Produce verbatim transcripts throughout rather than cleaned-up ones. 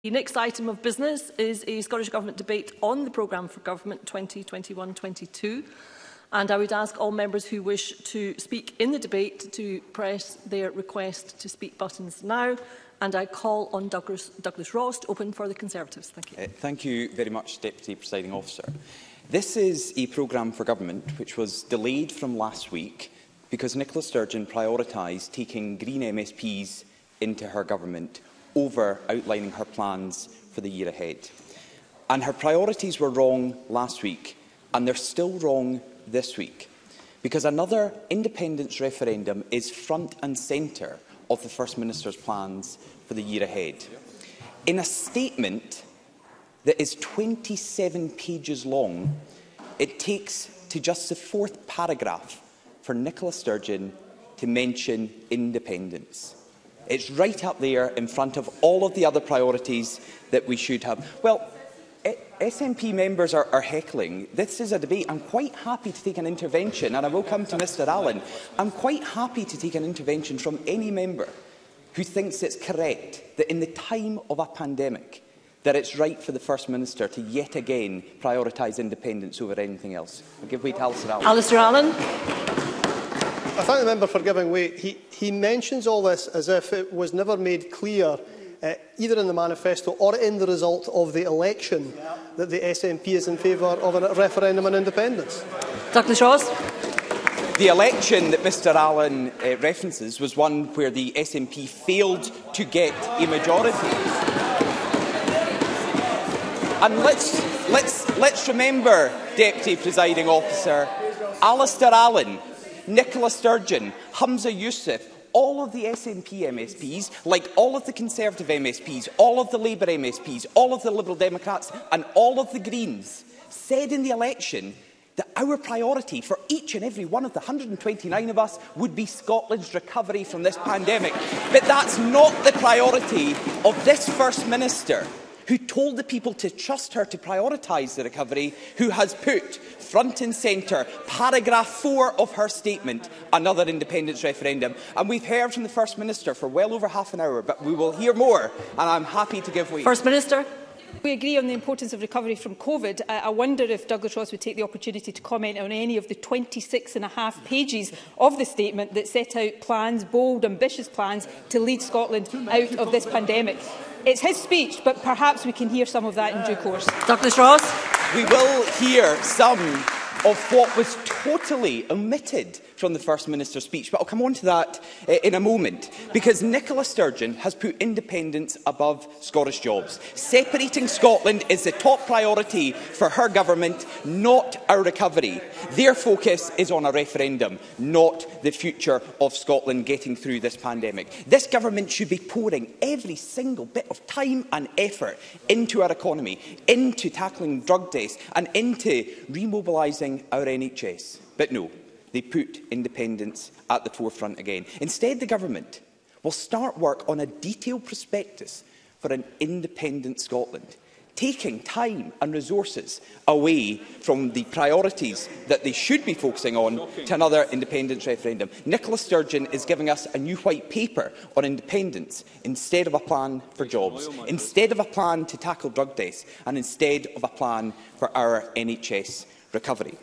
The next item of business is a Scottish Government debate on the programme for Government twenty twenty-one twenty-two. And I would ask all members who wish to speak in the debate to press their request to speak buttons now. And I call on Douglas, Douglas Ross to open for the Conservatives. Thank you. Uh, thank you very much, Deputy Presiding Officer. This is a programme for Government which was delayed from last week because Nicola Sturgeon prioritised taking Green M S Ps into her government over outlining her plans for the year ahead. And her priorities were wrong last week, and they're still wrong this week, because another independence referendum is front and centre of the First Minister's plans for the year ahead. In a statement that is twenty-seven pages long, it takes to just the fourth paragraph for Nicola Sturgeon to mention independence. It's right up there in front of all of the other priorities that we should have. Well, S N P members are, are heckling. This is a debate. I'm quite happy to take an intervention, and I will come to Mr Allen. I'm quite happy to take an intervention from any member who thinks it's correct that in the time of a pandemic that it's right for the First Minister to yet again prioritise independence over anything else. I'll give way to Alistair Allen. Alistair Allen. I thank the member for giving way. He, he mentions all this as if it was never made clear, uh, either in the manifesto or in the result of the election, that the S N P is in favour of a referendum on independence. Douglas Ross. The election that Mr Allen uh, references was one where the S N P failed to get a majority. And let's, let's, let's remember, Deputy Presiding Officer, Alistair Allen, Nicola Sturgeon, Humza Yousaf, all of the S N P M S Ps, like all of the Conservative M S Ps, all of the Labour M S Ps, all of the Liberal Democrats and all of the Greens, said in the election that our priority for each and every one of the one hundred and twenty-nine of us would be Scotland's recovery from this pandemic. But that's not the priority of this First Minister, who told the people to trust her to prioritise the recovery, who has put front and centre paragraph four of her statement, another independence referendum. And we've heard from the First Minister for well over half an hour, but we will hear more, and I'm happy to give way. First Minister. We agree on the importance of recovery from COVID. I, I wonder if Douglas Ross would take the opportunity to comment on any of the twenty-six and a half pages of the statement that set out plans, bold, ambitious plans, to lead Scotland out of this pandemic. It's his speech, but perhaps we can hear some of that in due course. Douglas Ross. We will hear some of what was totally omitted from the First Minister's speech, but I'll come on to that uh, in a moment, because Nicola Sturgeon has put independence above Scottish jobs. Separating Scotland is the top priority for her government, not our recovery. Their focus is on a referendum, not the future of Scotland getting through this pandemic. This government should be pouring every single bit of time and effort into our economy, into tackling drug deaths and into remobilising our N H S. But no, they put independence at the forefront again. Instead, the government will start work on a detailed prospectus for an independent Scotland, taking time and resources away from the priorities that they should be focusing on to another independence referendum. Nicola Sturgeon is giving us a new white paper on independence instead of a plan for jobs, instead of a plan to tackle drug deaths, and instead of a plan for our N H S recovery.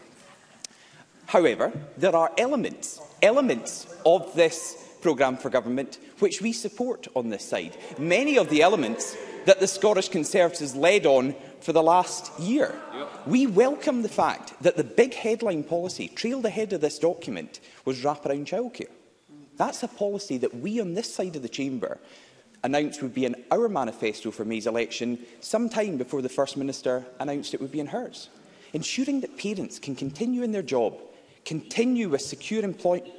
However, there are elements, elements of this programme for government which we support on this side. Many of the elements that the Scottish Conservatives led on for the last year. Yep. We welcome the fact that the big headline policy trailed ahead of this document was wraparound childcare. That's a policy that we on this side of the chamber announced would be in our manifesto for May's election sometime before the First Minister announced it would be in hers. Ensuring that parents can continue in their job, continue with secure employment.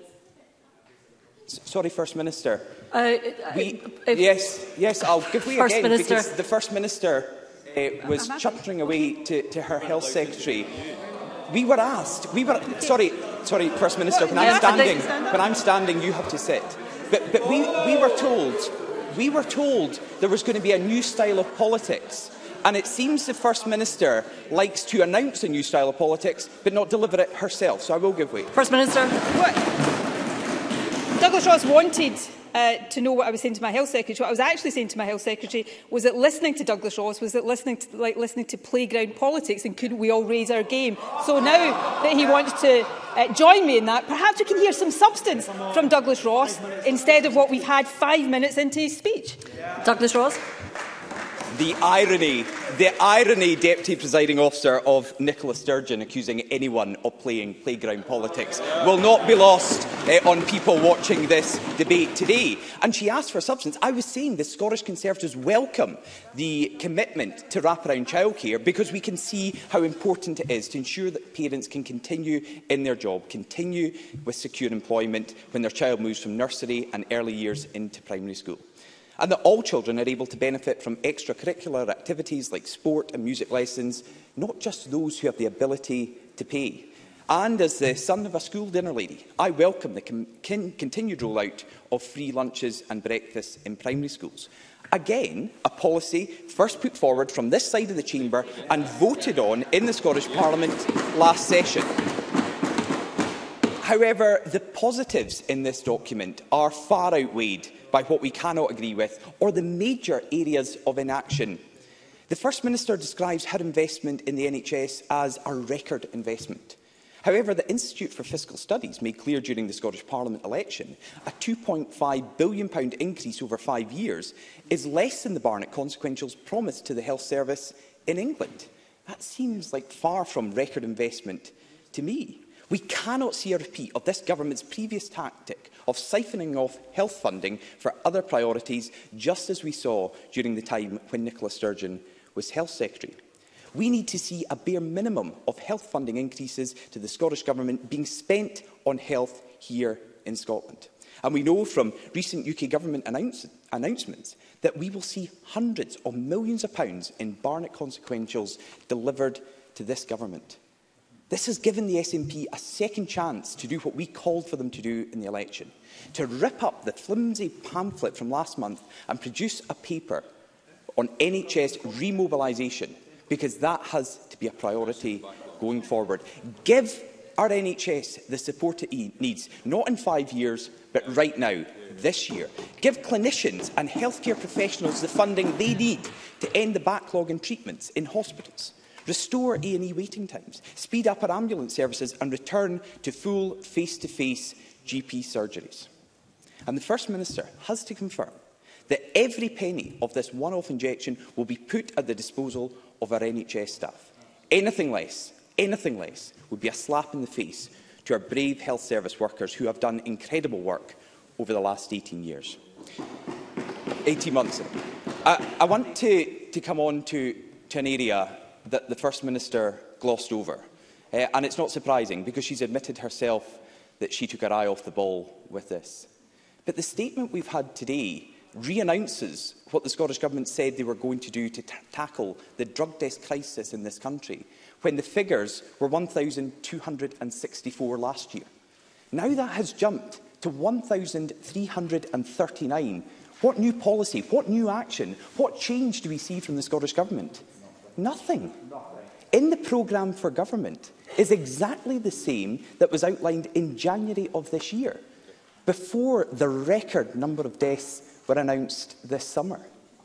Sorry, First Minister. Uh, we, yes, yes, I'll give way First again Minister. because the First Minister uh, was chuttering away to, to her Health Secretary. We were asked. We were sorry, sorry, First Minister. When I'm standing, when I'm standing, you have to sit. But, but we, we were told, we were told there was going to be a new style of politics. And it seems the First Minister likes to announce a new style of politics, but not deliver it herself. So I will give way. First Minister. What? Douglas Ross wanted uh, to know what I was saying to my health secretary. What I was actually saying to my health secretary was that listening to Douglas Ross was that listening to, like listening to playground politics, and couldn't we all raise our game? So now that he wants to uh, join me in that, perhaps we can hear some substance from Douglas Ross instead of what we've had five minutes into his speech. Douglas Ross. The irony, the irony, Deputy Presiding Officer, of Nicola Sturgeon accusing anyone of playing playground politics will not be lost eh, on people watching this debate today. And she asked for substance. I was saying the Scottish Conservatives welcome the commitment to wraparound childcare, because we can see how important it is to ensure that parents can continue in their job, continue with secure employment when their child moves from nursery and early years into primary school. And that all children are able to benefit from extracurricular activities like sport and music lessons, not just those who have the ability to pay. And as the son of a school dinner lady, I welcome the con continued rollout of free lunches and breakfasts in primary schools. Again, a policy first put forward from this side of the chamber and voted on in the Scottish Parliament last session. However, the positives in this document are far outweighed by what we cannot agree with, or the major areas of inaction. The First Minister describes her investment in the N H S as a record investment. However, the Institute for Fiscal Studies made clear during the Scottish Parliament election a two point five billion pounds increase over five years is less than the Barnett consequentials promised to the health service in England. That seems like far from record investment to me. We cannot see a repeat of this government's previous tactic of siphoning off health funding for other priorities, just as we saw during the time when Nicola Sturgeon was Health Secretary. We need to see a bare minimum of health funding increases to the Scottish Government being spent on health here in Scotland. And we know from recent U K Government announce announcements that we will see hundreds of millions of pounds in Barnett consequentials delivered to this government. This has given the S N P a second chance to do what we called for them to do in the election, to rip up the flimsy pamphlet from last month and produce a paper on N H S remobilisation, because that has to be a priority going forward. Give our N H S the support it needs, not in five years, but right now, this year. Give clinicians and healthcare professionals the funding they need to end the backlog in treatments in hospitals. Restore A and E waiting times, speed up our ambulance services and return to full face-to-face G P surgeries. And the First Minister has to confirm that every penny of this one-off injection will be put at the disposal of our N H S staff. Anything less, anything less would be a slap in the face to our brave health service workers who have done incredible work over the last eighteen years. eighteen months. I, I want to, to come on to, to an area that the First Minister glossed over. Uh, and it's not surprising, because she's admitted herself that she took her eye off the ball with this. But the statement we've had today re-announces what the Scottish Government said they were going to do to tackle the drug death crisis in this country, when the figures were one thousand two hundred sixty-four last year. Now that has jumped to one thousand three hundred thirty-nine. What new policy, what new action, what change do we see from the Scottish Government? Nothing. In the programme for government is exactly the same that was outlined in January of this year, before the record number of deaths were announced this summer.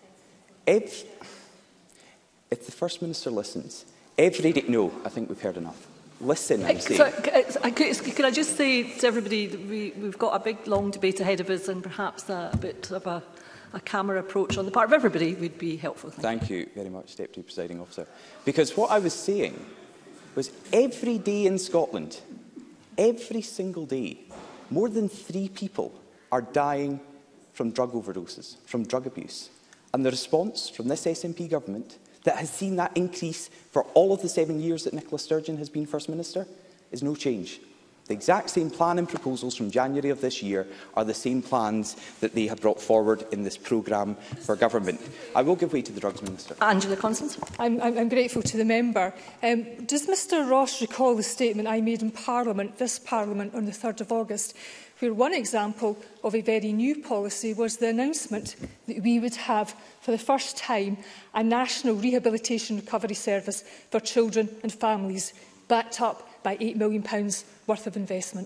If, if the First Minister listens, every day... No, I think we've heard enough. Listen, I'm saying. So, can I just say to everybody that we, we've got a big, long debate ahead of us, and perhaps a, a bit of a a camera approach on the part of everybody would be helpful. Thank, Thank you. you very much, Deputy Presiding Officer. Because what I was saying was every day in Scotland, every single day, more than three people are dying from drug overdoses, from drug abuse. And the response from this S N P government, that has seen that increase for all of the seven years that Nicola Sturgeon has been First Minister, is no change. The exact same plan and proposals from January of this year are the same plans that they have brought forward in this programme for government. I will give way to the Drugs Minister. Angela Constance. I'm, I'm grateful to the member. Um, does Mr Ross recall the statement I made in Parliament, this Parliament, on the third of August, where one example of a very new policy was the announcement that we would have, for the first time, a national rehabilitation recovery service for children and families, backed up by eight million pounds worth of investment?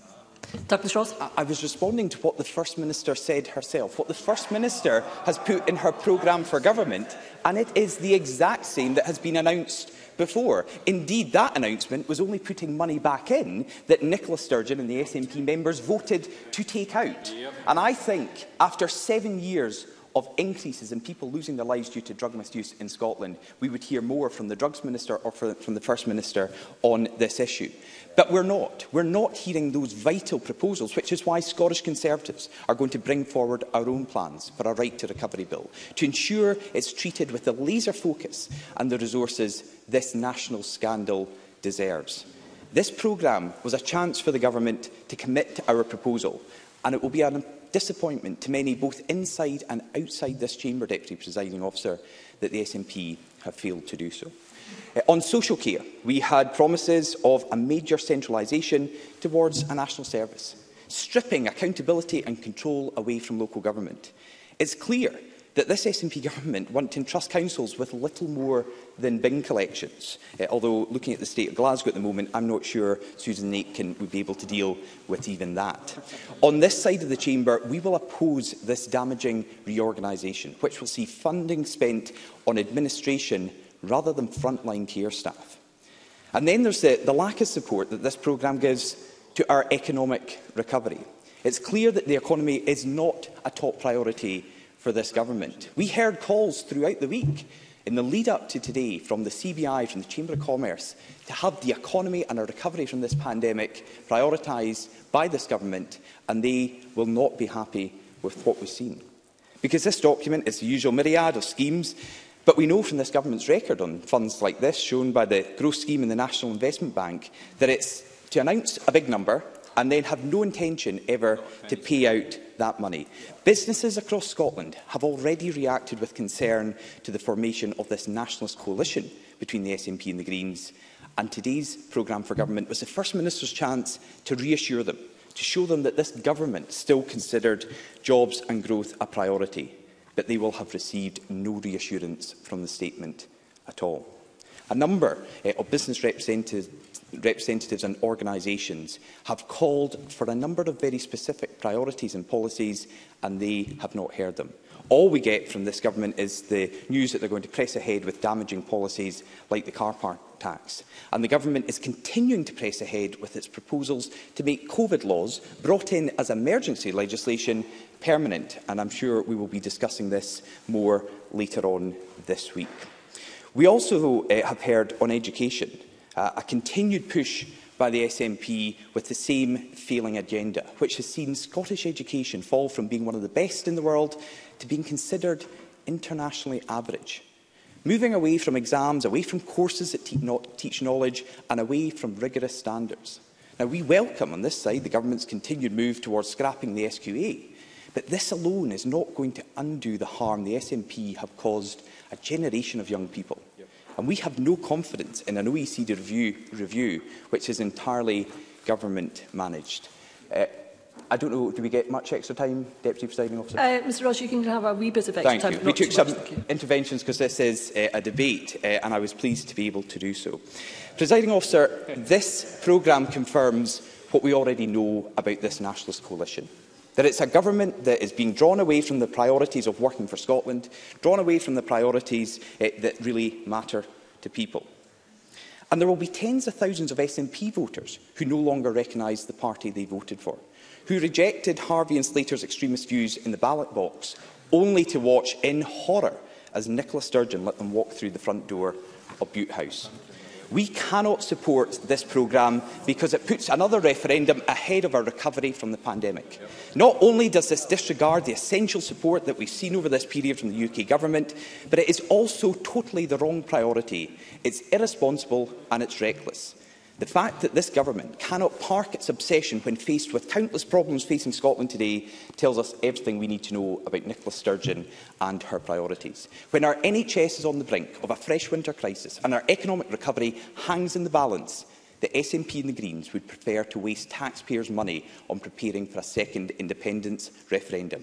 Douglas Ross. I, I was responding to what the First Minister said herself, what the First Minister has put in her programme for government, and it is the exact same that has been announced before. Indeed, that announcement was only putting money back in that Nicola Sturgeon and the S N P members voted to take out. Yep. And I think, after seven years of increases in people losing their lives due to drug misuse in Scotland, we would hear more from the Drugs Minister or from the First Minister on this issue. But we're not. We're not hearing those vital proposals, which is why Scottish Conservatives are going to bring forward our own plans for a right to recovery bill, to ensure it's treated with the laser focus and the resources this national scandal deserves. This programme was a chance for the Government to commit to our proposal, and it will be a disappointment to many both inside and outside this chamber, Deputy Presiding Officer, that the S N P have failed to do so. Uh, on social care, we had promises of a major centralisation towards a national service, stripping accountability and control away from local government. It's clear that this S N P government want to entrust councils with little more than bin collections. Uh, although, looking at the state of Glasgow at the moment, I'm not sure Susan Aitken would be able to deal with even that. On this side of the chamber, we will oppose this damaging reorganisation, which will see funding spent on administration rather than frontline care staff. And then there's the, the lack of support that this programme gives to our economic recovery. It's clear that the economy is not a top priority for this government. We heard calls throughout the week in the lead up to today from the C B I, from the Chamber of Commerce, to have the economy and our recovery from this pandemic prioritised by this government, and they will not be happy with what we've seen. Because this document is the usual myriad of schemes, but we know from this government's record on funds like this, shown by the growth scheme in the National Investment Bank, that it's to announce a big number and then have no intention ever to pay out that money. Businesses across Scotland have already reacted with concern to the formation of this nationalist coalition between the S N P and the Greens, and today's programme for government was the First Minister's chance to reassure them, to show them that this government still considered jobs and growth a priority, but they will have received no reassurance from the statement at all. A number uh, of business representatives representatives and organisations have called for a number of very specific priorities and policies, and they have not heard them. All we get from this government is the news that they're going to press ahead with damaging policies like the car park tax. And the government is continuing to press ahead with its proposals to make COVID laws brought in as emergency legislation permanent. And I'm sure we will be discussing this more later on this week. We also uh, have heard on education Uh, a continued push by the S N P with the same failing agenda, which has seen Scottish education fall from being one of the best in the world to being considered internationally average, moving away from exams, away from courses that te not teach knowledge, and away from rigorous standards. Now, we welcome on this side the government's continued move towards scrapping the S Q A, but this alone is not going to undo the harm the S N P have caused a generation of young people. And we have no confidence in an O E C D review, review which is entirely government-managed. Uh, I don't know, do we get much extra time, Deputy Presiding Officer? Uh, Mr Ross, you can have a wee bit of extra Thank time. you. We took some interventions because this is uh, a debate, uh, and I was pleased to be able to do so. Presiding Officer, this programme confirms what we already know about this nationalist coalition. That it's a government that is being drawn away from the priorities of working for Scotland, drawn away from the priorities eh, that really matter to people. And there will be tens of thousands of S N P voters who no longer recognise the party they voted for, who rejected Harvey and Slater's extremist views in the ballot box, only to watch in horror as Nicola Sturgeon let them walk through the front door of Bute House. We cannot support this programme because it puts another referendum ahead of our recovery from the pandemic. Not only does this disregard the essential support that we've seen over this period from the U K Government, but it is also totally the wrong priority. It's irresponsible and it's reckless. The fact that this government cannot park its obsession when faced with countless problems facing Scotland today tells us everything we need to know about Nicola Sturgeon and her priorities. When our N H S is on the brink of a fresh winter crisis and our economic recovery hangs in the balance, the S N P and the Greens would prefer to waste taxpayers' money on preparing for a second independence referendum.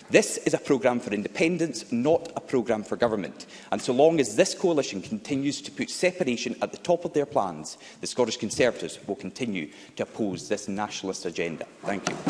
This is a programme for independence, not a programme for government. And so long as this coalition continues to put separation at the top of their plans, the Scottish Conservatives will continue to oppose this nationalist agenda. Thank you.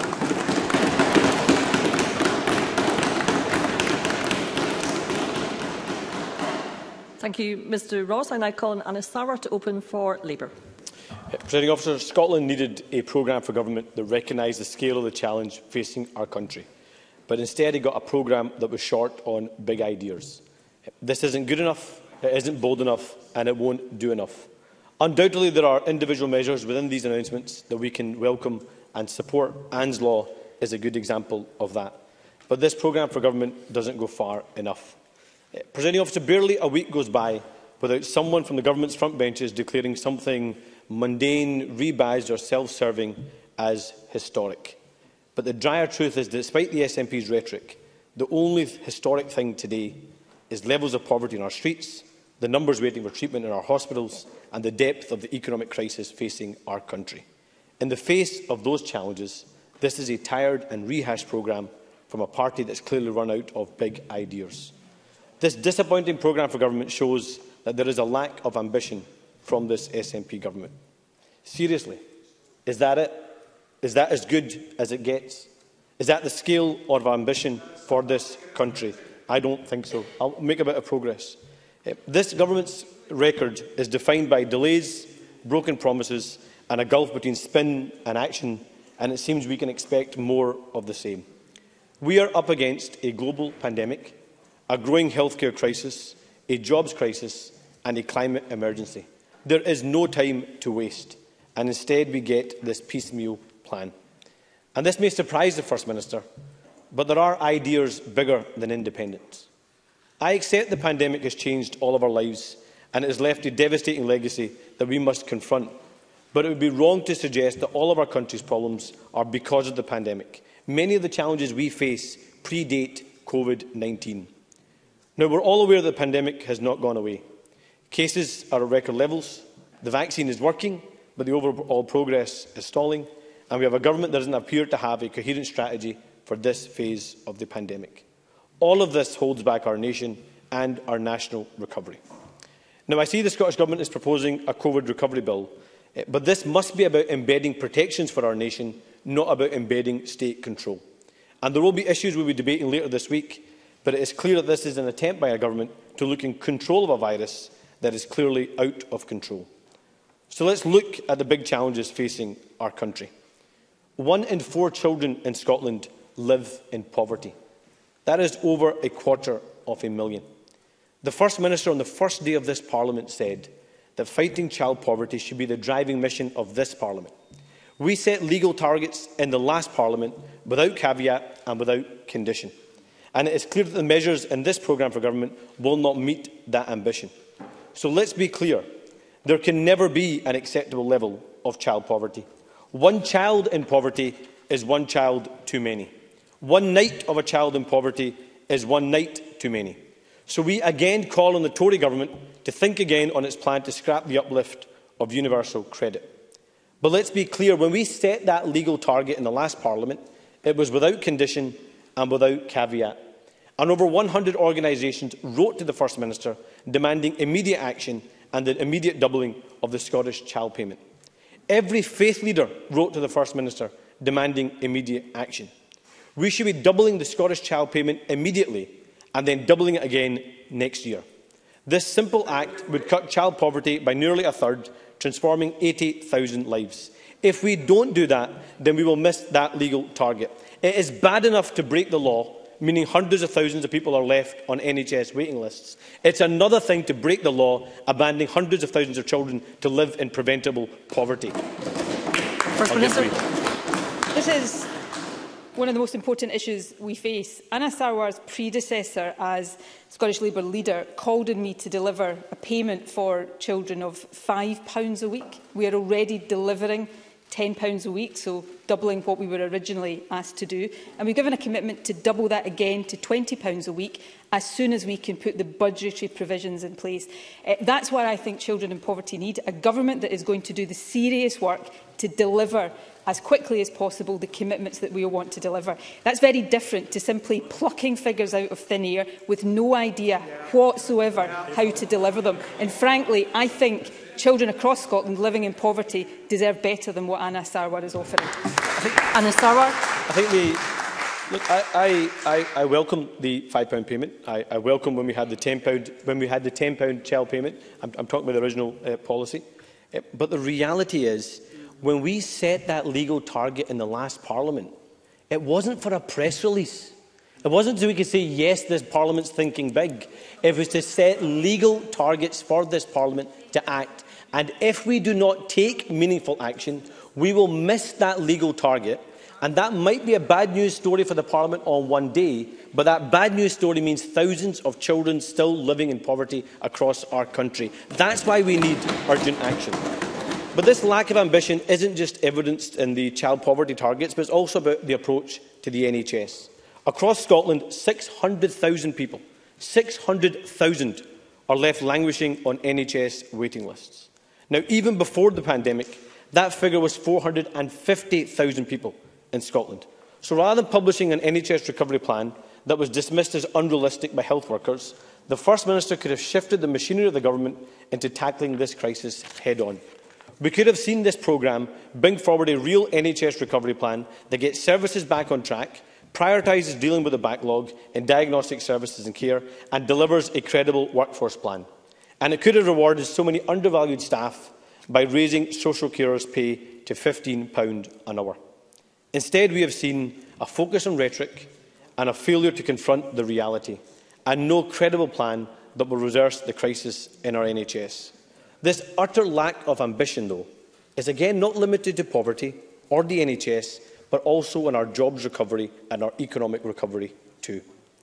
Thank you, Mr Ross. I now call on Anna Sarwar to open for Labour. Presiding Officer, Scotland needed a programme for government that recognised the scale of the challenge facing our country. But instead, it got a programme that was short on big ideas. This isn't good enough, it isn't bold enough, and it won't do enough. Undoubtedly, there are individual measures within these announcements that we can welcome and support. Anne's Law is a good example of that. But this programme for government doesn't go far enough. Presiding Officer, barely a week goes by without someone from the government's front benches declaring something mundane, rebadged or self-serving as historic. But the dire truth is that despite the S N P's rhetoric, the only historic thing today is levels of poverty in our streets, the numbers waiting for treatment in our hospitals and the depth of the economic crisis facing our country. In the face of those challenges, this is a tired and rehashed programme from a party that's clearly run out of big ideas. This disappointing programme for government shows that there is a lack of ambition from this S N P government. Seriously, is that it? Is that as good as it gets? Is that the scale of ambition for this country? I don't think so. I'll make a bit of progress. This government's record is defined by delays, broken promises and a gulf between spin and action, and it seems we can expect more of the same. We are up against a global pandemic, a growing healthcare crisis, a jobs crisis and a climate emergency. There is no time to waste, and instead we get this piecemeal plan. And this may surprise the First Minister, but there are ideas bigger than independence. I accept the pandemic has changed all of our lives and it has left a devastating legacy that we must confront. But it would be wrong to suggest that all of our country's problems are because of the pandemic. Many of the challenges we face predate COVID nineteen. Now, we're all aware that the pandemic has not gone away. Cases are at record levels, the vaccine is working, but the overall progress is stalling, and we have a government that doesn't appear to have a coherent strategy for this phase of the pandemic. All of this holds back our nation and our national recovery. Now, I see the Scottish Government is proposing a COVID recovery bill, but this must be about embedding protections for our nation, not about embedding state control. And there will be issues we will be debating later this week, but it is clear that this is an attempt by a government to look in control of a virus that is clearly out of control. So let's look at the big challenges facing our country. One in four children in Scotland live in poverty. That is over a quarter of a million. The First Minister on the first day of this Parliament said that fighting child poverty should be the driving mission of this Parliament. We set legal targets in the last Parliament without caveat and without condition. And it is clear that the measures in this programme for government will not meet that ambition. So let's be clear. There can never be an acceptable level of child poverty. One child in poverty is one child too many. One night of a child in poverty is one night too many. So we again call on the Tory government to think again on its plan to scrap the uplift of universal credit. But let's be clear, when we set that legal target in the last Parliament, it was without condition and without caveat. And over one hundred organisations wrote to the First Minister demanding immediate action and the immediate doubling of the Scottish child payment. Every faith leader wrote to the First Minister demanding immediate action. We should be doubling the Scottish child payment immediately and then doubling it again next year. This simple act would cut child poverty by nearly a third, transforming eighty thousand lives. If we don't do that, then we will miss that legal target. It is bad enough to break the law, meaning hundreds of thousands of people are left on N H S waiting lists. It's another thing to break the law, abandoning hundreds of thousands of children to live in preventable poverty. First Minister. This is one of the most important issues we face. Anna Sarwar's predecessor as Scottish Labour leader called on me to deliver a payment for children of five pounds a week. We are already delivering ten pounds a week, so doubling what we were originally asked to do. And we've given a commitment to double that again to twenty pounds a week as soon as we can put the budgetary provisions in place. Uh, that's what I think children in poverty need, a government that is going to do the serious work to deliver as quickly as possible the commitments that we want to deliver. That's very different to simply plucking figures out of thin air with no idea whatsoever how to deliver them. And frankly, I think children across Scotland living in poverty deserve better than what Anna Sarwar is offering. Anna Sarwar. I think the look. I, I, I welcome the five pound payment. I, I welcome when we had the ten pound when we had the ten pound child payment. I'm, I'm talking about the original uh, policy. Uh, but the reality is, when we set that legal target in the last Parliament, it wasn't for a press release. It wasn't so we could say, yes, this Parliament's thinking big. It was to set legal targets for this Parliament to act. And if we do not take meaningful action, we will miss that legal target. And that might be a bad news story for the Parliament on one day, but that bad news story means thousands of children still living in poverty across our country. That's why we need urgent action. But this lack of ambition isn't just evidenced in the child poverty targets, but it's also about the approach to the N H S. Across Scotland, six hundred thousand people, six hundred thousand are left languishing on N H S waiting lists. Now, even before the pandemic, that figure was four hundred and fifty thousand people in Scotland. So rather than publishing an N H S recovery plan that was dismissed as unrealistic by health workers, the First Minister could have shifted the machinery of the government into tackling this crisis head-on. We could have seen this programme bring forward a real N H S recovery plan that gets services back on track, prioritises dealing with the backlog in diagnostic services and care, and delivers a credible workforce plan. And it could have rewarded so many undervalued staff by raising social carers' pay to fifteen pounds an hour. Instead, we have seen a focus on rhetoric and a failure to confront the reality, and no credible plan that will reverse the crisis in our N H S. This utter lack of ambition, though, is again not limited to poverty or the N H S, but also in our jobs recovery and our economic recovery too.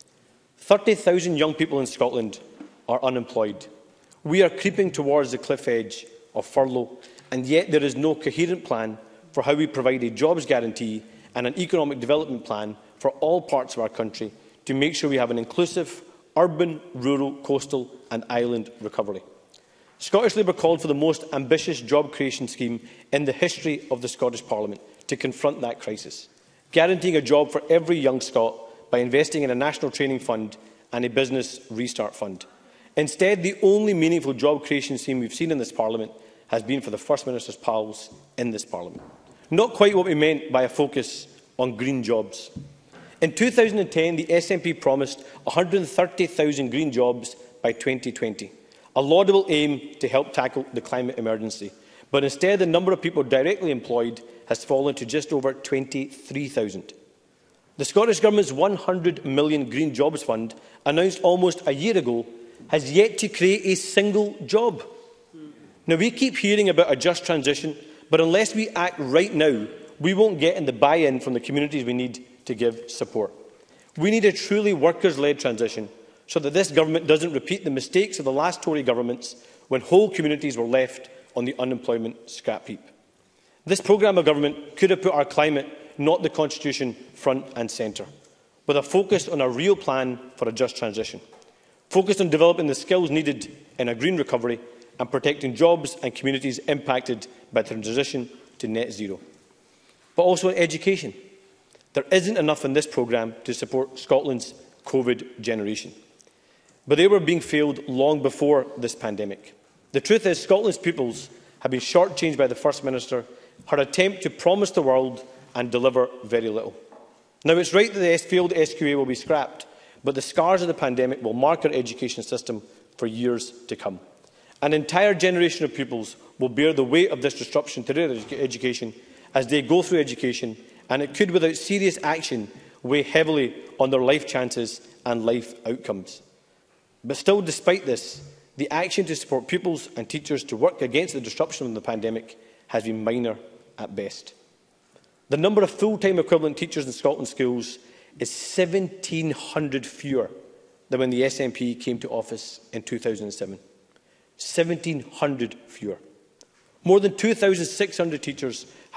thirty thousand young people in Scotland are unemployed. We are creeping towards the cliff edge of furlough, and yet there is no coherent plan for how we provide a jobs guarantee and an economic development plan for all parts of our country to make sure we have an inclusive urban, rural, coastal and island recovery. Scottish Labour called for the most ambitious job creation scheme in the history of the Scottish Parliament to confront that crisis, guaranteeing a job for every young Scot by investing in a national training fund and a business restart fund. Instead, the only meaningful job creation scheme we've seen in this Parliament has been for the First Minister's pals in this Parliament. Not quite what we meant by a focus on green jobs. In two thousand ten, the S N P promised one hundred and thirty thousand green jobs by twenty twenty. A laudable aim to help tackle the climate emergency. But instead, the number of people directly employed has fallen to just over twenty-three thousand. The Scottish Government's one hundred million Green Jobs Fund, announced almost a year ago, has yet to create a single job. Now, we keep hearing about a just transition, but unless we act right now, we won't get in the buy-in from the communities we need to give support. We need a truly workers-led transition, so that this government doesn't repeat the mistakes of the last Tory governments when whole communities were left on the unemployment scrap heap. This programme of government could have put our climate, not the Constitution, front and centre, with a focus on a real plan for a just transition, focused on developing the skills needed in a green recovery and protecting jobs and communities impacted by the transition to net zero. But also in education. There isn't enough in this programme to support Scotland's COVID generation. But they were being failed long before this pandemic. The truth is, Scotland's pupils have been shortchanged by the First Minister, her attempt to promise the world and deliver very little. Now, it's right that the failed S Q A will be scrapped, but the scars of the pandemic will mark our education system for years to come. An entire generation of pupils will bear the weight of this disruption to their education as they go through education, and it could, without serious action, weigh heavily on their life chances and life outcomes. But still, despite this, the action to support pupils and teachers to work against the disruption of the pandemic has been minor at best. The number of full-time equivalent teachers in Scotland's schools is one thousand seven hundred fewer than when the S N P came to office in two thousand seven. one thousand seven hundred fewer. More than two thousand six hundred teachers have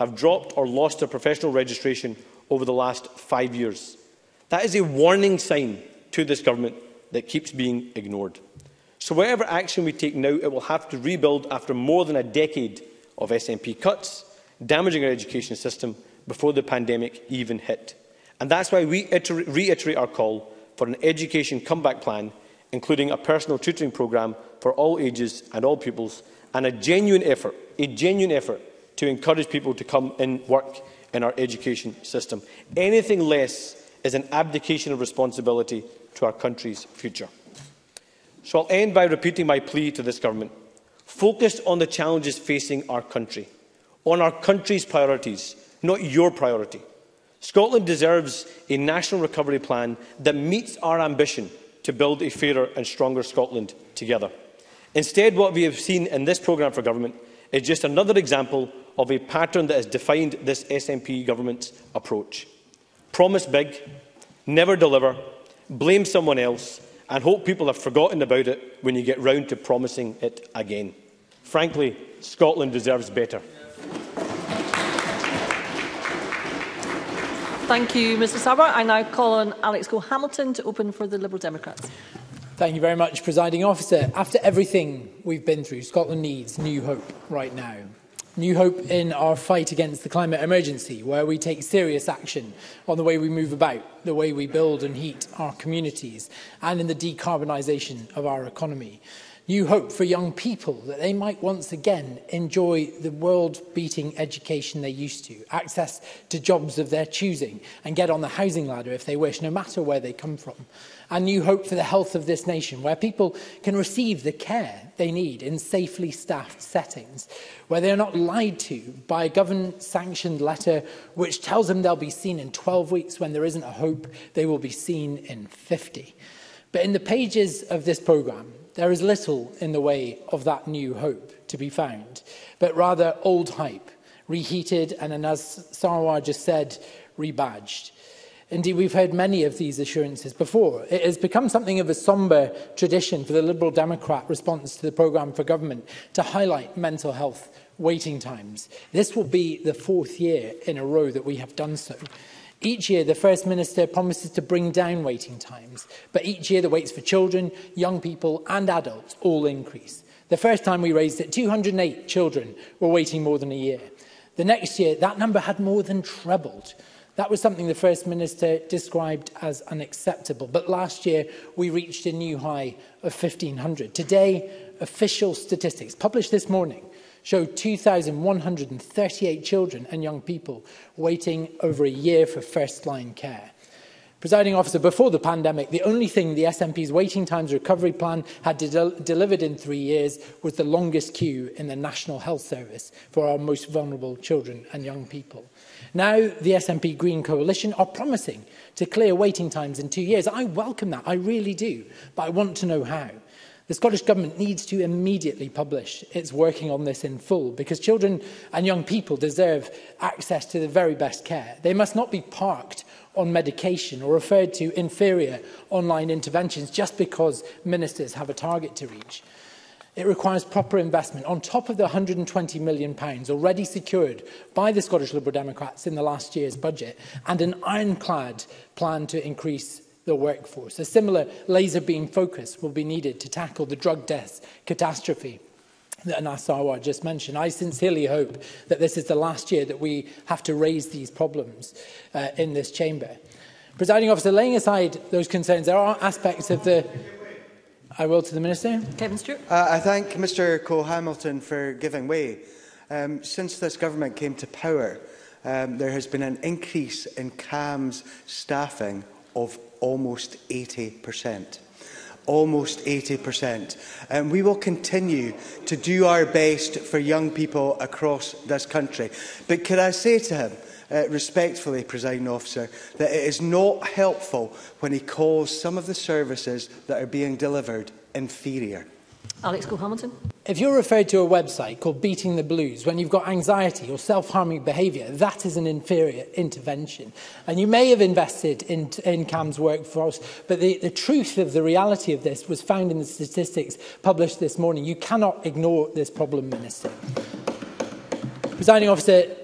have dropped or lost their professional registration over the last five years. That is a warning sign to this government that keeps being ignored. So whatever action we take now, it will have to rebuild after more than a decade of S N P cuts, damaging our education system before the pandemic even hit. And that's why we reiterate our call for an education comeback plan, including a personal tutoring programme for all ages and all pupils, and a genuine effort, a genuine effort to encourage people to come and work in our education system. Anything less is an abdication of responsibility to our country's future. So I'll end by repeating my plea to this government. Focus on the challenges facing our country, on our country's priorities, not your priority. Scotland deserves a national recovery plan that meets our ambition to build a fairer and stronger Scotland together. Instead, what we have seen in this programme for government is just another example of a pattern that has defined this S N P government's approach. Promise big, never deliver, blame someone else, and hope people have forgotten about it when you get round to promising it again. Frankly, Scotland deserves better. Thank you, Mr Savar. I now call on Alex Cole-Hamilton to open for the Liberal Democrats. Thank you very much, Presiding Officer. After everything we've been through, Scotland needs new hope right now. New hope in our fight against the climate emergency, where we take serious action on the way we move about, the way we build and heat our communities, and in the decarbonisation of our economy. New hope for young people that they might once again enjoy the world-beating education they used to, access to jobs of their choosing, and get on the housing ladder if they wish, no matter where they come from. And new hope for the health of this nation, where people can receive the care they need in safely staffed settings, where they are not lied to by a government-sanctioned letter which tells them they'll be seen in twelve weeks when there isn't a hope they will be seen in fifty. But in the pages of this programme, there is little in the way of that new hope to be found, but rather old hype, reheated and, as Sarwar just said, rebadged. Indeed, we've heard many of these assurances before. It has become something of a sombre tradition for the Liberal Democrat response to the programme for government to highlight mental health waiting times. This will be the fourth year in a row that we have done so. Each year, the First Minister promises to bring down waiting times, but each year the waits for children, young people and adults all increase. The first time we raised it, two hundred and eight children were waiting more than a year. The next year, that number had more than trebled. That was something the First Minister described as unacceptable. But last year, we reached a new high of fifteen hundred. Today, official statistics published this morning show two thousand one hundred and thirty-eight children and young people waiting over a year for first-line care. Presiding Officer, before the pandemic, the only thing the S N P's Waiting Times Recovery Plan had de delivered in three years was the longest queue in the National Health Service for our most vulnerable children and young people. Now, the S N P Green Coalition are promising to clear waiting times in two years. I welcome that, I really do, but I want to know how. The Scottish Government needs to immediately publish its working on this in full, because children and young people deserve access to the very best care. They must not be parked on medication or referred to inferior online interventions just because ministers have a target to reach. It requires proper investment on top of the one hundred and twenty million pounds already secured by the Scottish Liberal Democrats in the last year's budget, and an ironclad plan to increase the workforce. A similar laser beam focus will be needed to tackle the drug deaths catastrophe that Anas Sarwar just mentioned. I sincerely hope that this is the last year that we have to raise these problems uh, in this chamber. Presiding Officer, laying aside those concerns, there are aspects of the... I will to the Minister. Kevin Stewart. Uh, I thank Mr Cole-Hamilton for giving way. Um, since this government came to power, um, there has been an increase in C A M's staffing of almost eighty percent. Almost eighty percent. And we will continue to do our best for young people across this country. But could I say to him, uh, respectfully, Presiding Officer, that it is not helpful when he calls some of the services that are being delivered inferior. Alex Cole-Hamilton. If you're referred to a website called Beating the Blues when you've got anxiety or self-harming behaviour, that is an inferior intervention. And you may have invested in, in C A M's workforce, but the, the truth of the reality of this was found in the statistics published this morning. You cannot ignore this problem, Minister. Presiding Officer,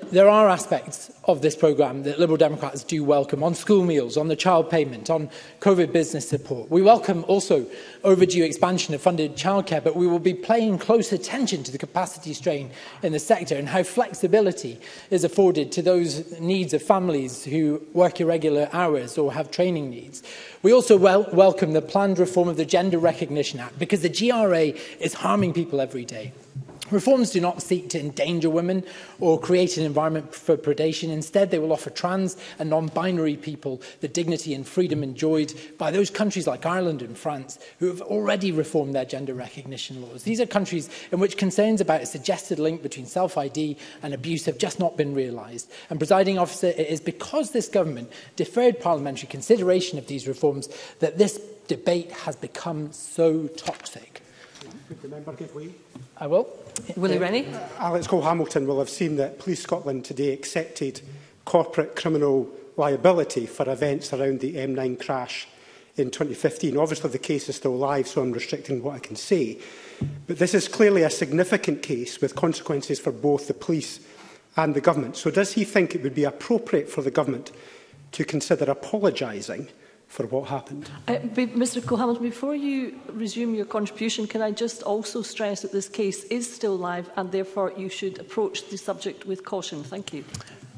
there are aspects of this programme that Liberal Democrats do welcome, on school meals, on the child payment, on COVID business support. We welcome also overdue expansion of funded childcare, but we will be paying close attention to the capacity strain in the sector and how flexibility is afforded to those needs of families who work irregular hours or have training needs. We also wel welcome the planned reform of the Gender Recognition Act, because the G R A is harming people every day. Reforms do not seek to endanger women or create an environment for predation. Instead, they will offer trans and non-binary people the dignity and freedom enjoyed by those countries like Ireland and France who have already reformed their gender recognition laws. These are countries in which concerns about a suggested link between self-I D and abuse have just not been realised. And, Presiding Officer, it is because this government deferred parliamentary consideration of these reforms that this debate has become so toxic. Would the member give way? I will. Willie Rennie. Uh, Alex Cole-Hamilton will have seen that Police Scotland today accepted corporate criminal liability for events around the M nine crash in twenty fifteen. Obviously, the case is still live, so I'm restricting what I can say. But this is clearly a significant case with consequences for both the police and the government. So does he think it would be appropriate for the government to consider apologising for what happened? Uh, Mr Cole-Hamilton, before you resume your contribution, can I just also stress that this case is still live and therefore you should approach the subject with caution. Thank you.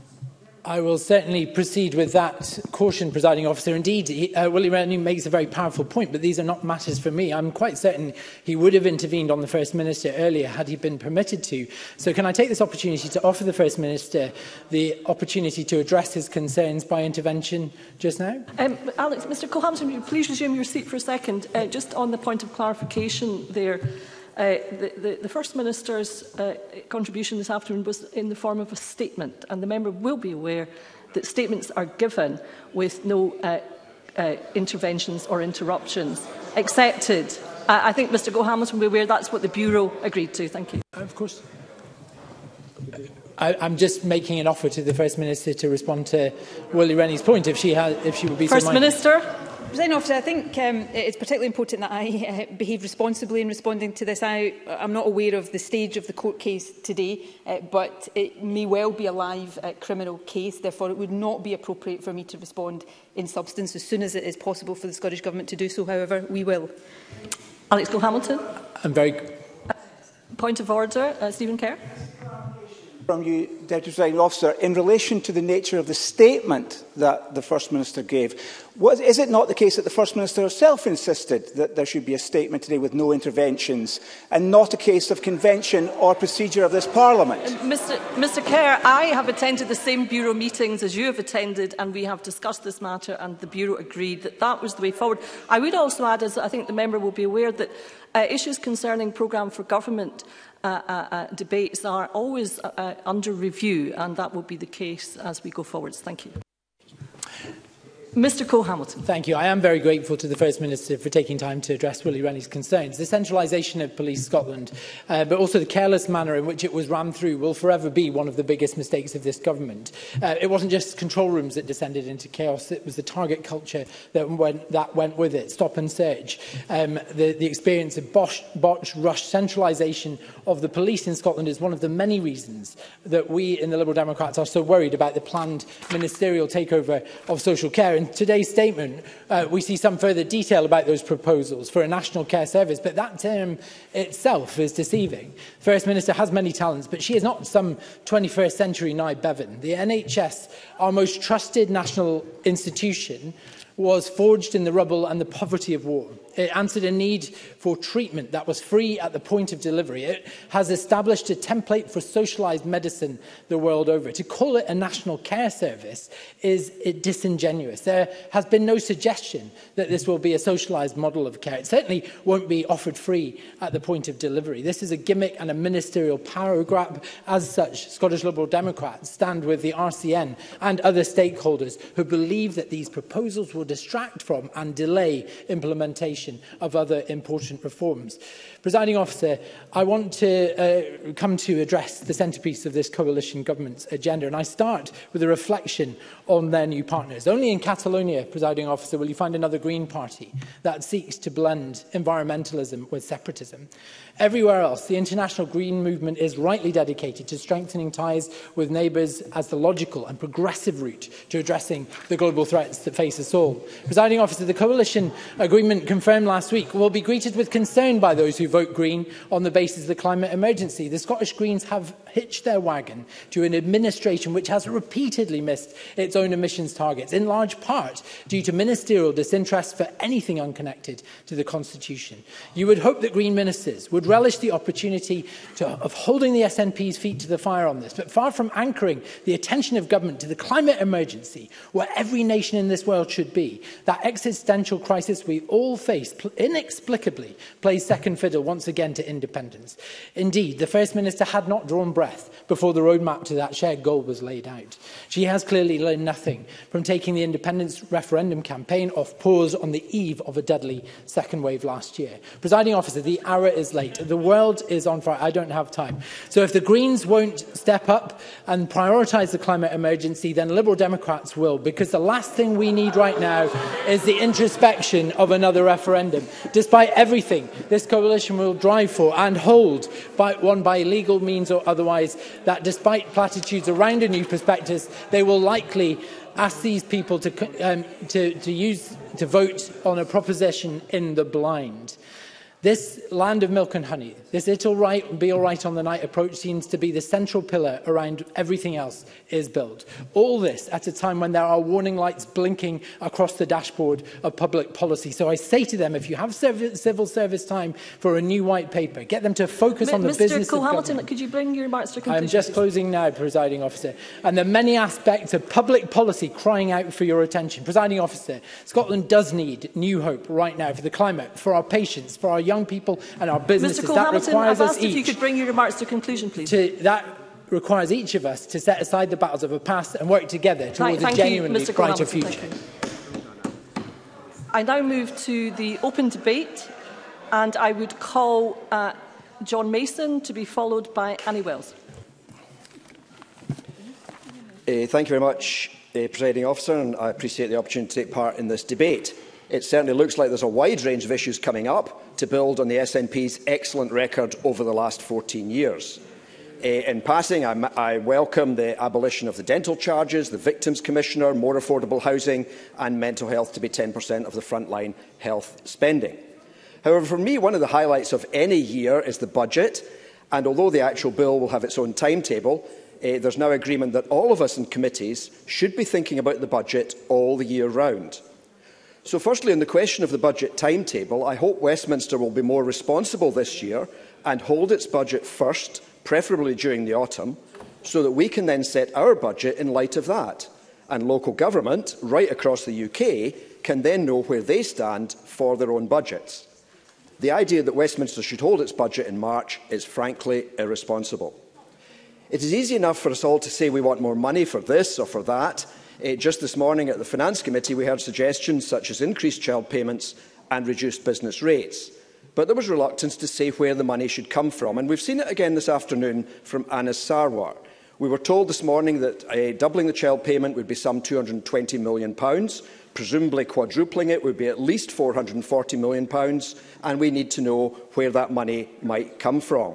I will certainly proceed with that caution, Presiding Officer. Indeed, he, uh, Willie Rennie makes a very powerful point, but these are not matters for me. I'm quite certain he would have intervened on the First Minister earlier had he been permitted to. So can I take this opportunity to offer the First Minister the opportunity to address his concerns by intervention just now? Um, Alex, Mr Cole-Hamilton, please resume your seat for a second. Uh, just on the point of clarification there. Uh, the, the, the First Minister's uh, contribution this afternoon was in the form of a statement, and the member will be aware that statements are given with no uh, uh, interventions or interruptions accepted. Uh, I think Mr Cole-Hamilton will be aware that's what the Bureau agreed to. Thank you. Of course. I, I'm just making an offer to the First Minister to respond to Willie Rennie's point, if she, has, if she would be First so minded. Minister. Presiding Officer, I think um, it's particularly important that I uh, behave responsibly in responding to this. I, I'm not aware of the stage of the court case today, uh, but it may well be a live uh, criminal case. Therefore, it would not be appropriate for me to respond in substance as soon as it is possible for the Scottish Government to do so. However, we will. Alex Cole-Hamilton. I'm very... Uh, point of order, uh, Stephen Kerr. From you, Deputy Presiding Officer, in relation to the nature of the statement that the First Minister gave, was, is it not the case that the First Minister herself insisted that there should be a statement today with no interventions, and not a case of convention or procedure of this Parliament? Uh, Mr Mr Kerr, I have attended the same Bureau meetings as you have attended, and we have discussed this matter, and the Bureau agreed that that was the way forward. I would also add, as I think the member will be aware, that uh, issues concerning programme for government Uh, uh, uh, debates are always uh, uh, under review, and that will be the case as we go forwards. Thank you. Mr Cole-Hamilton. Thank you. I am very grateful to the First Minister for taking time to address Willie Rennie's concerns. The centralisation of Police Scotland, uh, but also the careless manner in which it was rammed through, will forever be one of the biggest mistakes of this government. Uh, it wasn't just control rooms that descended into chaos, it was the target culture that went, that went with it, stop and search. Um, the, the experience of botched, botched, rushed centralisation of the police in Scotland is one of the many reasons that we in the Liberal Democrats are so worried about the planned ministerial takeover of social care. In today's statement, uh, we see some further detail about those proposals for a national care service, but that term itself is deceiving. The First Minister has many talents, but she is not some twenty-first century Nye Bevan. The N H S, our most trusted national institution, was forged in the rubble and the poverty of war. It answered a need for treatment that was free at the point of delivery. It has established a template for socialised medicine the world over. To call it a national care service is disingenuous. There has been no suggestion that this will be a socialised model of care. It certainly won't be offered free at the point of delivery. This is a gimmick and a ministerial power grab. As such, Scottish Liberal Democrats stand with the R C N and other stakeholders who believe that these proposals will distract from and delay implementation coalition of other important reforms. Presiding Officer, I want to uh, come to address the centrepiece of this coalition government's agenda, and I start with a reflection on their new partners. Only in Catalonia, Presiding Officer, will you find another Green Party that seeks to blend environmentalism with separatism. Everywhere else, the international Green movement is rightly dedicated to strengthening ties with neighbours as the logical and progressive route to addressing the global threats that face us all. Presiding Officer, the coalition agreement confirmed last week will be greeted with concern by those who vote Green on the basis of the climate emergency. The Scottish Greens have hitched their wagon to an administration which has repeatedly missed its own emissions targets, in large part due to ministerial disinterest for anything unconnected to the Constitution. You would hope that Green ministers would relish the opportunity to, of holding the S N P's feet to the fire on this, but far from anchoring the attention of government to the climate emergency, where every nation in this world should be, that existential crisis we all face inexplicably plays second fiddle once again to independence. Indeed, the First Minister had not drawn breath before the roadmap to that shared goal was laid out. She has clearly learned nothing from taking the independence referendum campaign off pause on the eve of a deadly second wave last year. Presiding Officer, the hour is late. The world is on fire. I don't have time. So if the Greens won't step up and prioritise the climate emergency, then Liberal Democrats will, because the last thing we need right now is the introspection of another referendum. Despite everything this coalition will drive for and hold, by, one by legal means or otherwise, that despite platitudes around a new prospectus, they will likely ask these people to, um, to, to, use, to vote on a proposition in the blind. This land of milk and honey, this it'll right, be all right on the night approach seems to be the central pillar around everything else is built. All this at a time when there are warning lights blinking across the dashboard of public policy. So I say to them, if you have civil service time for a new white paper, get them to focus M on the Mister business Cole of Hamilton, government. could you bring your remarks to conclusion? I'm just closing now, Presiding Officer. And the many aspects of public policy crying out for your attention. Presiding Officer, Scotland does need new hope right now for the climate, for our patients, for our young people and our businesses. Mister Cole that Hamilton, requires I've us asked if you each could bring your remarks to conclusion, please. to, that requires each of us to set aside the battles of the past and work together towards Right, a thank you, genuinely Mister Cole brighter Hamilton. future. I now move to the open debate, and I would call uh, John Mason to be followed by Annie Wells. Uh, thank you very much, uh, Presiding Officer, and I appreciate the opportunity to take part in this debate. It certainly looks like there's a wide range of issues coming up to build on the S N P's excellent record over the last fourteen years. Uh, in passing, I, I welcome the abolition of the dental charges, the Victims Commissioner, more affordable housing and mental health to be ten percent of the frontline health spending. However, for me, one of the highlights of any year is the budget, and although the actual bill will have its own timetable, uh, there's now agreement that all of us in committees should be thinking about the budget all the year round. So firstly, on the question of the budget timetable, I hope Westminster will be more responsible this year and hold its budget first, preferably during the autumn, so that we can then set our budget in light of that. And local government, right across the U K, can then know where they stand for their own budgets. The idea that Westminster should hold its budget in March is frankly irresponsible. It is easy enough for us all to say we want more money for this or for that. Uh, just this morning at the Finance Committee we heard suggestions such as increased child payments and reduced business rates. But there was reluctance to say where the money should come from, and we've seen it again this afternoon from Anas Sarwar. We were told this morning that uh, doubling the child payment would be some two hundred and twenty million pounds, presumably quadrupling it would be at least four hundred and forty million pounds, and we need to know where that money might come from.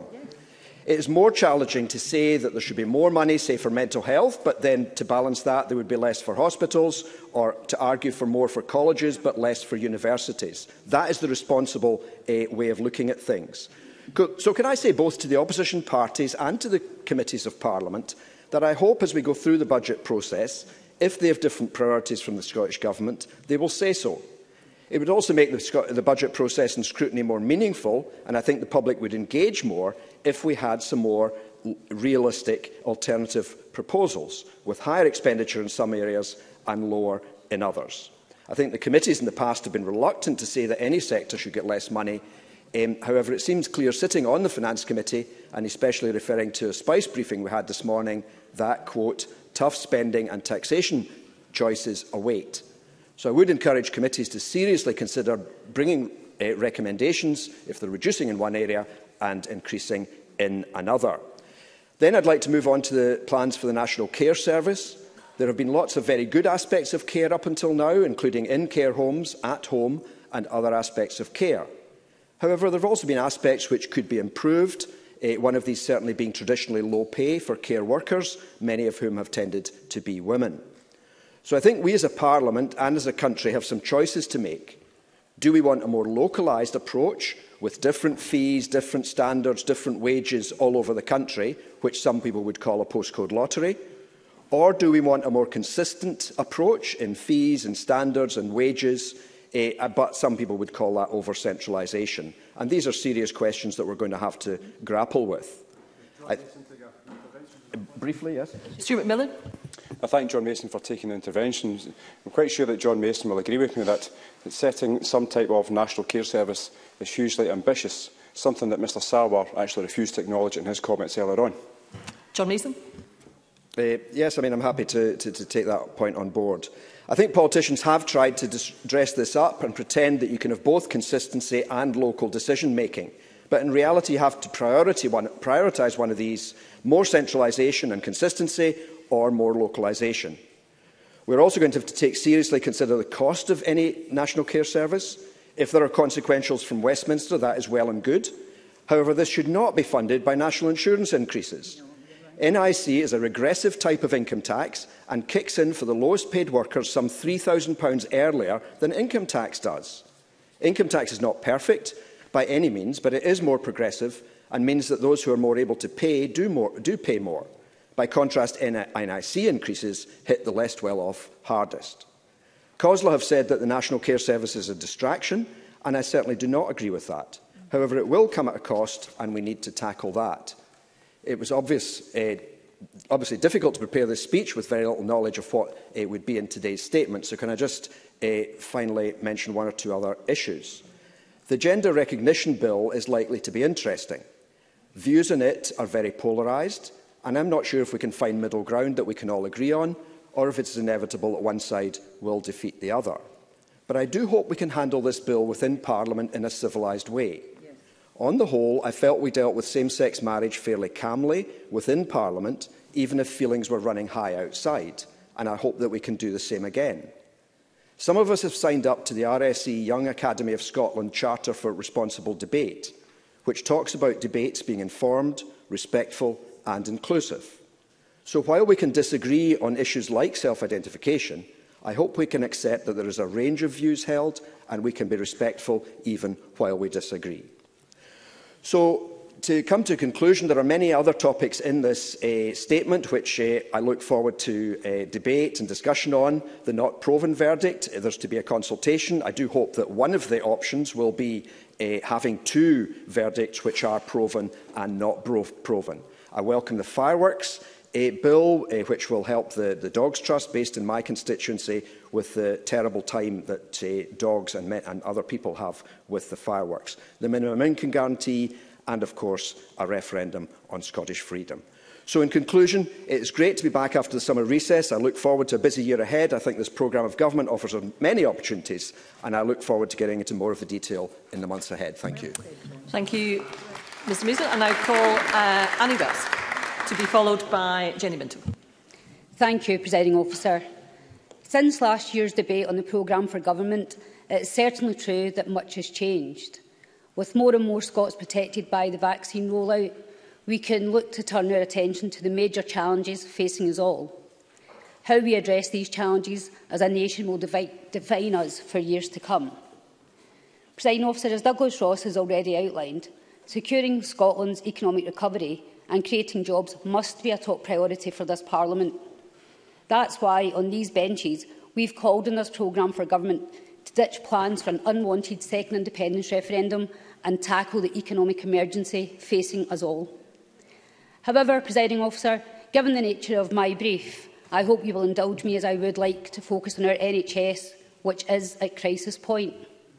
It is more challenging to say that there should be more money, say, for mental health, but then to balance that there would be less for hospitals, or to argue for more for colleges but less for universities. That is the responsible uh, way of looking at things. So can I say both to the opposition parties and to the committees of Parliament that I hope as we go through the budget process, if they have different priorities from the Scottish Government, they will say so. It would also make the, the budget process and scrutiny more meaningful, and I think the public would engage more if we had some more realistic alternative proposals, with higher expenditure in some areas and lower in others. I think the committees in the past have been reluctant to say that any sector should get less money. Um, however, it seems clear, sitting on the Finance Committee, and especially referring to a Spice briefing we had this morning, that, quote, tough spending and taxation choices await. So I would encourage committees to seriously consider bringing uh, recommendations if they're reducing in one area and increasing in another. Then I'd like to move on to the plans for the National Care Service. There have been lots of very good aspects of care up until now, including in care homes, at home and other aspects of care. However, there have also been aspects which could be improved, uh, one of these certainly being traditionally low pay for care workers, many of whom have tended to be women. So I think we as a Parliament and as a country have some choices to make. Do we want a more localised approach with different fees, different standards, different wages all over the country, which some people would call a postcode lottery? Or do we want a more consistent approach in fees and standards and wages, eh, but some people would call that over-centralisation? And these are serious questions that we're going to have to grapple with. I, briefly, yes. Stuart McMillan. I thank John Mason for taking the intervention. I'm quite sure that John Mason will agree with me that, that setting some type of national care service is hugely ambitious, something that Mr Sarwar actually refused to acknowledge in his comments earlier on. John Mason. Uh, yes, I mean, I'm happy to, to, to take that point on board. I think politicians have tried to dress this up and pretend that you can have both consistency and local decision-making. But in reality, you have to priority one, prioritise one of these, more centralisation and consistency, or more localisation. We're also going to have to take seriously consider the cost of any national care service. If there are consequentials from Westminster, that is well and good. However, this should not be funded by national insurance increases. N I C is a regressive type of income tax and kicks in for the lowest paid workers some three thousand pounds earlier than income tax does. Income tax is not perfect by any means, but it is more progressive and means that those who are more able to pay do, more, do pay more. By contrast, N I C increases hit the less well-off hardest. COSLA have said that the National Care Service is a distraction, and I certainly do not agree with that. However, it will come at a cost, and we need to tackle that. It was obvious, uh, obviously difficult to prepare this speech with very little knowledge of what it would be in today's statement, so can I just uh, finally mention one or two other issues. The Gender Recognition Bill is likely to be interesting. Views on it are very polarised, and I'm not sure if we can find middle ground that we can all agree on, or if it's inevitable that one side will defeat the other. But I do hope we can handle this bill within Parliament in a civilised way. Yes. On the whole, I felt we dealt with same-sex marriage fairly calmly within Parliament, even if feelings were running high outside, and I hope that we can do the same again. Some of us have signed up to the R S E Young Academy of Scotland Charter for Responsible Debate, which talks about debates being informed, respectful and inclusive. So while we can disagree on issues like self-identification, I hope we can accept that there is a range of views held and we can be respectful even while we disagree. So, to come to a conclusion, there are many other topics in this uh, statement which uh, I look forward to uh, debate and discussion on. The not proven verdict, there's to be a consultation. I do hope that one of the options will be uh, having two verdicts which are proven and not proven. I welcome the fireworks uh, bill, uh, which will help the, the Dogs Trust, based in my constituency, with the terrible time that uh, dogs and, men and other people have with the fireworks. The minimum income guarantee, and of course a referendum on Scottish freedom. So in conclusion, it is great to be back after the summer recess. I look forward to a busy year ahead. I think this programme of government offers many opportunities, and I look forward to getting into more of the detail in the months ahead. Thank you. Thank you, Mr Mason. And I call uh, Annie Wells to be followed by Jenny Minto. Thank you, Presiding Officer. Since last year's debate on the programme for government, it is certainly true that much has changed. With more and more Scots protected by the vaccine rollout, we can look to turn our attention to the major challenges facing us all. How we address these challenges as a nation will define us for years to come. Presiding Officer, as Douglas Ross has already outlined, securing Scotland's economic recovery and creating jobs must be a top priority for this Parliament. That's why, on these benches, we've called on this programme for government to ditch plans for an unwanted second independence referendum and tackle the economic emergency facing us all. However, Presiding Officer, given the nature of my brief, I hope you will indulge me as I would like to focus on our N H S, which is at crisis point.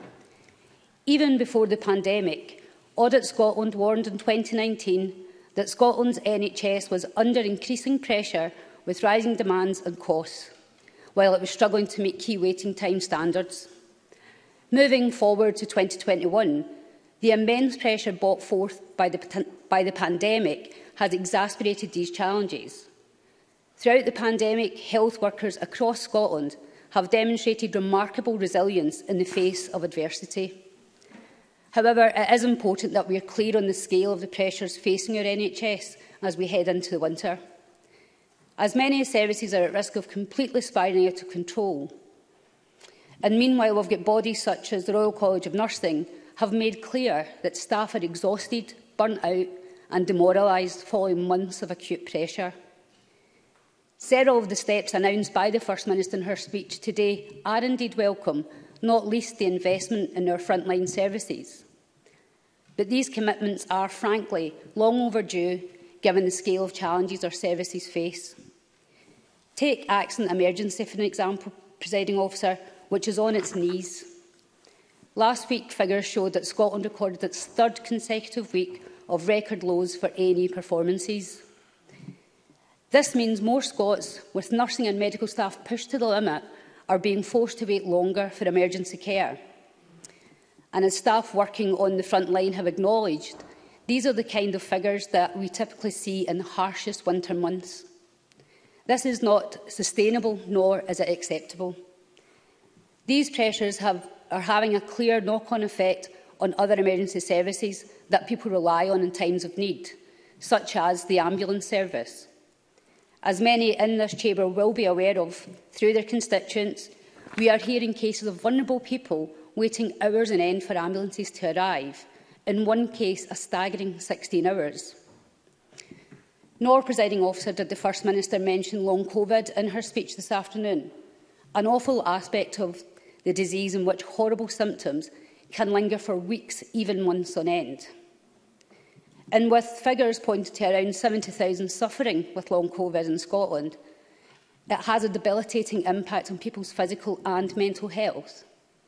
Even before the pandemic, Audit Scotland warned in twenty nineteen that Scotland's N H S was under increasing pressure with rising demands and costs, while it was struggling to meet key waiting time standards. Moving forward to twenty twenty-one, the immense pressure brought forth by the, by the pandemic has exacerbated these challenges. Throughout the pandemic, health workers across Scotland have demonstrated remarkable resilience in the face of adversity. However, it is important that we are clear on the scale of the pressures facing our N H S as we head into the winter, as many services are at risk of completely spiralling out of control. And meanwhile, we've got bodies such as the Royal College of Nursing have made clear that staff are exhausted, burnt out and demoralised following months of acute pressure. Several of the steps announced by the First Minister in her speech today are indeed welcome, not least the investment in our frontline services. But these commitments are, frankly, long overdue, given the scale of challenges our services face. Take accident emergency for an example, Presiding Officer, which is on its knees. Last week, figures showed that Scotland recorded its third consecutive week of record lows for A and E performances. This means more Scots, with nursing and medical staff pushed to the limit, are being forced to wait longer for emergency care. And as staff working on the front line have acknowledged, these are the kind of figures that we typically see in the harshest winter months. This is not sustainable, nor is it acceptable. These pressures have, are having a clear knock-on effect on other emergency services that people rely on in times of need, such as the ambulance service. As many in this chamber will be aware of through their constituents, we are hearing cases of vulnerable people waiting hours on end for ambulances to arrive, in one case a staggering sixteen hours. Nor, Presiding Officer, did the First Minister mention long COVID in her speech this afternoon, an awful aspect of the disease in which horrible symptoms can linger for weeks, even months on end. And with figures pointing to around seventy thousand suffering with long COVID in Scotland, it has a debilitating impact on people's physical and mental health.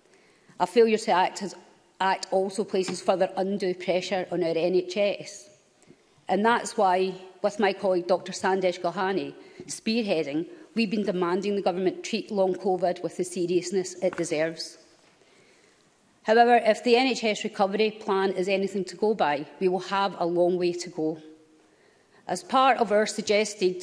A failure to act, has, act also places further undue pressure on our N H S. And that's why, with my colleague Doctor Sandesh Gohani spearheading, we've been demanding the Government treat long COVID with the seriousness it deserves. However, if the N H S recovery plan is anything to go by, we will have a long way to go. As part of our suggested...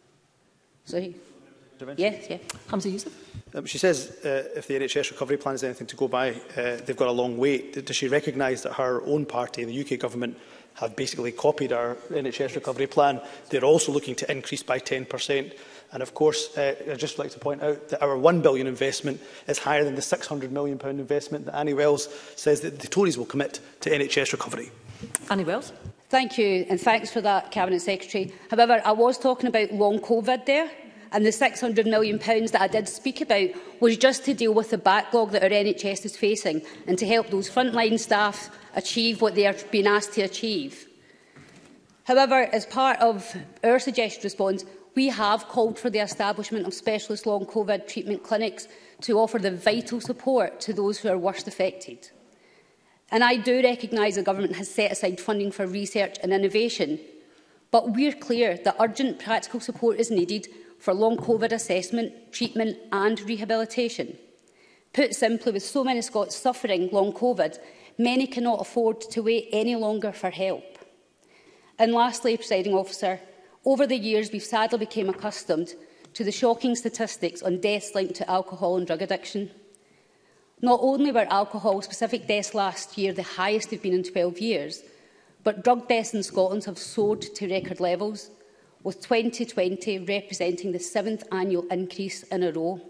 Sorry. Yes, yeah. Hamza Youssef. Um, she says uh, if the N H S recovery plan is anything to go by, uh, they've got a long wait. Does she recognise that her own party, the U K Government, have basically copied our N H S recovery plan? They're also looking to increase by ten percent. And of course, uh, I'd just like to point out that our one billion pounds investment is higher than the six hundred million pounds investment that Annie Wells says that the Tories will commit to N H S recovery. Annie Wells. Thank you, and thanks for that, Cabinet Secretary. However, I was talking about long COVID there, and the six hundred million pounds that I did speak about was just to deal with the backlog that our N H S is facing and to help those frontline staff achieve what they are being asked to achieve. However, as part of our suggested response, we have called for the establishment of specialist long COVID treatment clinics to offer the vital support to those who are worst affected. And I do recognise the Government has set aside funding for research and innovation, but we're clear that urgent practical support is needed for long COVID assessment, treatment and rehabilitation. Put simply, with so many Scots suffering long COVID, many cannot afford to wait any longer for help. And lastly, Presiding Officer, over the years we've sadly become accustomed to the shocking statistics on deaths linked to alcohol and drug addiction. Not only were alcohol-specific deaths last year the highest they've been in twelve years, but drug deaths in Scotland have soared to record levels, with twenty twenty representing the seventh annual increase in a row.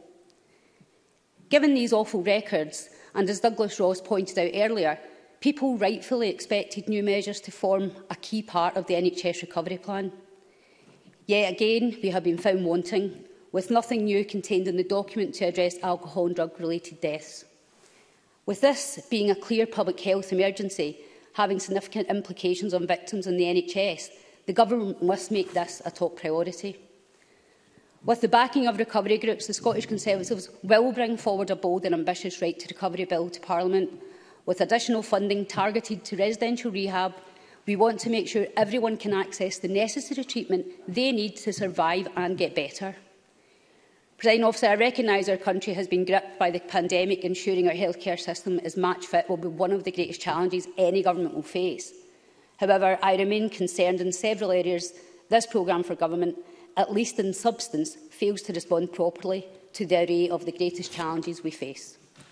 Given these awful records, and as Douglas Ross pointed out earlier, people rightfully expected new measures to form a key part of the N H S recovery plan. Yet again, we have been found wanting, with nothing new contained in the document to address alcohol and drug-related deaths. With this being a clear public health emergency, having significant implications on victims in the N H S, the Government must make this a top priority. With the backing of recovery groups, the Scottish Conservatives will bring forward a bold and ambitious right to recovery bill to Parliament. With additional funding targeted to residential rehab, we want to make sure everyone can access the necessary treatment they need to survive and get better. Presiding Officer, I recognise our country has been gripped by the pandemic. Ensuring our healthcare system is match fit will be one of the greatest challenges any government will face. However, I remain concerned in several areas this programme for government, at least in substance, fails to respond properly to the array of the greatest challenges we face.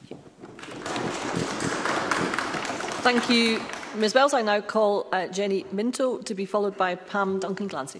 Thank you, Ms Wells. I now call uh, Jenny Minto to be followed by Pam Duncan-Clancy.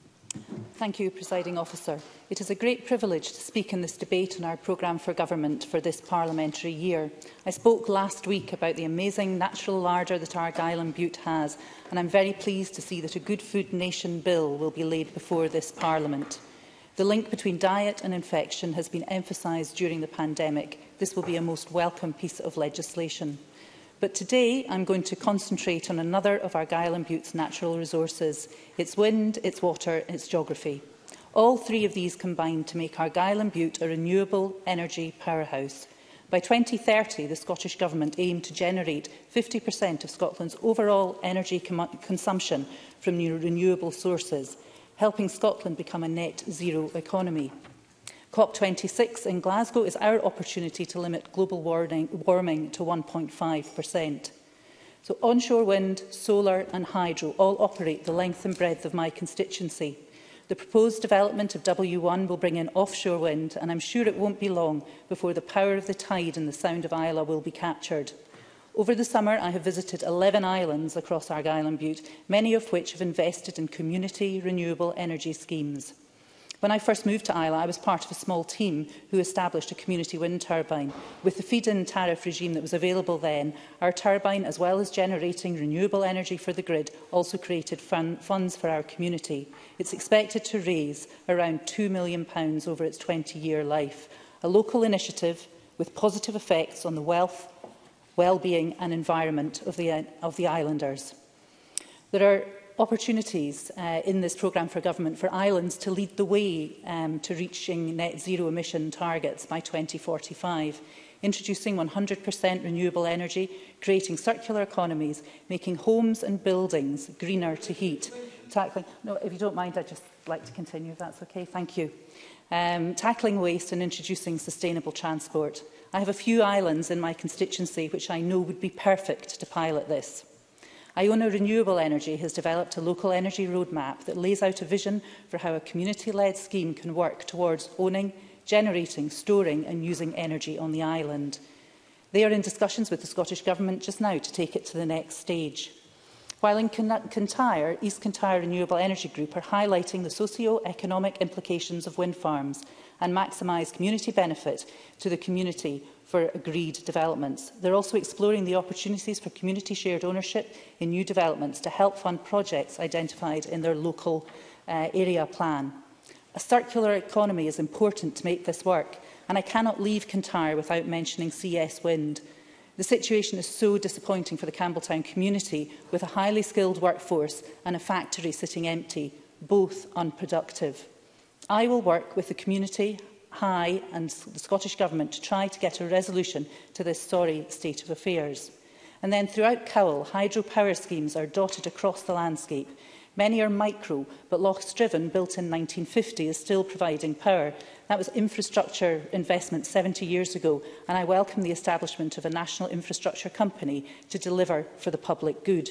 Thank you, Presiding Officer. It is a great privilege to speak in this debate on our programme for government for this parliamentary year. I spoke last week about the amazing natural larder that Argyll and Bute has, and I am very pleased to see that a Good Food Nation bill will be laid before this Parliament. The link between diet and infection has been emphasised during the pandemic. This will be a most welcome piece of legislation. But today I am going to concentrate on another of Argyll and Bute's natural resources, its wind, its water and its geography. All three of these combine to make Argyll and Bute a renewable energy powerhouse. By twenty thirty, the Scottish Government aimed to generate fifty percent of Scotland's overall energy consumption from new renewable sources, helping Scotland become a net zero economy. COP twenty-six in Glasgow is our opportunity to limit global warming, warming to one point five percent. So onshore wind, solar and hydro all operate the length and breadth of my constituency. The proposed development of W one will bring in offshore wind, and I'm sure it won't be long before the power of the tide and the Sound of Islay will be captured. Over the summer, I have visited eleven islands across Argyll and Bute, many of which have invested in community renewable energy schemes. When I first moved to Islay, I was part of a small team who established a community wind turbine. With the feed-in tariff regime that was available then, our turbine, as well as generating renewable energy for the grid, also created fun funds for our community. It's expected to raise around two million pounds over its twenty-year life, a local initiative with positive effects on the wealth, well-being and environment of the, of the islanders. There are opportunities uh, in this programme for government for islands to lead the way um, to reaching net zero emission targets by twenty forty-five, introducing one hundred percent renewable energy, creating circular economies, making homes and buildings greener to heat, tackling... No, if you don't mind, I'd just like to continue, if that's okay. Thank you. Um, tackling waste and introducing sustainable transport. I have a few islands in my constituency which I know would be perfect to pilot this. Iona Renewable Energy has developed a local energy roadmap that lays out a vision for how a community-led scheme can work towards owning, generating, storing and using energy on the island. They are in discussions with the Scottish Government just now to take it to the next stage. While in Kintyre, East Kintyre Renewable Energy Group are highlighting the socio-economic implications of wind farms and maximise community benefit to the community for agreed developments. They're also exploring the opportunities for community shared ownership in new developments to help fund projects identified in their local uh, area plan. A circular economy is important to make this work, and I cannot leave Kintyre without mentioning C S Wind. The situation is so disappointing for the Campbelltown community, with a highly skilled workforce and a factory sitting empty, both unproductive. I will work with the community, High and the Scottish Government to try to get a resolution to this sorry state of affairs. And then throughout Cowell, hydropower schemes are dotted across the landscape. Many are micro, but Loch Striven, built in nineteen fifty, is still providing power. That was infrastructure investment seventy years ago, and I welcome the establishment of a national infrastructure company to deliver for the public good.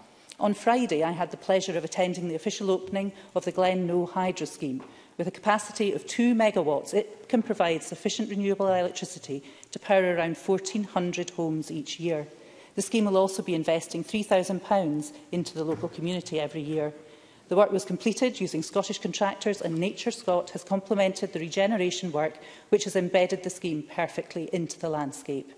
On Friday, I had the pleasure of attending the official opening of the Glen No Hydro Scheme. With a capacity of two megawatts, it can provide sufficient renewable electricity to power around fourteen hundred homes each year. The scheme will also be investing three thousand pounds into the local community every year. The work was completed using Scottish contractors, and Nature Scot has complemented the regeneration work, which has embedded the scheme perfectly into the landscape.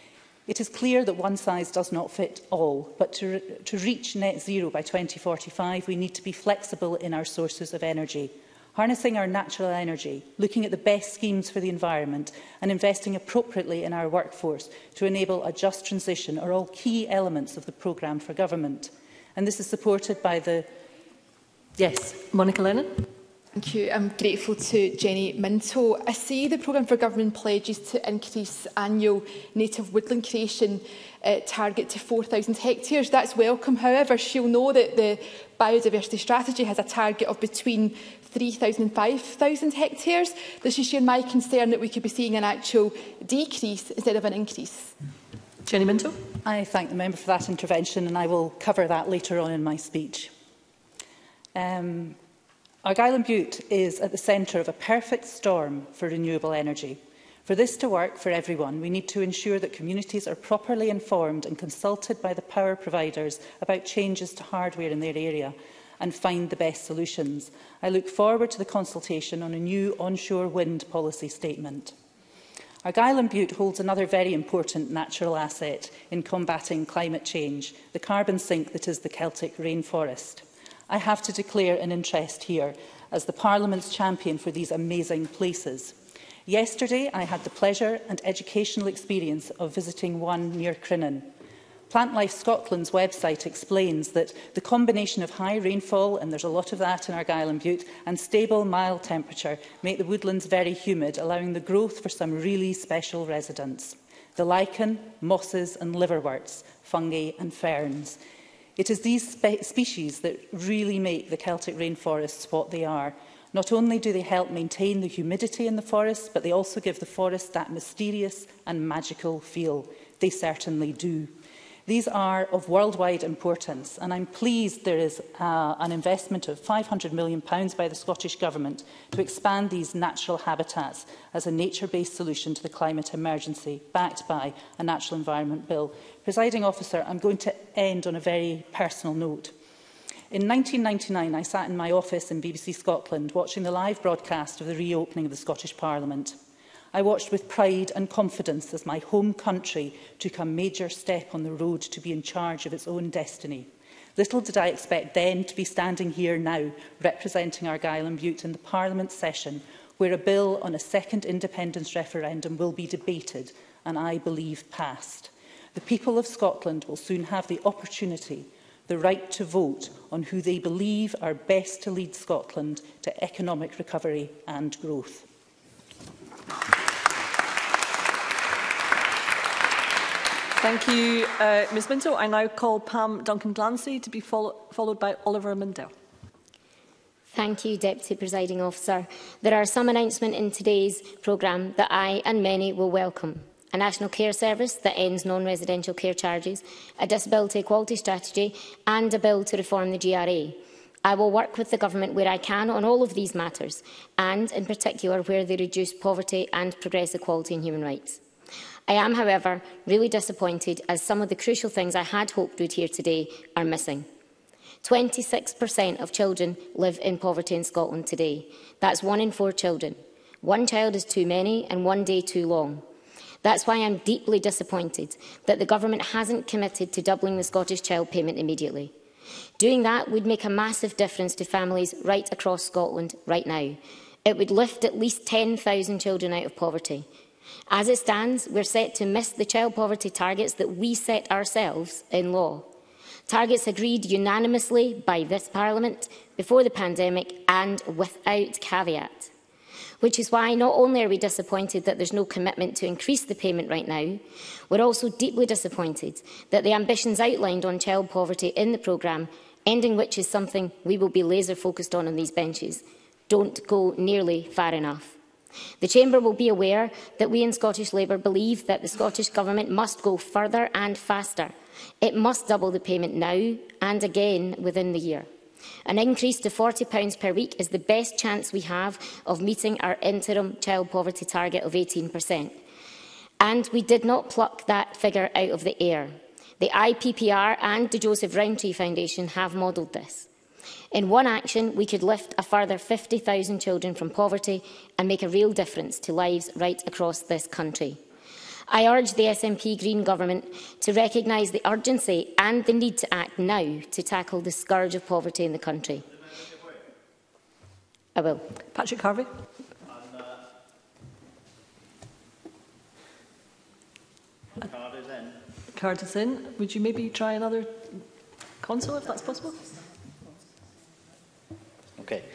It is clear that one size does not fit all, but to, re to reach net zero by twenty forty-five, we need to be flexible in our sources of energy. Harnessing our natural energy, looking at the best schemes for the environment and investing appropriately in our workforce to enable a just transition are all key elements of the programme for government. And this is supported by the... Yes, Monica Lennon. Thank you. I'm grateful to Jenny Minto. I see the programme for government pledges to increase annual native woodland creation uh, target to four thousand hectares. That's welcome. However, she'll know that the biodiversity strategy has a target of between three thousand and five thousand hectares. Does she share my concern that we could be seeing an actual decrease instead of an increase? Jenny Minto. I thank the member for that intervention, and I will cover that later on in my speech. Um, Argyll and Bute is at the centre of a perfect storm for renewable energy. For this to work for everyone, we need to ensure that communities are properly informed and consulted by the power providers about changes to hardware in their area and find the best solutions. I look forward to the consultation on a new onshore wind policy statement. Argyll and Bute holds another very important natural asset in combating climate change, the carbon sink that is the Celtic rainforest. I have to declare an interest here as the Parliament's champion for these amazing places. Yesterday, I had the pleasure and educational experience of visiting one near Crinan. Plant Life Scotland's website explains that the combination of high rainfall, and there's a lot of that in Argyll and Bute, and stable mild temperature make the woodlands very humid, allowing the growth for some really special residents. The lichen, mosses and liverworts, fungi and ferns. It is these spe species that really make the Celtic rainforests what they are. Not only do they help maintain the humidity in the forests, but they also give the forest that mysterious and magical feel. They certainly do. These are of worldwide importance, and I'm pleased there is uh, an investment of five hundred million pounds by the Scottish Government to expand these natural habitats as a nature-based solution to the climate emergency, backed by a Natural Environment Bill. Presiding Officer, I'm going to end on a very personal note. In nineteen ninety-nine, I sat in my office in B B C Scotland watching the live broadcast of the reopening of the Scottish Parliament. I watched with pride and confidence as my home country took a major step on the road to be in charge of its own destiny. Little did I expect then to be standing here now, representing Argyll and Bute in the Parliament session, where a bill on a second independence referendum will be debated and, I believe, passed. The people of Scotland will soon have the opportunity, the right to vote on who they believe are best to lead Scotland to economic recovery and growth. Thank you, uh, Ms Minto. I now call Pam Duncan-Glancy to be follow followed by Oliver Mundell. Thank you, Deputy Presiding Officer. There are some announcements in today's programme that I and many will welcome. A national care service that ends non-residential care charges, a disability equality strategy and a bill to reform the G R A. I will work with the Government where I can on all of these matters, and in particular where they reduce poverty and progress equality and human rights. I am, however, really disappointed as some of the crucial things I had hoped we'd hear today are missing. twenty-six percent of children live in poverty in Scotland today. That's one in four children. One child is too many and one day too long. That's why I'm deeply disappointed that the Government hasn't committed to doubling the Scottish Child Payment immediately. Doing that would make a massive difference to families right across Scotland right now. It would lift at least ten thousand children out of poverty. As it stands, we're set to miss the child poverty targets that we set ourselves in law. Targets agreed unanimously by this Parliament before the pandemic and without caveat. Which is why not only are we disappointed that there's no commitment to increase the payment right now, we're also deeply disappointed that the ambitions outlined on child poverty in the programme, ending which is something we will be laser focused on on these benches, don't go nearly far enough. The Chamber will be aware that we in Scottish Labour believe that the Scottish Government must go further and faster. It must double the payment now and again within the year. An increase to forty pounds per week is the best chance we have of meeting our interim child poverty target of eighteen percent. And we did not pluck that figure out of the air. The I P P R and the Joseph Rowntree Foundation have modelled this. In one action, we could lift a further fifty thousand children from poverty and make a real difference to lives right across this country. I urge the S N P Green Government to recognise the urgency and the need to act now to tackle the scourge of poverty in the country. I will. Patrick Harvey. The card is in. Card is in. Would you maybe try another console if that's possible? Okay.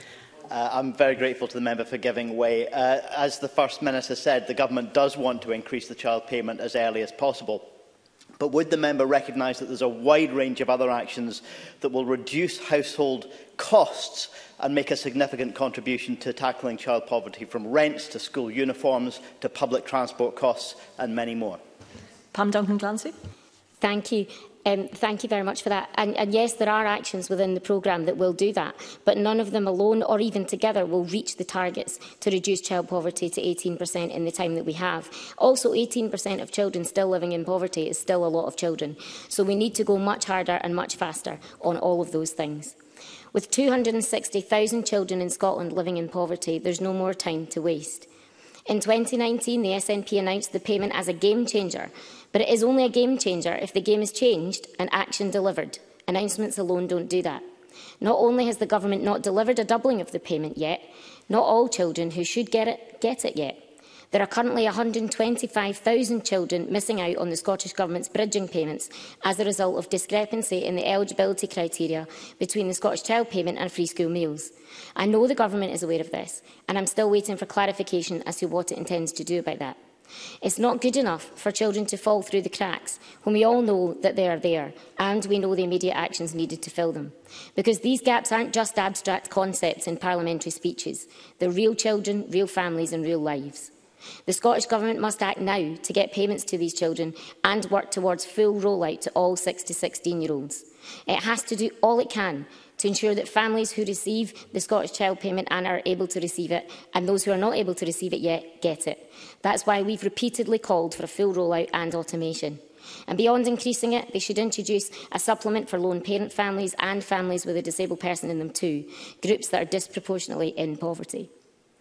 Uh, I'm very grateful to the member for giving way. Uh, as the First Minister said, the Government does want to increase the child payment as early as possible. But would the member recognise that there's a wide range of other actions that will reduce household costs and make a significant contribution to tackling child poverty, from rents to school uniforms to public transport costs and many more? Pam Duncan-Glancy. Thank you. Um, thank you very much for that. And, and yes, there are actions within the programme that will do that, but none of them alone or even together will reach the targets to reduce child poverty to eighteen percent in the time that we have. Also, eighteen percent of children still living in poverty is still a lot of children. So we need to go much harder and much faster on all of those things. With two hundred and sixty thousand children in Scotland living in poverty, there's no more time to waste. In twenty nineteen, the S N P announced the payment as a game changer, but it is only a game changer if the game is changed and action delivered. Announcements alone don't do that. Not only has the Government not delivered a doubling of the payment yet, not all children who should get it, get it yet. There are currently one hundred and twenty-five thousand children missing out on the Scottish Government's bridging payments as a result of discrepancy in the eligibility criteria between the Scottish Child Payment and free school meals. I know the Government is aware of this, and I'm still waiting for clarification as to what it intends to do about that. It's not good enough for children to fall through the cracks when we all know that they are there and we know the immediate actions needed to fill them. Because these gaps aren't just abstract concepts in parliamentary speeches. They're real children, real families and real lives. The Scottish Government must act now to get payments to these children and work towards full rollout to all six to sixteen-year-olds. It has to do all it can to ensure that families who receive the Scottish Child Payment and are able to receive it, and those who are not able to receive it yet, get it. That's why we've repeatedly called for a full rollout and automation. And beyond increasing it, they should introduce a supplement for lone parent families and families with a disabled person in them too, groups that are disproportionately in poverty.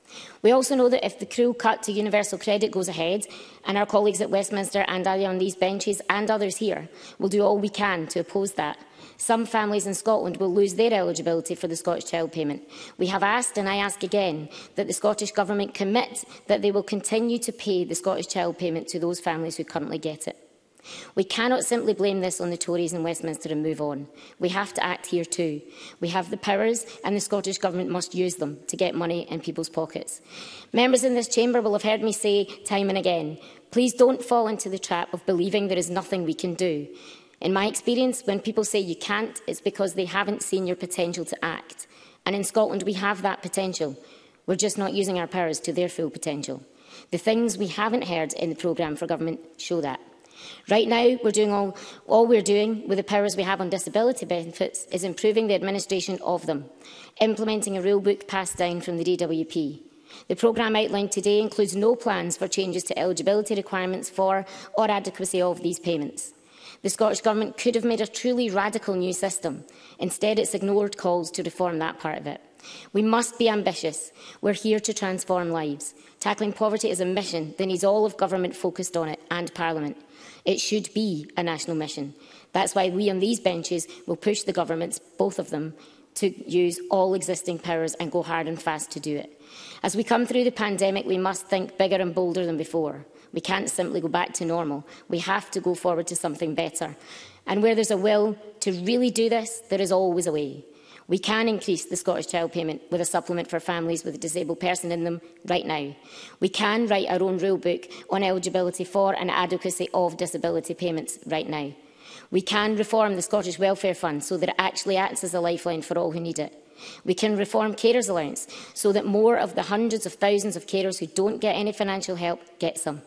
We also know that if the cruel cut to universal credit goes ahead, and our colleagues at Westminster and on these benches and others here will do all we can to oppose that, some families in Scotland will lose their eligibility for the Scottish Child Payment. We have asked, and I ask again, that the Scottish Government commit that they will continue to pay the Scottish Child Payment to those families who currently get it. We cannot simply blame this on the Tories in Westminster and move on. We have to act here too. We have the powers, and the Scottish Government must use them to get money in people's pockets. Members in this chamber will have heard me say time and again, please don't fall into the trap of believing there is nothing we can do. In my experience, when people say you can't, it's because they haven't seen your potential to act. And in Scotland, we have that potential. We're just not using our powers to their full potential. The things we haven't heard in the programme for government show that. Right now, we're doing all, all we're doing with the powers we have on disability benefits is improving the administration of them, implementing a rule book passed down from the D W P. The programme outlined today includes no plans for changes to eligibility requirements for or adequacy of these payments. The Scottish Government could have made a truly radical new system. Instead, it's ignored calls to reform that part of it. We must be ambitious. We're here to transform lives. Tackling poverty is a mission that needs all of government focused on it, and Parliament. It should be a national mission. That's why we on these benches will push the governments, both of them, to use all existing powers and go hard and fast to do it. As we come through the pandemic, we must think bigger and bolder than before. We can't simply go back to normal. We have to go forward to something better. And where there's a will to really do this, there is always a way. We can increase the Scottish Child Payment with a supplement for families with a disabled person in them right now. We can write our own rule book on eligibility for and adequacy of disability payments right now. We can reform the Scottish Welfare Fund so that it actually acts as a lifeline for all who need it. We can reform carers allowance so that more of the hundreds of thousands of carers who don't get any financial help get some.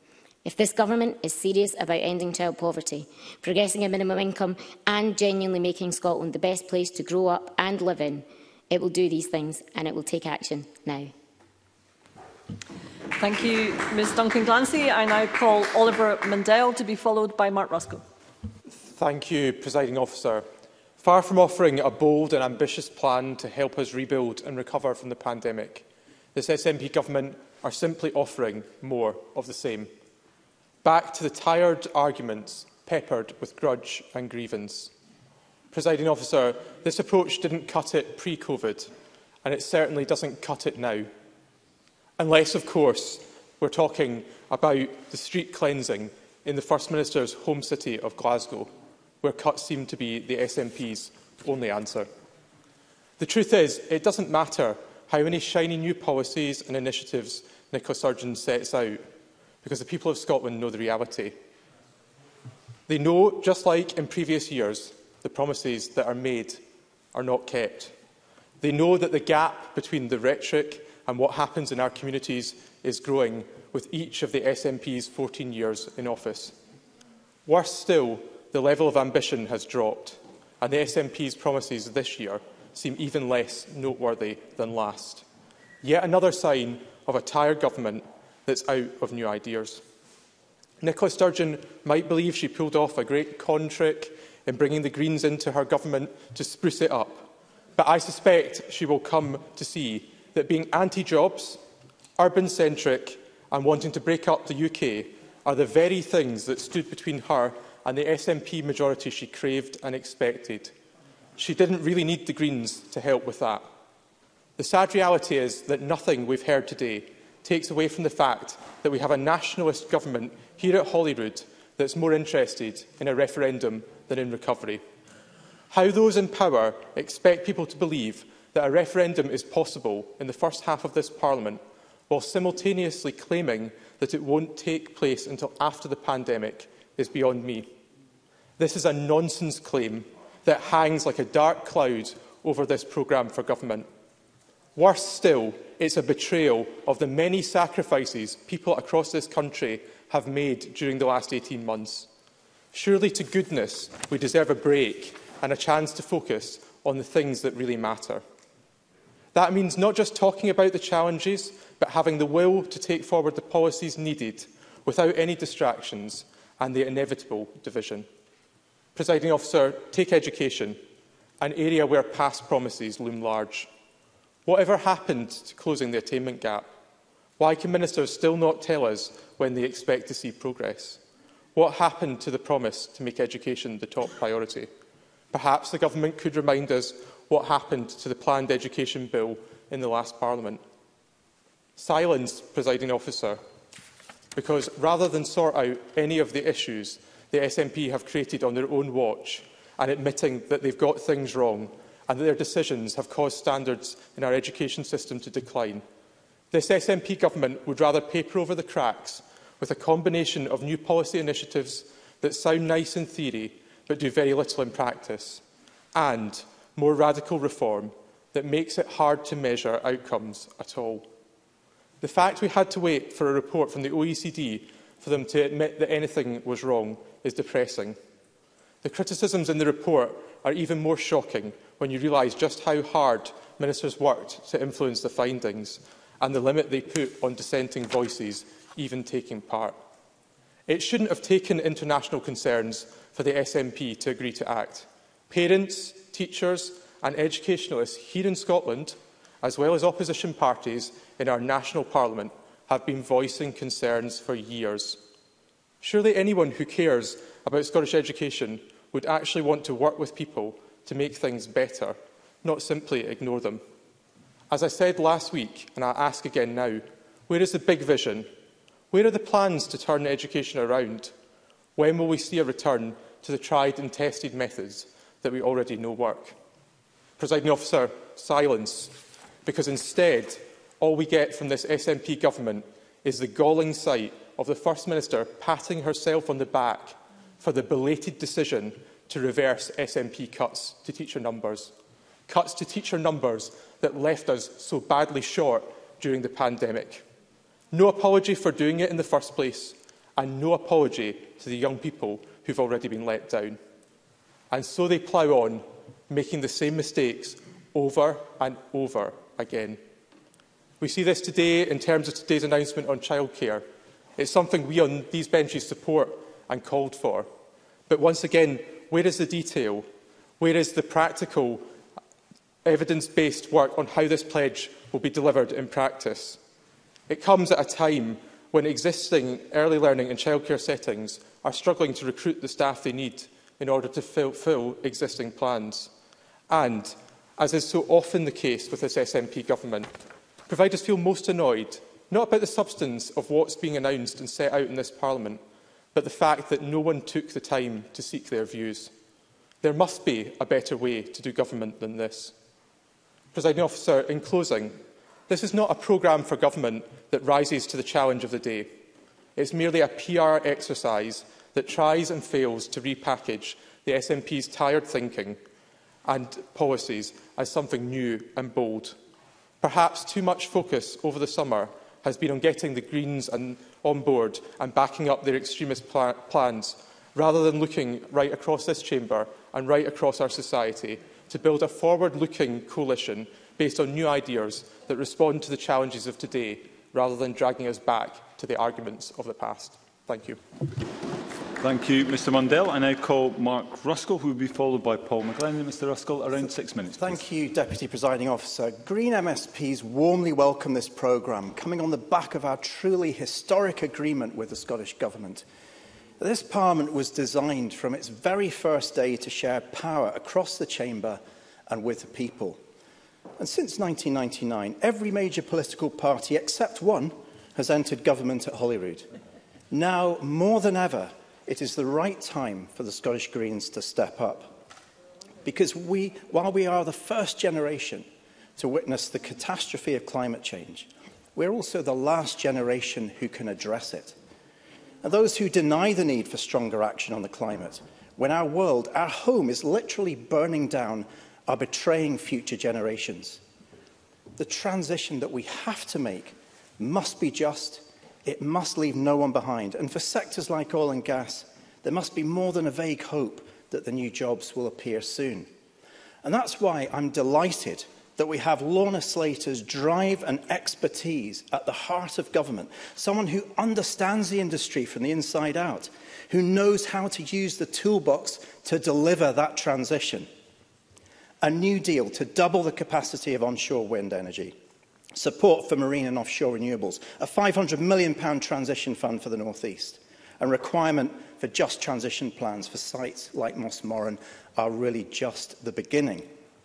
If this government is serious about ending child poverty, progressing a minimum income and genuinely making Scotland the best place to grow up and live in, it will do these things and it will take action now. Thank you, Ms Duncan-Glancy. I now call Oliver Mundell to be followed by Mark Ruskell. Thank you, Presiding Officer. Far from offering a bold and ambitious plan to help us rebuild and recover from the pandemic, this S N P government are simply offering more of the same. Back to the tired arguments peppered with grudge and grievance. Presiding Officer, this approach didn't cut it pre-COVID, and it certainly doesn't cut it now. Unless, of course, we're talking about the street cleansing in the First Minister's home city of Glasgow, where cuts seem to be the S N P's only answer. The truth is, it doesn't matter how many shiny new policies and initiatives Nicola Sturgeon sets out, because the people of Scotland know the reality. They know, just like in previous years, the promises that are made are not kept. They know that the gap between the rhetoric and what happens in our communities is growing with each of the S N P's fourteen years in office. Worse still, the level of ambition has dropped, and the S N P's promises this year seem even less noteworthy than last. Yet another sign of a tired government that's out of new ideas. Nicola Sturgeon might believe she pulled off a great con trick in bringing the Greens into her government to spruce it up, but I suspect she will come to see that being anti-jobs, urban-centric and wanting to break up the U K are the very things that stood between her and the S N P majority she craved and expected. She didn't really need the Greens to help with that. The sad reality is that nothing we've heard today takes away from the fact that we have a nationalist government here at Holyrood that's more interested in a referendum than in recovery. How those in power expect people to believe that a referendum is possible in the first half of this Parliament, while simultaneously claiming that it won't take place until after the pandemic, is beyond me. This is a nonsense claim that hangs like a dark cloud over this programme for government. Worse still, it's a betrayal of the many sacrifices people across this country have made during the last eighteen months. Surely to goodness we deserve a break and a chance to focus on the things that really matter. That means not just talking about the challenges, but having the will to take forward the policies needed without any distractions and the inevitable division. Presiding Officer, take education, an area where past promises loom large. Whatever happened to closing the attainment gap? Why can ministers still not tell us when they expect to see progress? What happened to the promise to make education the top priority? Perhaps the government could remind us what happened to the planned education bill in the last Parliament. Silence, Presiding Officer, because rather than sort out any of the issues the S N P have created on their own watch and admitting that they've got things wrong and that their decisions have caused standards in our education system to decline, this S N P government would rather paper over the cracks with a combination of new policy initiatives that sound nice in theory but do very little in practice, and more radical reform that makes it hard to measure outcomes at all. The fact we had to wait for a report from the O E C D for them to admit that anything was wrong is depressing. The criticisms in the report are even more shocking when you realise just how hard ministers worked to influence the findings and the limit they put on dissenting voices even taking part. It shouldn't have taken international concerns for the S N P to agree to act. Parents, teachers and educationalists here in Scotland, as well as opposition parties in our national parliament, have been voicing concerns for years. Surely anyone who cares about Scottish education would actually want to work with people to make things better, not simply ignore them. As I said last week, and I ask again now, where is the big vision? Where are the plans to turn education around? When will we see a return to the tried and tested methods that we already know work? Presiding Officer, silence, because instead all we get from this S N P government is the galling sight of the First Minister patting herself on the back for the belated decision to reverse S N P cuts to teacher numbers. Cuts to teacher numbers that left us so badly short during the pandemic. No apology for doing it in the first place, and no apology to the young people who've already been let down. And so they plough on, making the same mistakes over and over again. We see this today in terms of today's announcement on childcare. It's something we on these benches support and called for. But once again, where is the detail? Where is the practical, evidence-based work on how this pledge will be delivered in practice? It comes at a time when existing early learning and childcare settings are struggling to recruit the staff they need in order to fulfil existing plans. And, as is so often the case with this S N P government, providers feel most annoyed, not about the substance of what's being announced and set out in this Parliament, but the fact that no one took the time to seek their views. There must be a better way to do government than this. Presiding Officer, in closing, This is not a programme for government that rises to the challenge of the day. It's merely a P R exercise that tries and fails to repackage the S N P's tired thinking and policies as something new and bold. Perhaps too much focus over the summer has been on getting the Greens and on board and backing up their extremist pla plans, rather than looking right across this chamber and right across our society to build a forward-looking coalition based on new ideas that respond to the challenges of today, rather than dragging us back to the arguments of the past. Thank you. Thank you, Mr Mundell. I now call Mark Ruskell, who will be followed by Paul McGlennon. Mr Ruskell, around six minutes. Thank please. you, Deputy Presiding Officer. Green M S Ps warmly welcome this programme, coming on the back of our truly historic agreement with the Scottish Government. This Parliament was designed from its very first day to share power across the chamber and with the people. And since nineteen ninety-nine, every major political party except one has entered government at Holyrood. Now, more than ever, it is the right time for the Scottish Greens to step up. Because we, while we are the first generation to witness the catastrophe of climate change, we're also the last generation who can address it. And those who deny the need for stronger action on the climate, when our world, our home, is literally burning down, are betraying future generations. The transition that we have to make must be just. It must leave no one behind. And for sectors like oil and gas, there must be more than a vague hope that the new jobs will appear soon. And that's why I'm delighted that we have Lorna Slater's drive and expertise at the heart of government, someone who understands the industry from the inside out, who knows how to use the toolbox to deliver that transition. A new deal to double the capacity of onshore wind energy, support for marine and offshore renewables, a five hundred million pound transition fund for the North East, and requirement for just transition plans for sites like Moss Moran are really just the beginning.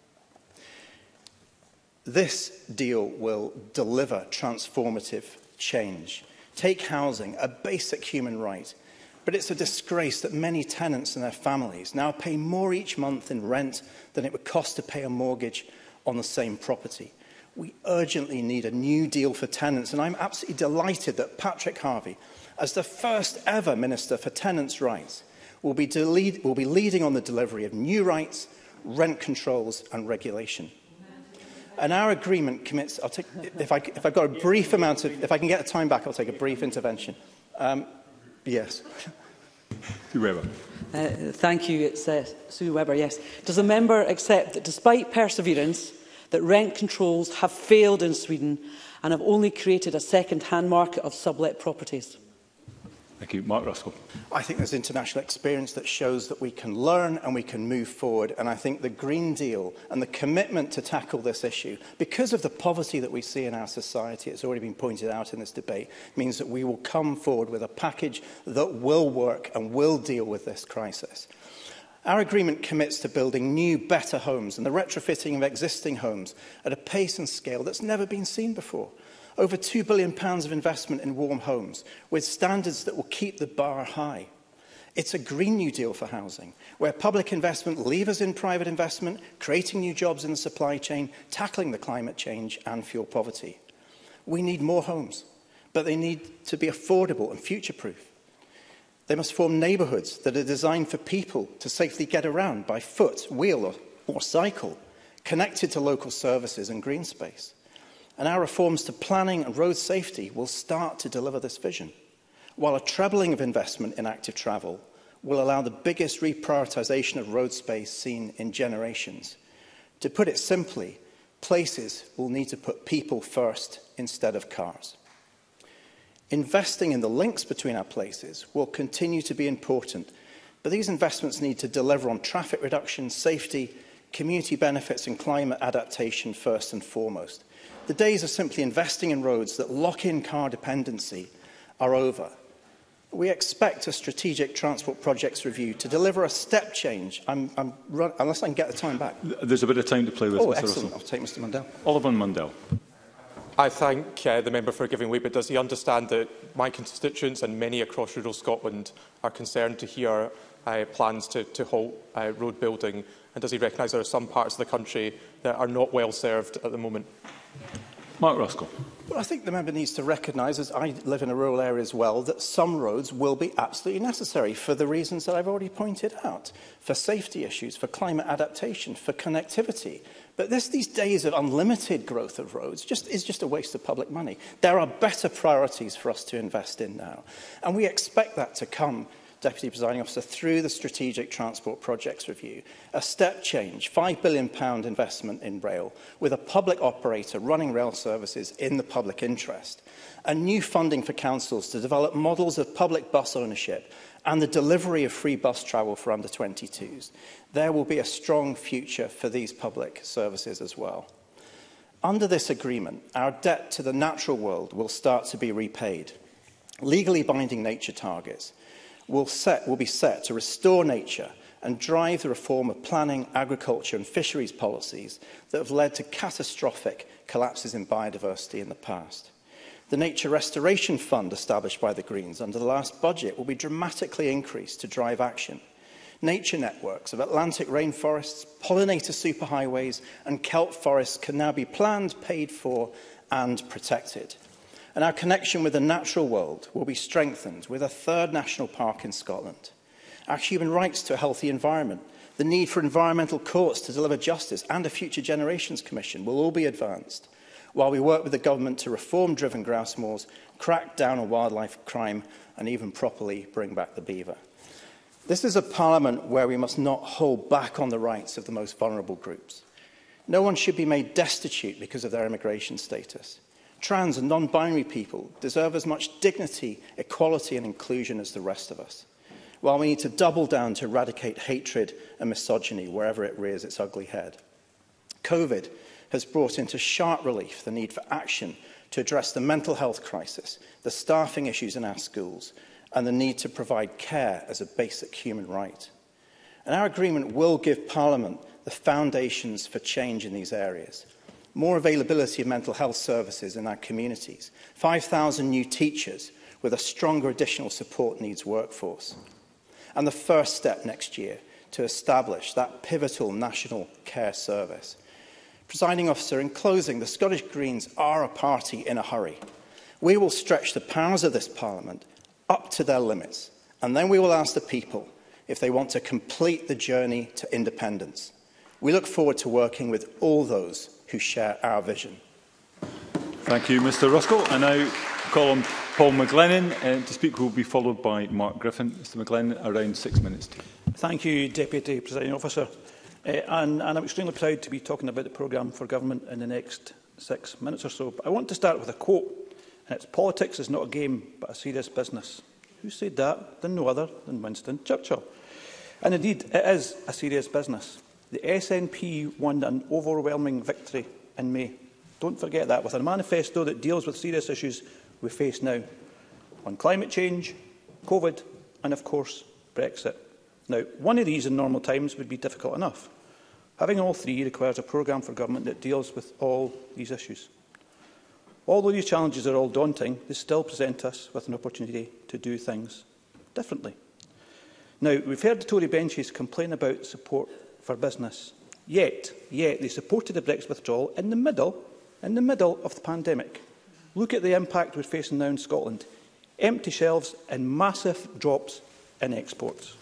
This deal will deliver transformative change. Take housing, a basic human right, but it's a disgrace that many tenants and their families now pay more each month in rent than it would cost to pay a mortgage on the same property. We urgently need a new deal for tenants, and I'm absolutely delighted that Patrick Harvey, as the first ever Minister for Tenants' Rights, will be, lead, will be leading on the delivery of new rights, rent controls and regulation. And our agreement commits, I'll take, if, I, if I've got a brief amount of, if I can get the time back, I'll take a brief intervention. Um, yes. Sue Webber. Uh, thank you. It's uh, Sue Webber, yes. Does the member accept that despite perseverance, that rent controls have failed in Sweden and have only created a second-hand market of sublet properties? Thank you. Mark Ruskell. I think there's international experience that shows that we can learn and we can move forward. And I think the Green Deal and the commitment to tackle this issue, because of the poverty that we see in our society, it's already been pointed out in this debate, means that we will come forward with a package that will work and will deal with this crisis. Our agreement commits to building new, better homes and the retrofitting of existing homes at a pace and scale that's never been seen before. Over two billion pounds of investment in warm homes, with standards that will keep the bar high. It's a Green New Deal for housing, where public investment levers in private investment, creating new jobs in the supply chain, tackling the climate change and fuel poverty. We need more homes, but they need to be affordable and future-proof. They must form neighbourhoods that are designed for people to safely get around by foot, wheel or, or cycle, connected to local services and green space. And our reforms to planning and road safety will start to deliver this vision, while a trebling of investment in active travel will allow the biggest reprioritisation of road space seen in generations. To put it simply, places will need to put people first instead of cars. Investing in the links between our places will continue to be important, but these investments need to deliver on traffic reduction, safety, community benefits and climate adaptation first and foremost. The days of simply investing in roads that lock in car dependency are over. We expect a strategic transport projects review to deliver a step change, I'm, I'm run, unless I can get the time back. There's a bit of time to play with, Oh, Mr excellent. Russell. I'll take Mr Mundell. Oliver Mundell. I thank uh, the member for giving way, but does he understand that my constituents and many across rural Scotland are concerned to hear uh, plans to, to halt uh, road building? And does he recognise there are some parts of the country that are not well served at the moment? Mark Ruskell. Well, I think the member needs to recognise, as I live in a rural area as well, that some roads will be absolutely necessary for the reasons that I've already pointed out, for safety issues, for climate adaptation, for connectivity. But this, these days of unlimited growth of roads just, is just a waste of public money. There are better priorities for us to invest in now. And we expect that to come, Deputy Presiding Officer, through the Strategic Transport Projects Review. A step change, five billion pounds investment in rail, with a public operator running rail services in the public interest. And new funding for councils to develop models of public bus ownership and the delivery of free bus travel for under twenty-twos. There will be a strong future for these public services as well. Under this agreement, our debt to the natural world will start to be repaid. Legally binding nature targets will, set, will be set to restore nature and drive the reform of planning, agriculture and fisheries policies that have led to catastrophic collapses in biodiversity in the past. The Nature Restoration Fund established by the Greens under the last budget will be dramatically increased to drive action. Nature networks of Atlantic rainforests, pollinator superhighways and kelp forests can now be planned, paid for and protected. And our connection with the natural world will be strengthened with a third national park in Scotland. Our human rights to a healthy environment, the need for environmental courts to deliver justice and a Future Generations Commission will all be advanced, while we work with the government to reform driven grouse moors, crack down on wildlife crime and even properly bring back the beaver. This is a parliament where we must not hold back on the rights of the most vulnerable groups. No one should be made destitute because of their immigration status. Trans and non-binary people deserve as much dignity, equality and inclusion as the rest of us, while we need to double down to eradicate hatred and misogyny wherever it rears its ugly head. COVID has brought into sharp relief the need for action to address the mental health crisis, the staffing issues in our schools, and the need to provide care as a basic human right. And our agreement will give Parliament the foundations for change in these areas. More availability of mental health services in our communities, five thousand new teachers with a stronger additional support needs workforce, and the first step next year to establish that pivotal national care service. Presiding Officer, in closing, the Scottish Greens are a party in a hurry. We will stretch the powers of this Parliament up to their limits, and then we will ask the people if they want to complete the journey to independence. We look forward to working with all those who share our vision. Thank you, Mr Ruskell. I now call on Paul McGlennan uh, to speak, who will be followed by Mark Griffin. Mr McGlennan, around six minutes. Thank you, Deputy Presiding Officer. Uh, and, and I'm extremely proud to be talking about the programme for government in the next six minutes or so. But I want to start with a quote, and it's: "Politics is not a game, but a serious business." Who said that? Than no other than Winston Churchill. And indeed, it is a serious business. The S N P won an overwhelming victory in May. Don't forget that, with a manifesto that deals with serious issues we face now, on climate change, COVID and, of course, Brexit. Now, one of these in normal times would be difficult enough. Having all three requires a programme for government that deals with all these issues. Although these challenges are all daunting, they still present us with an opportunity to do things differently. Now, we've heard the Tory benches complain about support for business. Yet, yet they supported the Brexit withdrawal in the middle, in the middle of the pandemic. Look at the impact we're facing now in Scotland. Empty shelves and massive drops in exports.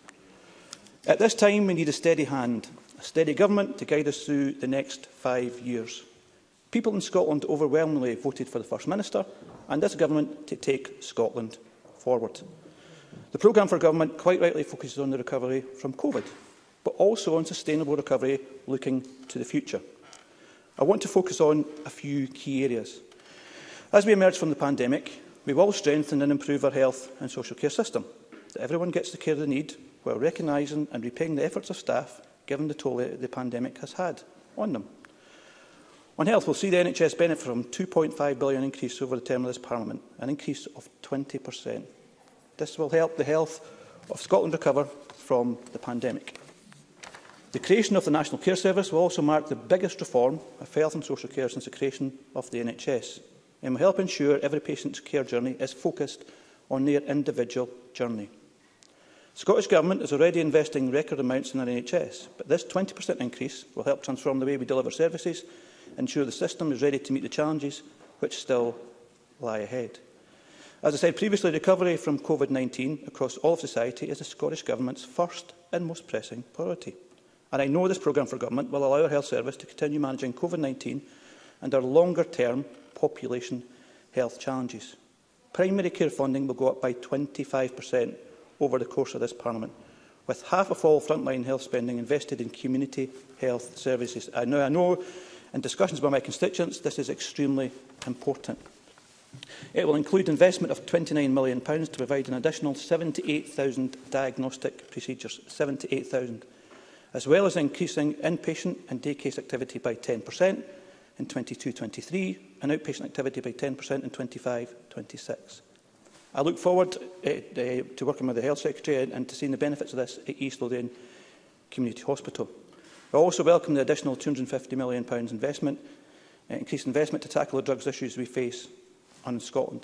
At this time, we need a steady hand, a steady government to guide us through the next five years. People in Scotland overwhelmingly voted for the First Minister and this government to take Scotland forward. The programme for government quite rightly focuses on the recovery from COVID, but also on sustainable recovery looking to the future. I want to focus on a few key areas. As we emerge from the pandemic, we will strengthen and improve our health and social care system, that everyone gets the care they need, while recognising and repaying the efforts of staff, given the toll the pandemic has had on them. On health, we'll see the N H S benefit from a two point five billion pounds increase over the term of this Parliament, an increase of twenty percent. This will help the health of Scotland recover from the pandemic. The creation of the National Care Service will also mark the biggest reform of health and social care since the creation of the N H S, and will help ensure every patient's care journey is focused on their individual journey. The Scottish Government is already investing record amounts in our N H S, but this twenty percent increase will help transform the way we deliver services, ensure the system is ready to meet the challenges which still lie ahead. As I said previously, recovery from COVID nineteen across all of society is the Scottish Government's first and most pressing priority. And I know this programme for government will allow our health service to continue managing COVID nineteen and our longer-term population health challenges. Primary care funding will go up by twenty-five percent over the course of this Parliament, with half of all frontline health spending invested in community health services. I know, I know in discussions with my constituents this is extremely important. It will include investment of twenty-nine million pounds to provide an additional seventy-eight thousand diagnostic procedures, seventy-eight thousand, as well as increasing inpatient and day case activity by ten percent in twenty-two twenty-three and outpatient activity by ten percent in twenty-five twenty-six. I look forward uh, uh, to working with the Health Secretary and, and to seeing the benefits of this at East Lothian Community Hospital. I also welcome the additional two hundred and fifty million pounds investment, uh, increased investment to tackle the drugs issues we face in Scotland.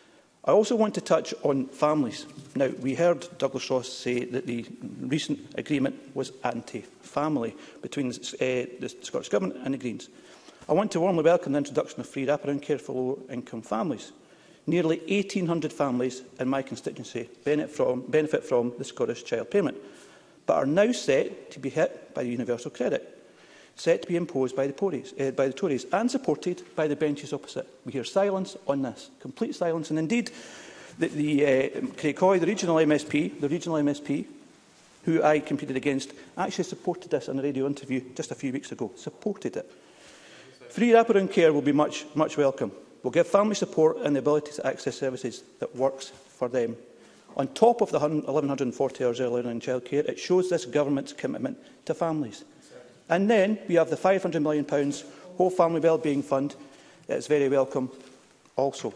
I also want to touch on families. Now, we heard Douglas Ross say that the recent agreement was anti-family between uh, the Scottish Government and the Greens. I want to warmly welcome the introduction of free wraparound care for low-income families. Nearly eighteen hundred families in my constituency benefit from, benefit from the Scottish Child Payment, but are now set to be hit by the universal credit, set to be imposed by the, Tories, uh, by the Tories and supported by the benches opposite. We hear silence on this, complete silence. And indeed, the, the, uh, Craig Hoy, the regional M S P, the regional M S P, who I competed against, actually supported this in a radio interview just a few weeks ago, supported it. Free wraparound care will be much, much welcome. We'll give family support and the ability to access services that works for them. On top of the one thousand one hundred and forty hours early learning and childcare, it shows this government's commitment to families. And then we have the five hundred million pounds Whole Family Wellbeing Fund. It's very welcome also.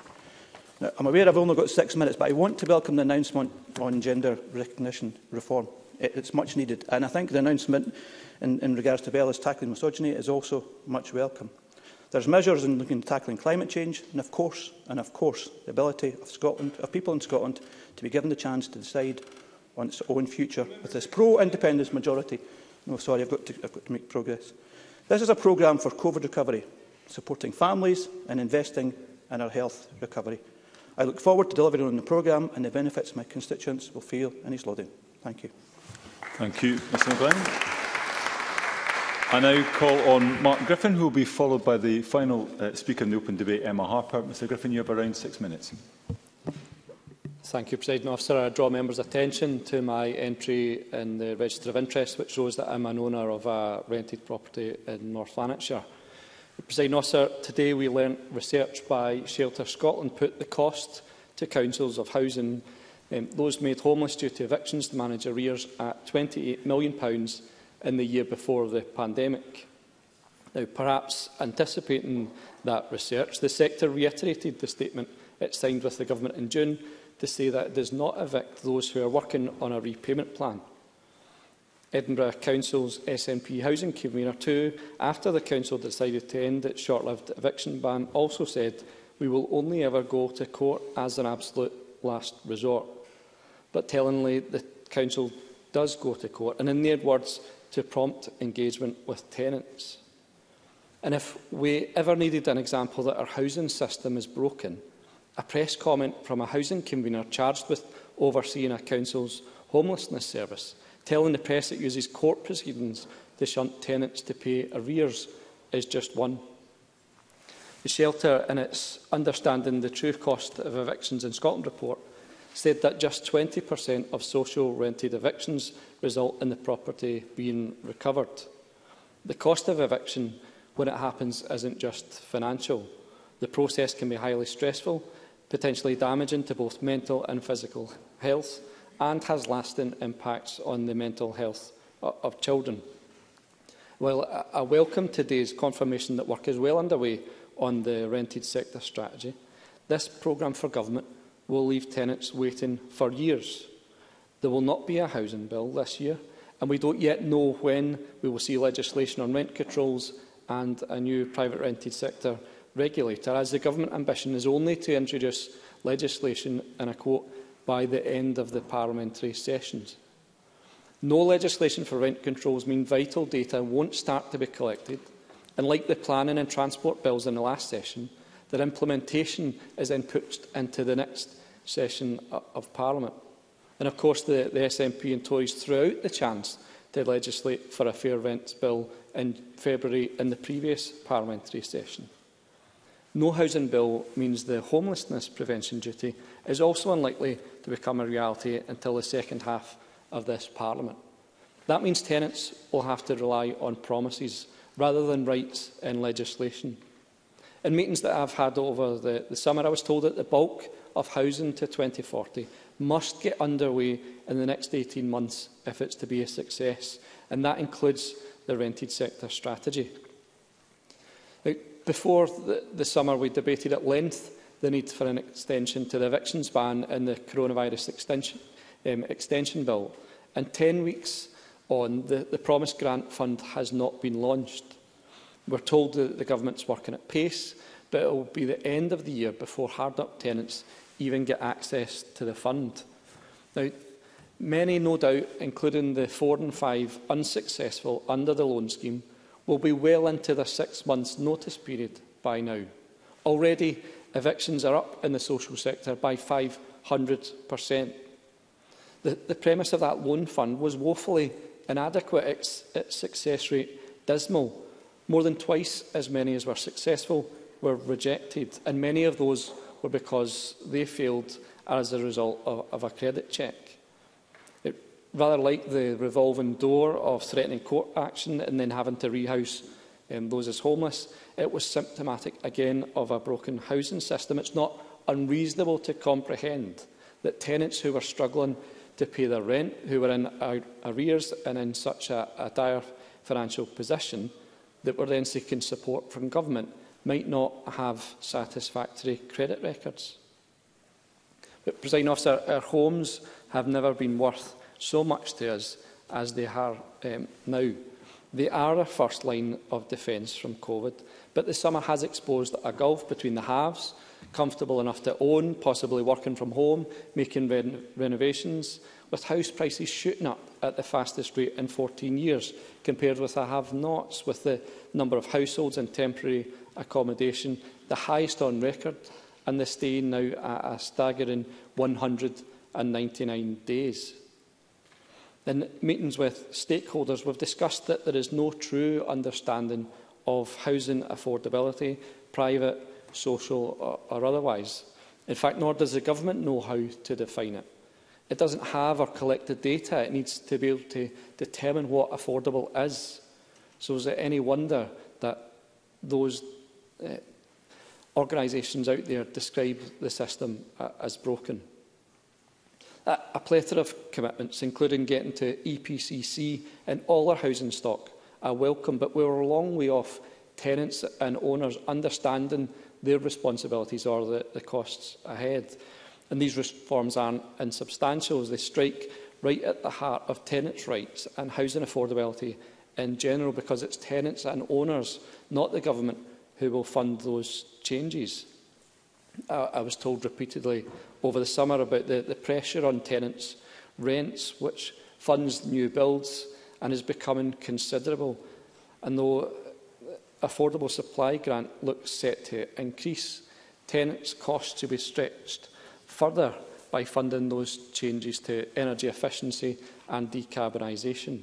Now, I'm aware I've only got six minutes, but I want to welcome the announcement on gender recognition reform. It, it's much needed. And I think the announcement in, in regards to Bella's tackling misogyny is also much welcome. There's measures in looking at tackling climate change, and of course, and of course, the ability of Scotland, of people in Scotland, to be given the chance to decide on its own future with this pro-independence majority. No, sorry, I've got, to, I've got to make progress. This is a programme for COVID recovery, supporting families and investing in our health recovery. I look forward to delivering on the programme and the benefits my constituents will feel in East Lothian. Thank you. Thank you, Mr McGlenn. I now call on Mark Griffin, who will be followed by the final uh, speaker in the open debate, Emma Harper. Mr Griffin, you have around six minutes. Thank you, Presiding Officer. I draw members' attention to my entry in the Register of Interest, which shows that I am an owner of a rented property in North Lanarkshire. Presiding Officer, today we learnt research by Shelter Scotland put the cost to councils of housing um, those made homeless due to evictions to manage arrears at twenty-eight million pounds in the year before the pandemic. Now, perhaps anticipating that research, the sector reiterated the statement it signed with the Government in June to say that it does not evict those who are working on a repayment plan. Edinburgh Council's S N P Housing Convener two, after the Council decided to end its short-lived eviction ban, also said, "We will only ever go to court as an absolute last resort." But tellingly, the Council does go to court, and in their words, to prompt engagement with tenants. And if we ever needed an example that our housing system is broken, a press comment from a housing convener charged with overseeing a council's homelessness service, telling the press it uses court proceedings to shunt tenants to pay arrears, is just one. The Shelter, in its Understanding the True Cost of Evictions in Scotland report, said that just twenty percent of social rented evictions result in the property being recovered. The cost of eviction, when it happens, isn't just financial. The process can be highly stressful, potentially damaging to both mental and physical health, and has lasting impacts on the mental health of children. While I welcome today's confirmation that work is well underway on the rented sector strategy, this programme for government will leave tenants waiting for years. There will not be a housing bill this year, and we don't yet know when we will see legislation on rent controls and a new private rented sector regulator, as the government ambition is only to introduce legislation, and I quote, by the end of the parliamentary sessions. No legislation for rent controls mean vital data won't start to be collected And like the planning and transport bills in the last session, their implementation is then pushed into the next session of Parliament. And of course, the, the S N P and Tories threw out the chance to legislate for a fair rents bill in February in the previous parliamentary session. No housing bill means the homelessness prevention duty is also unlikely to become a reality until the second half of this Parliament. That means tenants will have to rely on promises rather than rights in legislation. In meetings that I've had over the, the summer, I was told that the bulk of housing to twenty forty must get underway in the next eighteen months if it's to be a success, and that includes the rented sector strategy. Now, before the, the summer, we debated at length the need for an extension to the evictions ban in the coronavirus extension, um, extension bill, and ten weeks on, the, the Promise Grant Fund has not been launched. We're told that the government's working at pace, but it will be the end of the year before hard-up tenants even get access to the fund. Now, many, no doubt, including the four and five unsuccessful under the loan scheme, will be well into their six months notice period by now. Already, evictions are up in the social sector by five hundred percent. The, the premise of that loan fund was woefully inadequate, its, its success rate dismal. More than twice as many as were successful were rejected, and many of those were because they failed as a result of, of a credit check. It, rather like the revolving door of threatening court action and then having to rehouse um, those as homeless, it was symptomatic again of a broken housing system. It's not unreasonable to comprehend that tenants who were struggling to pay their rent, who were in arrears and in such a, a dire financial position, that were then seeking support from government, might not have satisfactory credit records. But, Presiding Officer, our homes have never been worth so much to us as they are um, now. They are our first line of defence from COVID, but the summer has exposed a gulf between the haves, comfortable enough to own, possibly working from home, making ren renovations, with house prices shooting up at the fastest rate in fourteen years, compared with the have-nots, with the number of households in temporary accommodation the highest on record, and the stay now at a staggering one hundred and ninety-nine days. In meetings with stakeholders, we've discussed that there is no true understanding of housing affordability, private, social or, or otherwise. In fact, nor does the government know how to define it. It doesn't have or collect the data it needs to be able to determine what affordable is. So is it any wonder that those uh, organisations out there describe the system uh, as broken? A, a plethora of commitments, including getting to E P C C in all our housing stock, are welcome, but we're a long way off tenants and owners understanding their responsibilities or the, the costs ahead. And these reforms aren't insubstantial, as they strike right at the heart of tenants' rights and housing affordability in general, because it's tenants and owners, not the government, who will fund those changes. Uh, I was told repeatedly over the summer about the, the pressure on tenants' rents, which funds new builds and is becoming considerable. And though affordable supply grant looks set to increase, tenants' costs to be stretched further by funding those changes to energy efficiency and decarbonisation.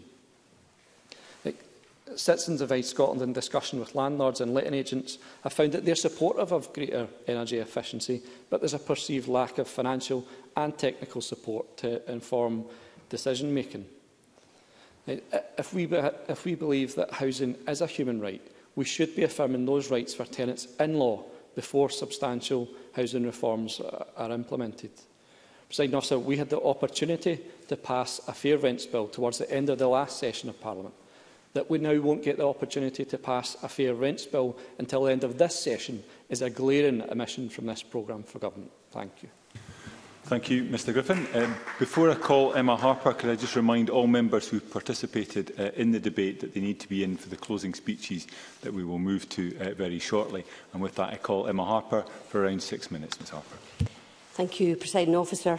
Citizens of Scotland, in discussion with landlords and letting agents, have found that they are supportive of greater energy efficiency, but there is a perceived lack of financial and technical support to inform decision making. If we, if we believe that housing is a human right, we should be affirming those rights for tenants in law before substantial housing reforms are implemented. Presiding Officer, we had the opportunity to pass a fair rents bill towards the end of the last session of Parliament. That we now won't get the opportunity to pass a fair rents bill until the end of this session is a glaring omission from this programme for government. Thank you. Thank you, Mr Griffin. Um, before I call Emma Harper, could I just remind all members who participated uh, in the debate that they need to be in for the closing speeches that we will move to uh, very shortly. And with that, I call Emma Harper for around six minutes. Miz Harper. Thank you, Presiding Officer.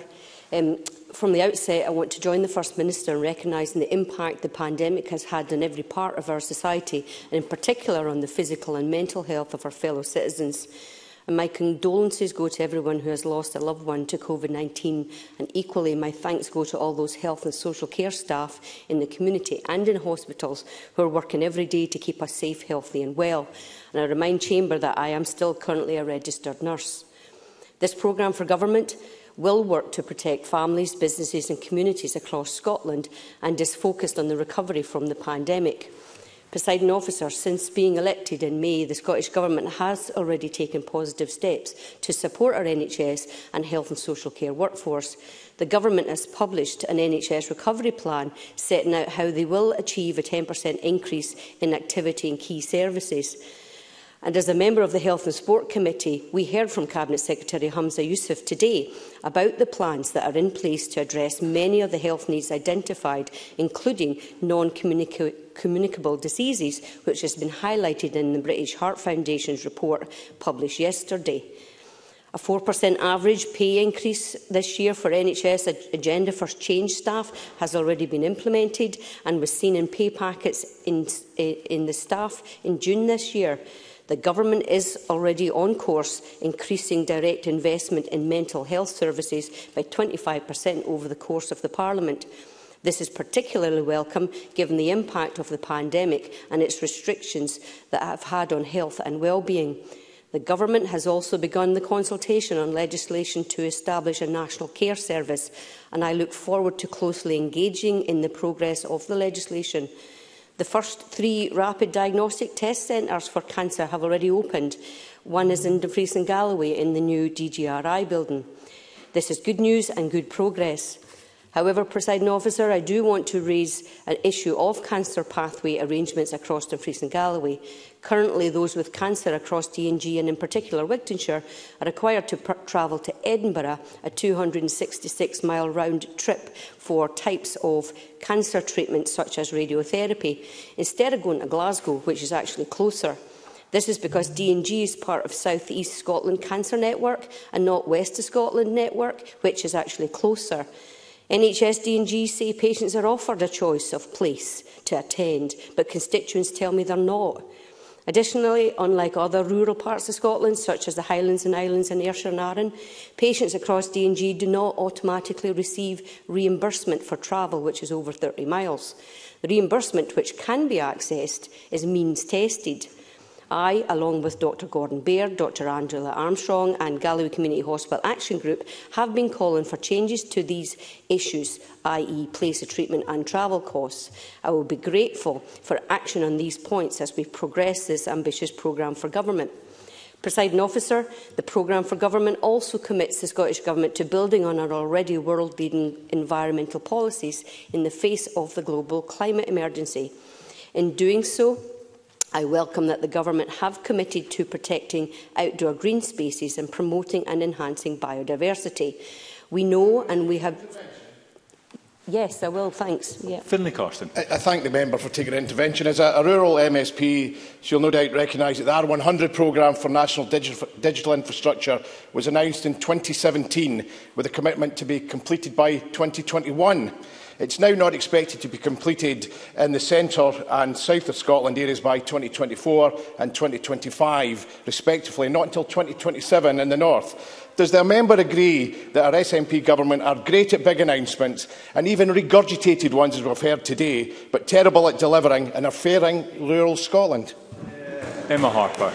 Um, from the outset, I want to join the First Minister in recognising the impact the pandemic has had on every part of our society, and in particular on the physical and mental health of our fellow citizens. And my condolences go to everyone who has lost a loved one to COVID nineteen, and equally my thanks go to all those health and social care staff in the community and in hospitals who are working every day to keep us safe, healthy and well. And I remind Chamber that I am still currently a registered nurse. This programme for government will work to protect families, businesses and communities across Scotland and is focused on the recovery from the pandemic. Presiding Officer, since being elected in May, the Scottish Government has already taken positive steps to support our N H S and health and social care workforce. The Government has published an N H S recovery plan setting out how they will achieve a ten percent increase in activity in key services. And as a member of the Health and Sport Committee, we heard from Cabinet Secretary Hamza Youssef today about the plans that are in place to address many of the health needs identified, including non-communicable diseases, which has been highlighted in the British Heart Foundation's report published yesterday. A four percent average pay increase this year for N H S Agenda for Change staff has already been implemented and was seen in pay packets in, in the staff in June this year. The Government is already on course, increasing direct investment in mental health services by twenty-five percent over the course of the Parliament. This is particularly welcome given the impact of the pandemic and its restrictions that have had on health and well-being. The Government has also begun the consultation on legislation to establish a national care service, and I look forward to closely engaging in the progress of the legislation. The first three rapid diagnostic test centres for cancer have already opened. One is in Dumfries and Galloway in the new D G R I building. This is good news and good progress. However, Presiding Officer, I do want to raise an issue of cancer pathway arrangements across Dumfries and Galloway. Currently, those with cancer across D and G and in particular Wigtonshire are required to travel to Edinburgh, a two hundred and sixty-six mile round trip for types of cancer treatments such as radiotherapy, instead of going to Glasgow, which is actually closer. This is because D and G is part of South East Scotland Cancer Network and not West of Scotland Network, which is actually closer. N H S D and G say patients are offered a choice of place to attend, but constituents tell me they're not. Additionally, unlike other rural parts of Scotland, such as the Highlands and Islands and Ayrshire and Arran, patients across D and G do not automatically receive reimbursement for travel which is over thirty miles. The reimbursement which can be accessed is means tested. I, along with Doctor Gordon Baird, Doctor Angela Armstrong and Galloway Community Hospital Action Group, have been calling for changes to these issues, that is place of treatment and travel costs. I will be grateful for action on these points as we progress this ambitious programme for government. Presiding Officer, the programme for government also commits the Scottish Government to building on our already world-leading environmental policies in the face of the global climate emergency. In doing so, I welcome that the Government have committed to protecting outdoor green spaces and promoting and enhancing biodiversity. We know and we have... Yes, I will, thanks. Yeah. Finlay Carson. I, I thank the member for taking an intervention. As a, a rural M S P, she will no doubt recognise that the R one hundred programme for national digi digital infrastructure was announced in twenty seventeen with a commitment to be completed by twenty twenty-one. It's now not expected to be completed in the centre and south of Scotland areas by twenty twenty-four and twenty twenty-five, respectively, not until twenty twenty-seven in the north. Does the member agree that our S N P government are great at big announcements and even regurgitated ones as we've heard today, but terrible at delivering and are failing rural Scotland? Emma Harper.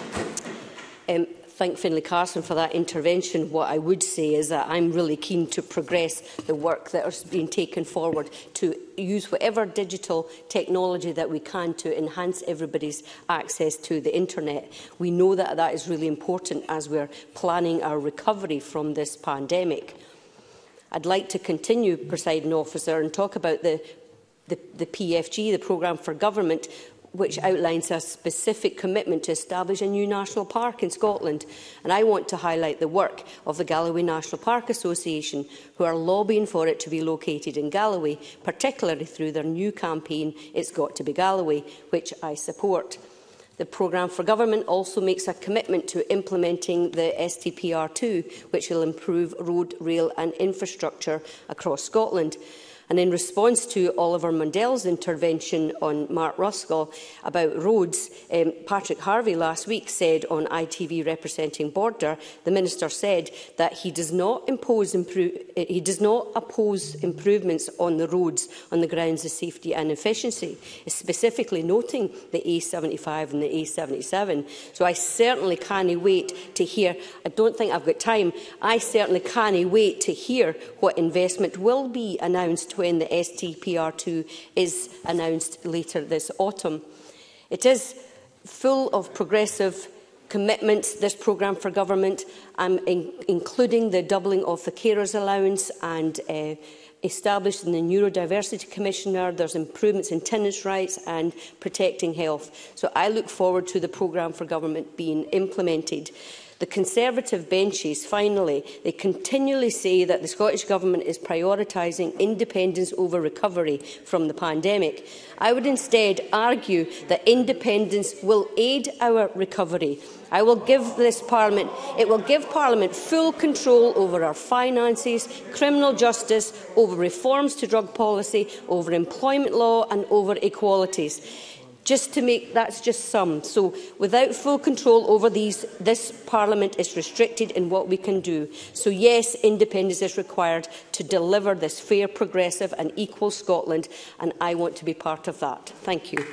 Um, thank Finlay Carson for that intervention. What I would say is that I'm really keen to progress the work that is being taken forward to use whatever digital technology that we can to enhance everybody's access to the internet. We know that that is really important as we're planning our recovery from this pandemic. I'd like to continue, Presiding Officer, and talk about the, the, the P F G, the Programme for Government, which outlines a specific commitment to establish a new national park in Scotland. And I want to highlight the work of the Galloway National Park Association, who are lobbying for it to be located in Galloway, particularly through their new campaign, It's Got to be Galloway, which I support. The programme for government also makes a commitment to implementing the S T P R two, which will improve road, rail and infrastructure across Scotland. And in response to Oliver Mundell's intervention on Mark Ruskell about roads, um, Patrick Harvey last week said on I T V representing Border, the Minister said that he does not impose he does not oppose improvements on the roads on the grounds of safety and efficiency, specifically noting the A seventy-five and the A seventy-seven. So I certainly can't wait to hear, I don't think I've got time, I certainly can't wait to hear what investment will be announced when the S T P R two is announced later this autumn. It is full of progressive commitments, this programme for government, um, in, including the doubling of the carers allowance and uh, establishing the Neurodiversity Commissioner. There's improvements in tenants' rights and protecting health. So I look forward to the programme for government being implemented. The Conservative benches, finally, they continually say that the Scottish Government is prioritising independence over recovery from the pandemic. I would instead argue that independence will aid our recovery. I will give this Parliament, it will give Parliament full control over our finances, criminal justice, over reforms to drug policy, over employment law and over equalities. Just to make, that's just some. So without full control over these, this Parliament is restricted in what we can do. So yes, independence is required to deliver this fair, progressive and equal Scotland, and I want to be part of that. Thank you.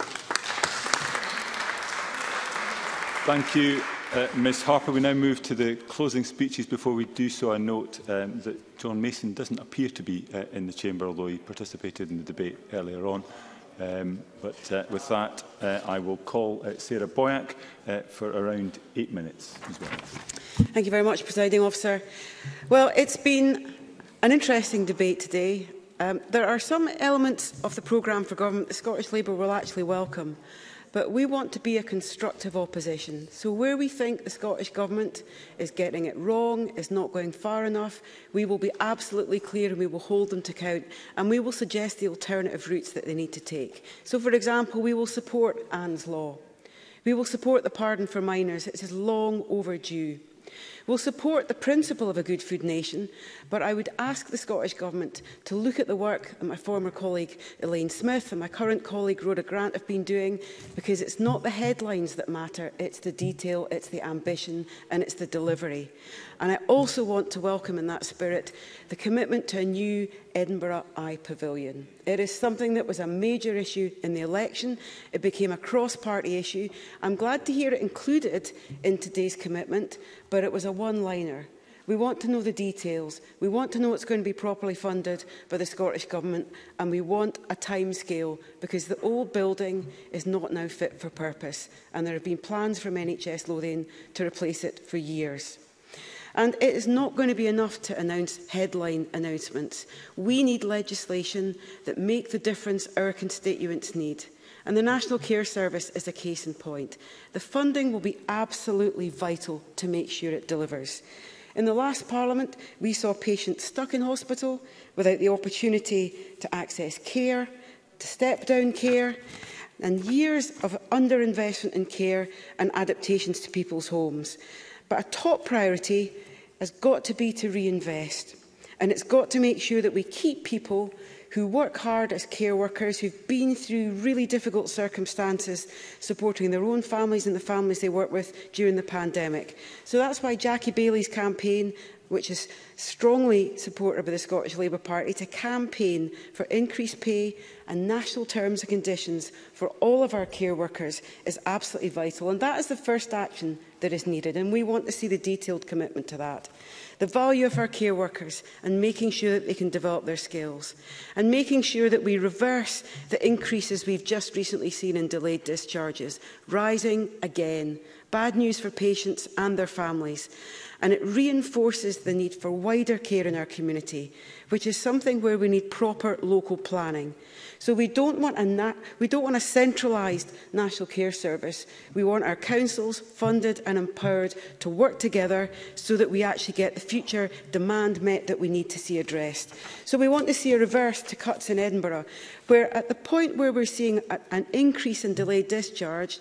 Thank you, uh, Ms Harper. We now move to the closing speeches. Before we do so, I note um, that John Mason doesn't appear to be uh, in the chamber, although he participated in the debate earlier on. Um, but uh, with that, uh, I will call uh, Sarah Boyack uh, for around eight minutes as well. Thank you very much, Presiding Officer. Well, it's been an interesting debate today. Um, there are some elements of the programme for government the Scottish Labour will actually welcome, but we want to be a constructive opposition. So where we think the Scottish Government is getting it wrong, is not going far enough, we will be absolutely clear and we will hold them to account, and we will suggest the alternative routes that they need to take. So, for example, we will support Anne's Law. We will support the pardon for minors. It is long overdue. We'll support the principle of a good food nation, but I would ask the Scottish Government to look at the work that my former colleague Elaine Smith and my current colleague Rhoda Grant have been doing, because it's not the headlines that matter, it's the detail, it's the ambition and it's the delivery. And I also want to welcome in that spirit the commitment to a new Edinburgh Eye Pavilion. It is something that was a major issue in the election. It became a cross-party issue. I'm glad to hear it included in today's commitment, but it was a one-liner. We want to know the details. We want to know it's going to be properly funded by the Scottish Government, and we want a timescale, because the old building is not now fit for purpose, and there have been plans from N H S Lothian to replace it for years. And it is not going to be enough to announce headline announcements. We need legislation that make the difference our constituents need. And the National Care Service is a case in point. The funding will be absolutely vital to make sure it delivers. In the last Parliament, we saw patients stuck in hospital without the opportunity to access care, to step-down care, and years of underinvestment in care and adaptations to people's homes. But a top priority has got to be to reinvest. And it's got to make sure that we keep people who work hard as care workers, who've been through really difficult circumstances, supporting their own families and the families they work with during the pandemic. So that's why Jackie Bailey's campaign, which is strongly supported by the Scottish Labour Party, to campaign for increased pay and national terms and conditions for all of our care workers is absolutely vital. And that is the first action that is needed, and we want to see the detailed commitment to that. The value of our care workers and making sure that they can develop their skills, and making sure that we reverse the increases we've just recently seen in delayed discharges, rising again. Bad news for patients and their families. And it reinforces the need for wider care in our community, which is something where we need proper local planning. So we don't want a, na we don't want a centralised National Care Service. We want our councils funded and empowered to work together so that we actually get the future demand met that we need to see addressed. So we want to see a reverse to cuts in Edinburgh, where at the point where we're seeing a, an increase in delayed discharge,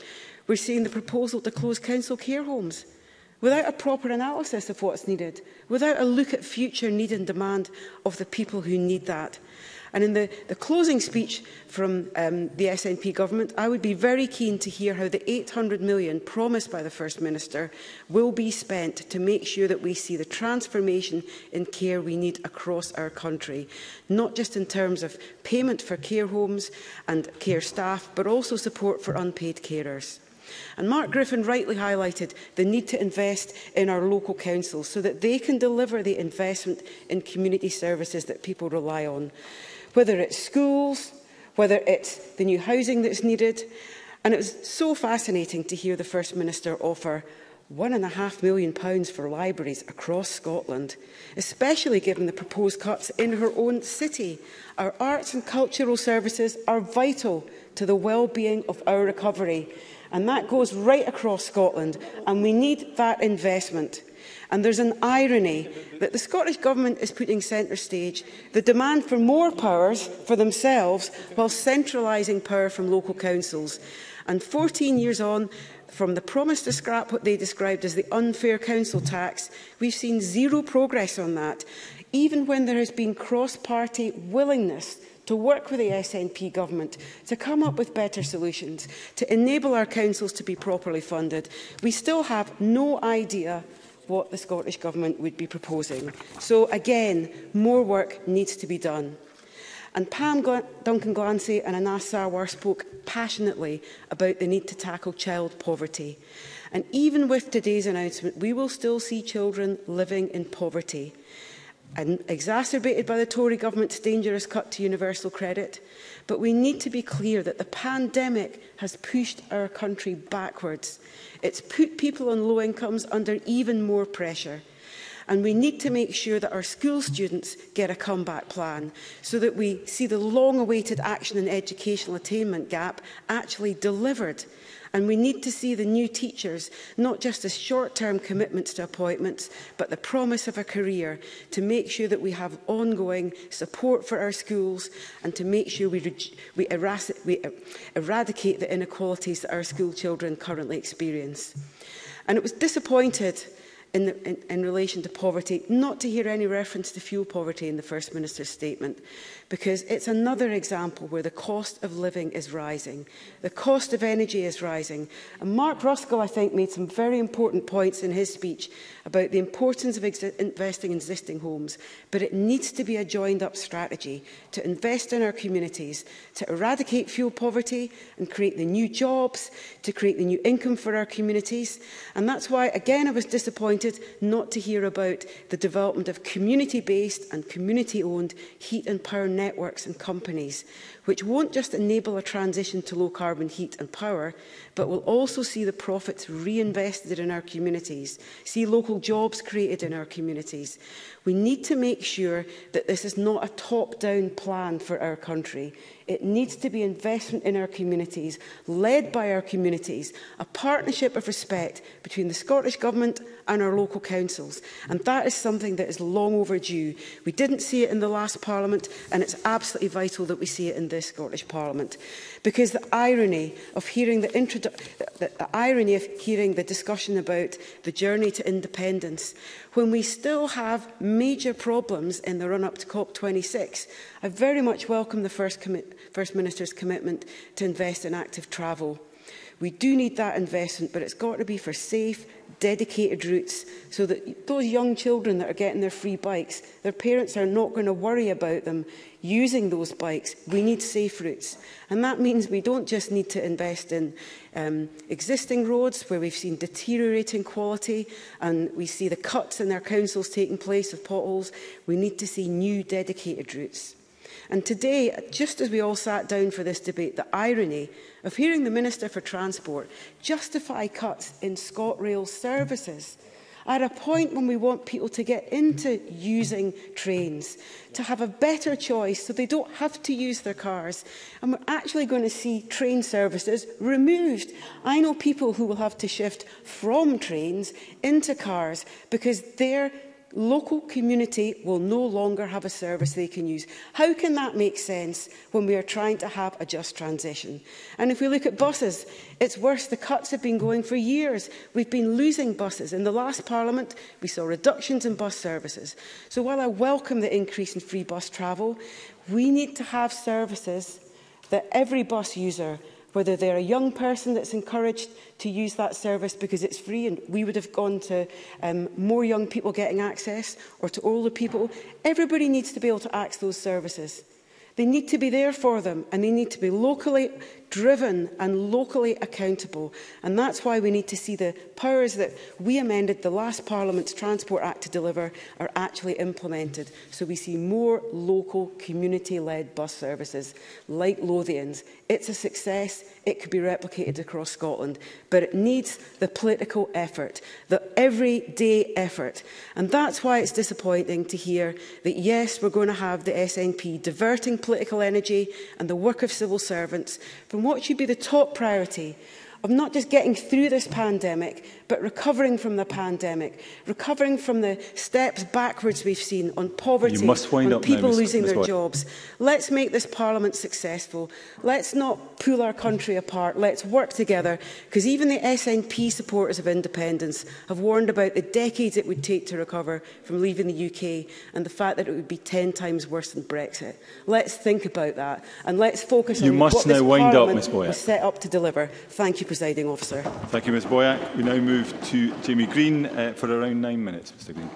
We're seeing the proposal to close council care homes without a proper analysis of what's needed, without a look at future need and demand of the people who need that. And in the, the closing speech from um, the S N P government, I would be very keen to hear how the eight hundred million pounds promised by the First Minister will be spent to make sure that we see the transformation in care we need across our country, not just in terms of payment for care homes and care staff, but also support for unpaid carers. And Mark Griffin rightly highlighted the need to invest in our local councils so that they can deliver the investment in community services that people rely on, whether it's schools, whether it's the new housing that's needed. And it was so fascinating to hear the First Minister offer one and a half million pounds for libraries across Scotland, especially given the proposed cuts in her own city. Our arts and cultural services are vital to the well-being of our recovery, and that goes right across Scotland, and we need that investment. And there's an irony that the Scottish Government is putting centre stage the demand for more powers for themselves while centralising power from local councils. And fourteen years on, from the promise to scrap what they described as the unfair council tax, we've seen zero progress on that, even when there has been cross-party willingness to work with the S N P government to come up with better solutions, to enable our councils to be properly funded. We still have no idea what the Scottish Government would be proposing. So again, more work needs to be done. And Pam Gl- Duncan Glancy and Anas Sarwar spoke passionately about the need to tackle child poverty. And even with today's announcement, we will still see children living in poverty, and exacerbated by the Tory government's dangerous cut to universal credit. But we need to be clear that the pandemic has pushed our country backwards. It's put people on low incomes under even more pressure. And we need to make sure that our school students get a comeback plan so that we see the long-awaited action and educational attainment gap actually delivered. And we need to see the new teachers not just as short-term commitments to appointments, but the promise of a career to make sure that we have ongoing support for our schools and to make sure we, we, we eradicate the inequalities that our school children currently experience. And it was disappointed In, the, in, in relation to poverty, not to hear any reference to fuel poverty in the First Minister's statement, because it's another example where the cost of living is rising, the cost of energy is rising. And Mark Ruskell, I think, made some very important points in his speech about the importance of investing in existing homes, but it needs to be a joined-up strategy to invest in our communities, to eradicate fuel poverty and create the new jobs, to create the new income for our communities. And that's why, again, I was disappointed not to hear about the development of community-based and community-owned heat and power networks and companies, which won't just enable a transition to low-carbon heat and power, but will also see the profits reinvested in our communities, see local jobs created in our communities. We need to make sure that this is not a top-down plan for our country. It needs to be investment in our communities, led by our communities, a partnership of respect between the Scottish Government and our local councils. And that is something that is long overdue. We didn't see it in the last Parliament, and it's absolutely vital that we see it in this Scottish Parliament. Because the irony of hearing the, the, the, the irony of hearing the discussion about the journey to independence, when we still have major problems in the run-up to COP twenty-six, I very much welcome the First, First Minister's commitment to invest in active travel. We do need that investment, but it's got to be for safe, dedicated routes so that those young children that are getting their free bikes, their parents are not going to worry about them using those bikes. We need safe routes. And that means we don't just need to invest in um, existing roads where we've seen deteriorating quality and we see the cuts in our councils taking place of potholes. We need to see new dedicated routes. And today, just as we all sat down for this debate, the irony of hearing the Minister for Transport justify cuts in ScotRail services at a point when we want people to get into using trains, to have a better choice so they don't have to use their cars. And we're actually going to see train services removed. I know people who will have to shift from trains into cars because their local community will no longer have a service they can use. How can that make sense when we are trying to have a just transition? And if we look at buses, it's worse. The cuts have been going for years. We've been losing buses. In the last Parliament, we saw reductions in bus services. So while I welcome the increase in free bus travel, we need to have services that every bus user, whether they're a young person that's encouraged to use that service because it's free, and we would have gone to um, more young people getting access, or to older people, everybody needs to be able to access those services. They need to be there for them, and they need to be locally driven and locally accountable. And that's why we need to see the powers that we amended the last Parliament's Transport Act to deliver are actually implemented. So we see more local community-led bus services like Lothian's. It's a success. It could be replicated across Scotland, but it needs the political effort, the everyday effort. And that's why it's disappointing to hear that, yes, we're going to have the S N P diverting political energy and the work of civil servants from what should be the top priority of not just getting through this pandemic, but recovering from the pandemic, recovering from the steps backwards we've seen on poverty, you must wind on up people now, losing Miz their White. jobs. Let's make this Parliament successful. Let's not pull our country apart. Let's work together, because even the S N P supporters of independence have warned about the decades it would take to recover from leaving the U K, and the fact that it would be ten times worse than Brexit. Let's think about that, and let's focus You on must what now this wind up, Parliament Miz Boyack. was set up to deliver. Thank you, Presiding Officer. Thank you, Miz Boyack. We now move to Jamie Green uh, for around nine minutes. Mr Green.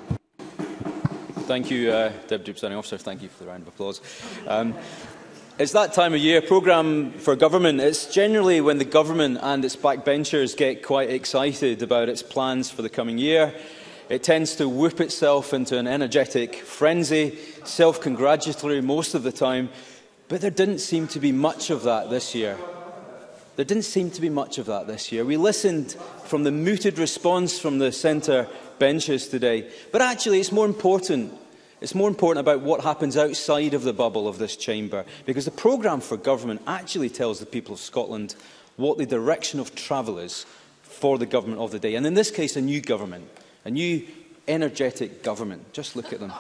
Thank you, uh, Deputy Presiding Officer. Thank you for the round of applause. Um, it's that time of year, programme for government. It's generally when the government and its backbenchers get quite excited about its plans for the coming year. It tends to whoop itself into an energetic frenzy, self-congratulatory most of the time, but there didn't seem to be much of that this year. There didn't seem to be much of that this year. We listened from the muted response from the centre benches today. But actually, it's more important. It's more important about what happens outside of the bubble of this chamber, because the programme for government actually tells the people of Scotland what the direction of travel is for the government of the day. And in this case, a new government, a new energetic government. Just look at them.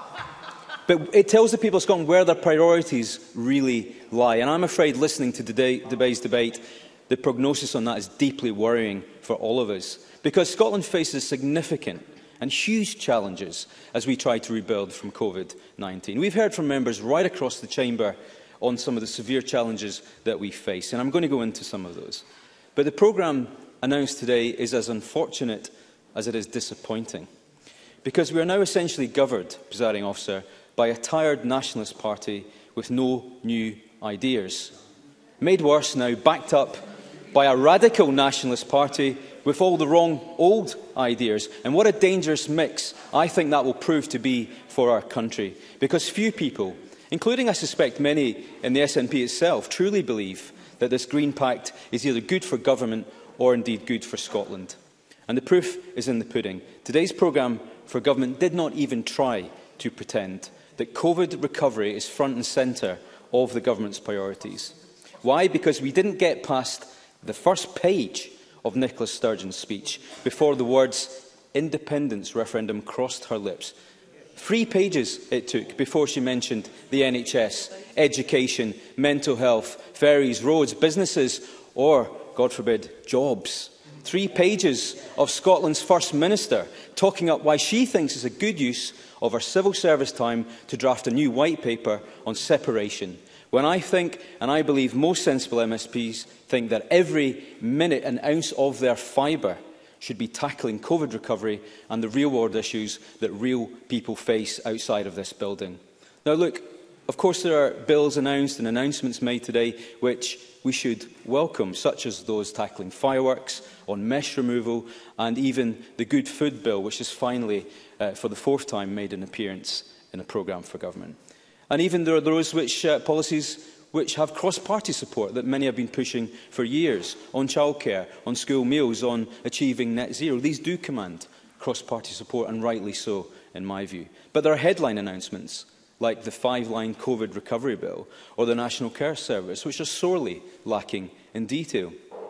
But it tells the people of Scotland where their priorities really lie. And I'm afraid, listening to today, today's debate, the prognosis on that is deeply worrying for all of us, because Scotland faces significant and huge challenges as we try to rebuild from COVID nineteen. We've heard from members right across the chamber on some of the severe challenges that we face, and I'm going to go into some of those. But the programme announced today is as unfortunate as it is disappointing, because we are now essentially governed, Presiding Officer, by a tired nationalist party with no new ideas. Made worse now, backed up by a radical nationalist party with all the wrong old ideas. And what a dangerous mix I think that will prove to be for our country. Because few people, including I suspect many in the S N P itself, truly believe that this Green Pact is either good for government or indeed good for Scotland. And the proof is in the pudding. Today's programme for government did not even try to pretend that COVID recovery is front and centre of the government's priorities. Why? Because we didn't get past the first page of Nicola Sturgeon's speech before the words independence referendum crossed her lips. Three pages it took before she mentioned the N H S, education, mental health, ferries, roads, businesses, or, God forbid, jobs. Three pages of Scotland's First Minister talking up why she thinks it's a good use of her civil service time to draft a new white paper on separation, when I think, and I believe most sensible M S Ps think, that every minute and ounce of their fibre should be tackling COVID recovery and the real-world issues that real people face outside of this building. Now look, of course there are bills announced and announcements made today which we should welcome, such as those tackling fireworks, on mesh removal, and even the Good Food Bill, which has finally, uh, for the fourth time, made an appearance in a programme for government. And even there are those which, uh, policies which have cross-party support that many have been pushing for years, on childcare, on school meals, on achieving net zero. These do command cross-party support, and rightly so, in my view. But there are headline announcements, like the five-line COVID recovery bill or the National Care Service, which are sorely lacking in detail.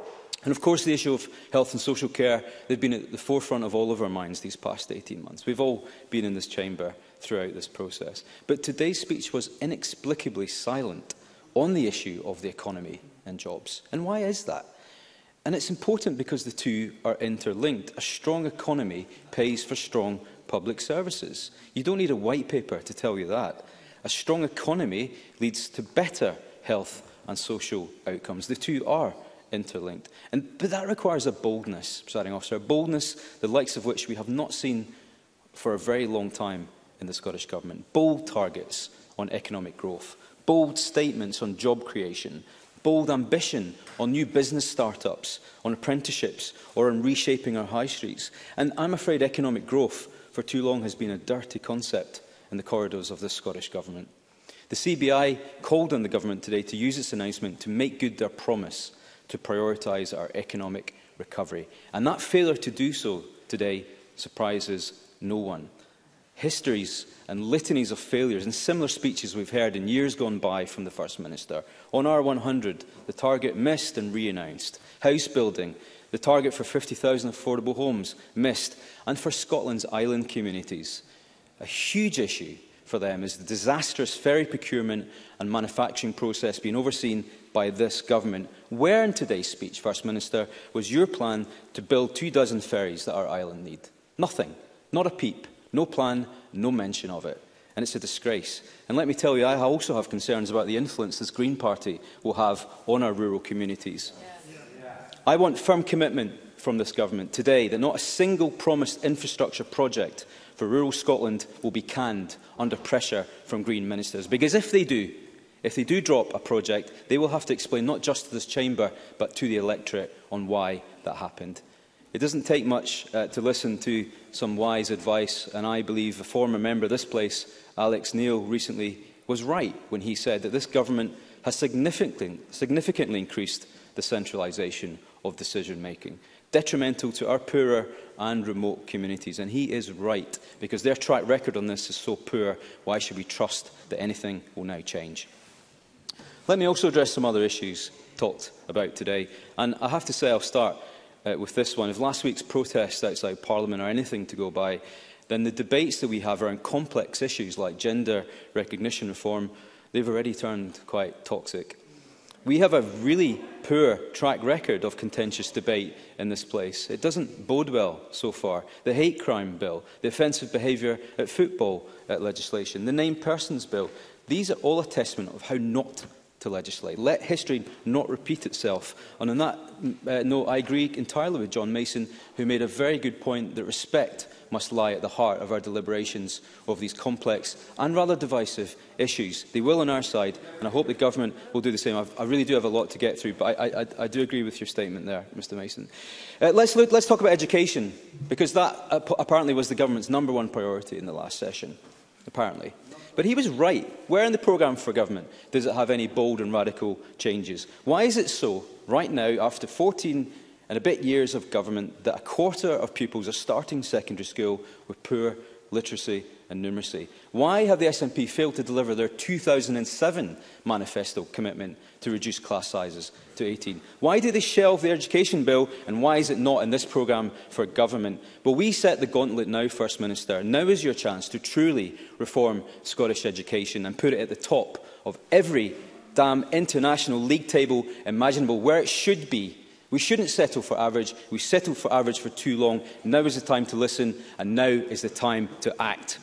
And of course, the issue of health and social care, they've been at the forefront of all of our minds these past eighteen months. We've all been in this chamber throughout this process. But today's speech was inexplicably silent on the issue of the economy and jobs. And why is that? And it's important because the two are interlinked. A strong economy pays for strong public services. You don't need a white paper to tell you that. A strong economy leads to better health and social outcomes. The two are interlinked. And, but that requires a boldness, presiding officer, a boldness the likes of which we have not seen for a very long time in the Scottish Government. Bold targets on economic growth, bold statements on job creation, bold ambition on new business start-ups, on apprenticeships or on reshaping our high streets. And I'm afraid economic growth for too long has been a dirty concept in the corridors of this Scottish Government. The C B I called on the Government today to use its announcement to make good their promise to prioritise our economic recovery. And that failure to do so today surprises no one. Histories and litanies of failures and similar speeches we've heard in years gone by from the First Minister. On R one hundred, the target missed and re-announced. House building, the target for fifty thousand affordable homes, missed. And for Scotland's island communities, a huge issue for them is the disastrous ferry procurement and manufacturing process being overseen by this government. Where in today's speech, First Minister, was your plan to build two dozen ferries that our island need? Nothing. Not a peep. No plan, no mention of it. And it's a disgrace. And let me tell you, I also have concerns about the influence this Green Party will have on our rural communities. Yeah. I want firm commitment from this government today that not a single promised infrastructure project for rural Scotland will be canned under pressure from Green ministers. Because if they do, if they do drop a project, they will have to explain not just to this chamber, but to the electorate on why that happened. It doesn't take much uh, to listen to some wise advice, and I believe a former member of this place, Alex Neil, recently was right when he said that this government has significantly, significantly increased the centralisation of decision-making, detrimental to our poorer and remote communities. And he is right, because their track record on this is so poor. Why should we trust that anything will now change? Let me also address some other issues talked about today. And I have to say, I'll start uh, with this one. If last week's protests outside Parliament are anything to go by, then the debates that we have around complex issues like gender recognition reform, they've already turned quite toxic. We have a really poor track record of contentious debate in this place. It doesn't bode well so far. The hate crime bill, the offensive behaviour at football at legislation, the named persons bill, these are all a testament of how not to legislate. Let history not repeat itself. And on that uh, note, I agree entirely with John Mason, who made a very good point that respect must lie at the heart of our deliberations of these complex and rather divisive issues. They will on our side, and I hope the government will do the same. I've, I really do have a lot to get through, but I, I, I do agree with your statement there, Mr Mason. Uh, let's, look, let's talk about education, because that uh, apparently was the government's number one priority in the last session, apparently. But he was right. Where in the programme for government does it have any bold and radical changes? Why is it so, right now, after fourteen and a bit years of government, that a quarter of pupils are starting secondary school with poor literacy and numeracy? Why have the S N P failed to deliver their two thousand seven manifesto commitment to reduce class sizes to eighteen? Why do they shelve the education bill, and why is it not in this programme for government? Well, we set the gauntlet now, First Minister. Now is your chance to truly reform Scottish education and put it at the top of every damn international league table imaginable, where it should be. We shouldn't settle for average. We've settled for average for too long. Now is the time to listen, and now is the time to act.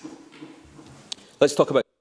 Let's talk about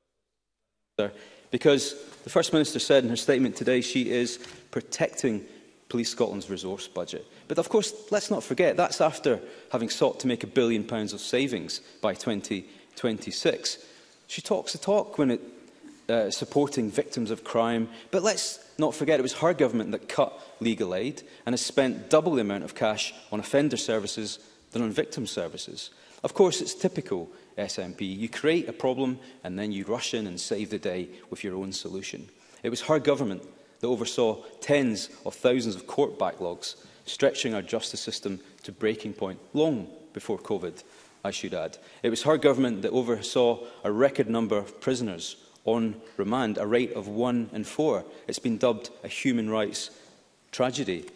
because the First Minister said in her statement today she is protecting Police Scotland's resource budget. But of course, let's not forget, that's after having sought to make a billion pounds of savings by twenty twenty-six. She talks the talk when it uh, supporting victims of crime, but let's not forget it was her government that cut legal aid and has spent double the amount of cash on offender services than on victim services. Of course, it's typical S N P. You create a problem and then you rush in and save the day with your own solution. It was her government that oversaw tens of thousands of court backlogs, stretching our justice system to breaking point long before COVID, I should add. It was her government that oversaw a record number of prisoners on remand, a rate of one in four. It's been dubbed a human rights tragedy.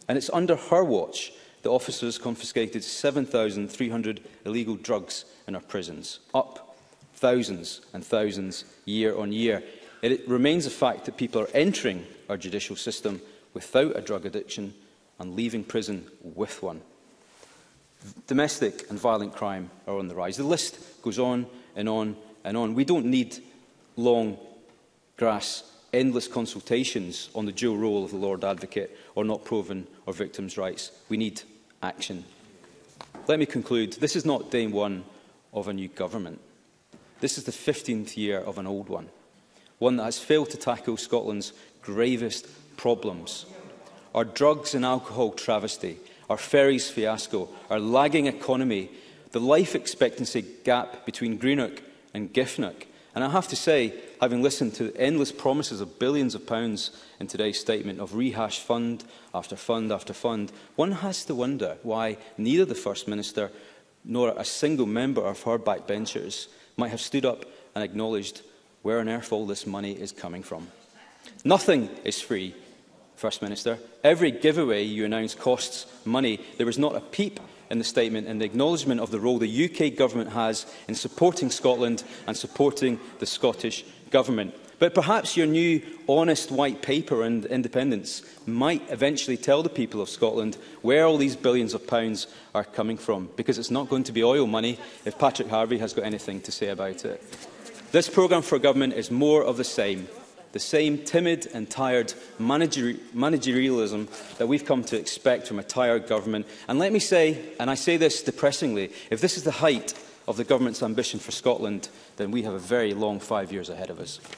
And it's under her watch that officers confiscated seven thousand three hundred illegal drugs in our prisons, up thousands and thousands year on year. It remains a fact that people are entering our judicial system without a drug addiction and leaving prison with one. Domestic and violent crime are on the rise. The list goes on and on and on. We don't need long grass, endless consultations on the dual role of the Lord Advocate or not proven or victims' rights. We need action. Let me conclude. This is not day one of a new government. This is the fifteenth year of an old one, one that has failed to tackle Scotland's gravest problems. Our drugs and alcohol travesty, our ferries fiasco, our lagging economy, the life expectancy gap between Greenock and Giffnock. And I have to say, having listened to endless promises of billions of pounds in today's statement of rehashed fund after fund after fund, one has to wonder why neither the First Minister nor a single member of her backbenchers might have stood up and acknowledged where on earth all this money is coming from. Nothing is free, First Minister. Every giveaway you announce costs money. There was not a peep in the statement and the acknowledgement of the role the U K Government has in supporting Scotland and supporting the Scottish Government. But perhaps your new honest white paper and independence might eventually tell the people of Scotland where all these billions of pounds are coming from, because it's not going to be oil money if Patrick Harvie has got anything to say about it. This programme for government is more of the same, the same timid and tired manageri managerialism that we've come to expect from a tired government. And let me say, and I say this depressingly, if this is the height of the government's ambition for Scotland, then we have a very long five years ahead of us.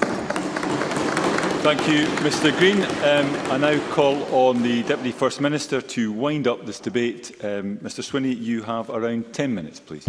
Thank you, Mr Green. Um, I now call on the Deputy First Minister to wind up this debate. Um, Mr Swinney, you have around ten minutes, please.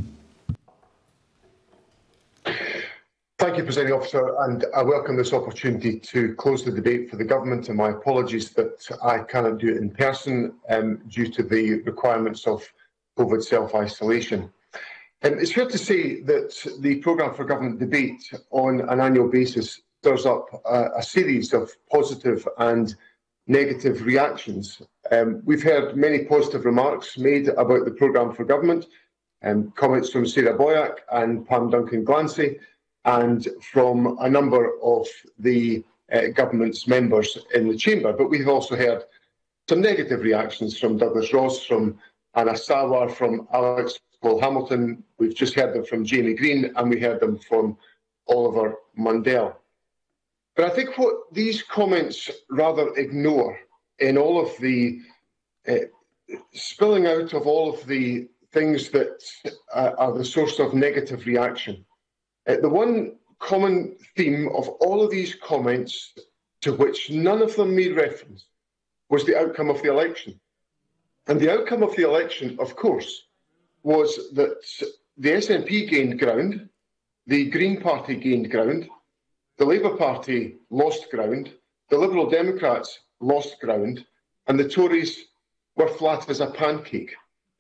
Thank you, Presiding Officer, and I welcome this opportunity to close the debate for the Government, and my apologies that I cannot do it in person um, due to the requirements of COVID self-isolation. Um, it's fair to say that the Programme for Government debate on an annual basis stirs up a, a series of positive and negative reactions. Um, we've heard many positive remarks made about the Programme for Government, um, comments from Sarah Boyack and Pam Duncan-Glancy, and from a number of the uh, Government's members in the Chamber. But we've also heard some negative reactions from Douglas Ross, from Anna Sawar, from Alex Cole-Hamilton. We've just heard them from Jamie Green, and we heard them from Oliver Mundell. But I think what these comments rather ignore in all of the uh, spilling out of all of the things that uh, are the source of negative reaction, uh, the one common theme of all of these comments, to which none of them made reference, was the outcome of the election. And the outcome of the election, of course, was that the S N P gained ground, the Green Party gained ground, the Labour Party lost ground, the Liberal Democrats lost ground, and the Tories were flat as a pancake.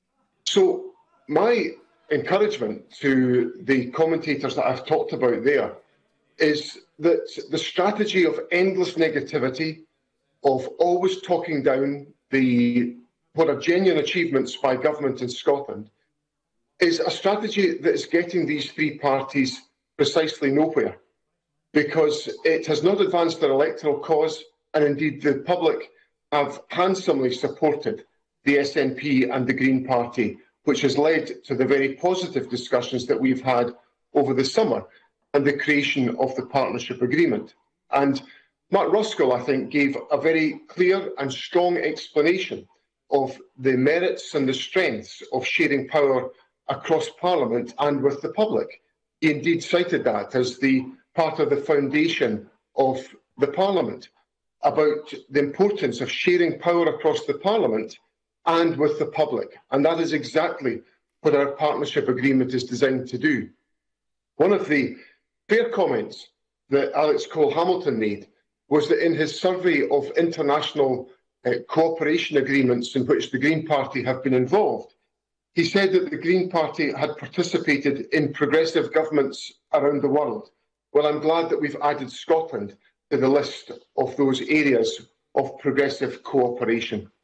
So my encouragement to the commentators that I've talked about there is that the strategy of endless negativity, of always talking down the what are genuine achievements by government in Scotland, is a strategy that is getting these three parties precisely nowhere, because it has not advanced their electoral cause, and indeed the public have handsomely supported the S N P and the Green Party, which has led to the very positive discussions that we've had over the summer and the creation of the partnership agreement. And Mark Ruskell, I think, gave a very clear and strong explanation of the merits and the strengths of sharing power across Parliament and with the public. He indeed cited that as the part of the foundation of the Parliament, about the importance of sharing power across the Parliament and with the public. And that is exactly what our partnership agreement is designed to do. One of the fair comments that Alex Cole-Hamilton made was that in his survey of international uh, cooperation agreements in which the Green Party have been involved, he said that the Green Party had participated in progressive governments around the world. Well, I'm glad that we've added Scotland to the list of those areas of progressive cooperation.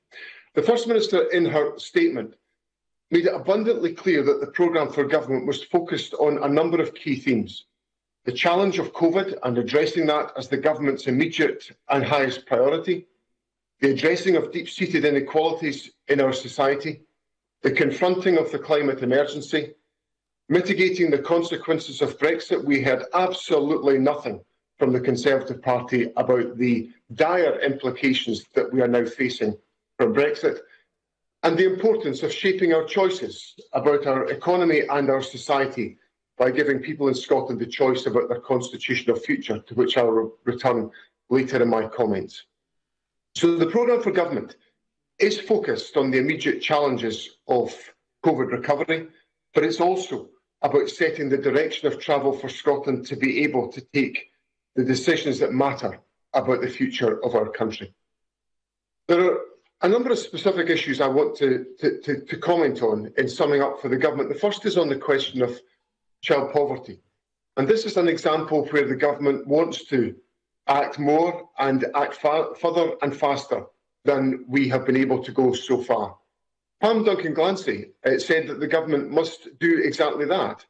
The First Minister, in her statement, made it abundantly clear that the programme for government was focused on a number of key themes. The challenge of COVID and addressing that as the government's immediate and highest priority, the addressing of deep-seated inequalities in our society, the confronting of the climate emergency, mitigating the consequences of Brexit. We heard absolutely nothing from the Conservative Party about the dire implications that we are now facing from Brexit, and the importance of shaping our choices about our economy and our society by giving people in Scotland the choice about their constitutional future, to which I will return later in my comments. So the programme for government is focused on the immediate challenges of COVID recovery, but it's also about setting the direction of travel for Scotland to be able to take the decisions that matter about the future of our country. There are a number of specific issues I want to, to, to, to comment on in summing up for the government. The first is on the question of child poverty. And this is an example where the government wants to act more and act further and faster than we have been able to go so far. Pam Duncan-Glancy uh, said that the government must do exactly that.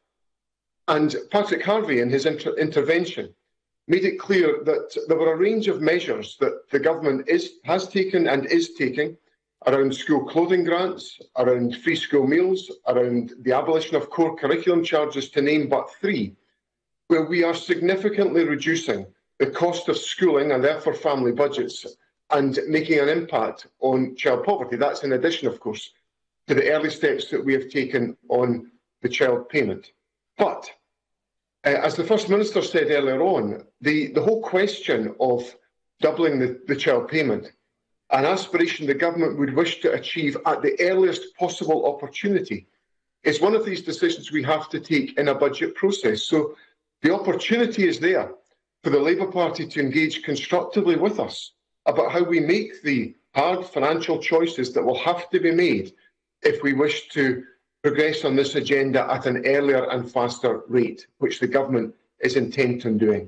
And Patrick Harvie, in his inter intervention, made it clear that there were a range of measures that the government is, has taken and is taking around school clothing grants, around free school meals, around the abolition of core curriculum charges, to name but three, where we are significantly reducing the cost of schooling and therefore family budgets and making an impact on child poverty. That's in addition, of course, to the early steps that we have taken on the child payment. But, uh, as the First Minister said earlier on, the, the whole question of doubling the, the child payment, an aspiration the government would wish to achieve at the earliest possible opportunity, is one of these decisions we have to take in a budget process. So the opportunity is there for the Labour Party to engage constructively with us about how we make the hard financial choices that will have to be made if we wish to progress on this agenda at an earlier and faster rate, which the government is intent on doing.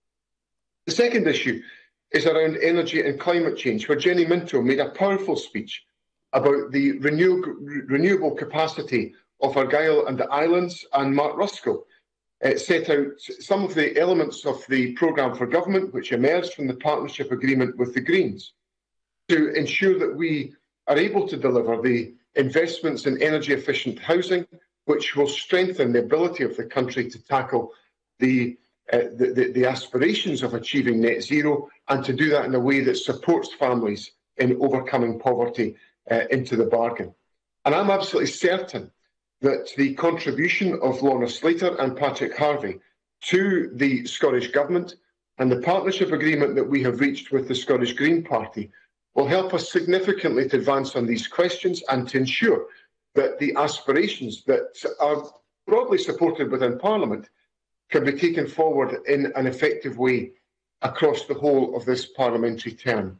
The second issue is around energy and climate change, where Jenny Minto made a powerful speech about the renew renewable capacity of Argyll and the Islands, and Mark Ruskell uh, set out some of the elements of the programme for government which emerged from the partnership agreement with the Greens to ensure that we are able to deliver the investments in energy efficient housing, which will strengthen the ability of the country to tackle the, uh, the, the, the aspirations of achieving net zero, and to do that in a way that supports families in overcoming poverty uh, into the bargain. And I'm absolutely certain that the contribution of Lorna Slater and Patrick Harvie to the Scottish Government and the partnership agreement that we have reached with the Scottish Green Party will help us significantly to advance on these questions and to ensure that the aspirations that are broadly supported within Parliament can be taken forward in an effective way across the whole of this parliamentary term.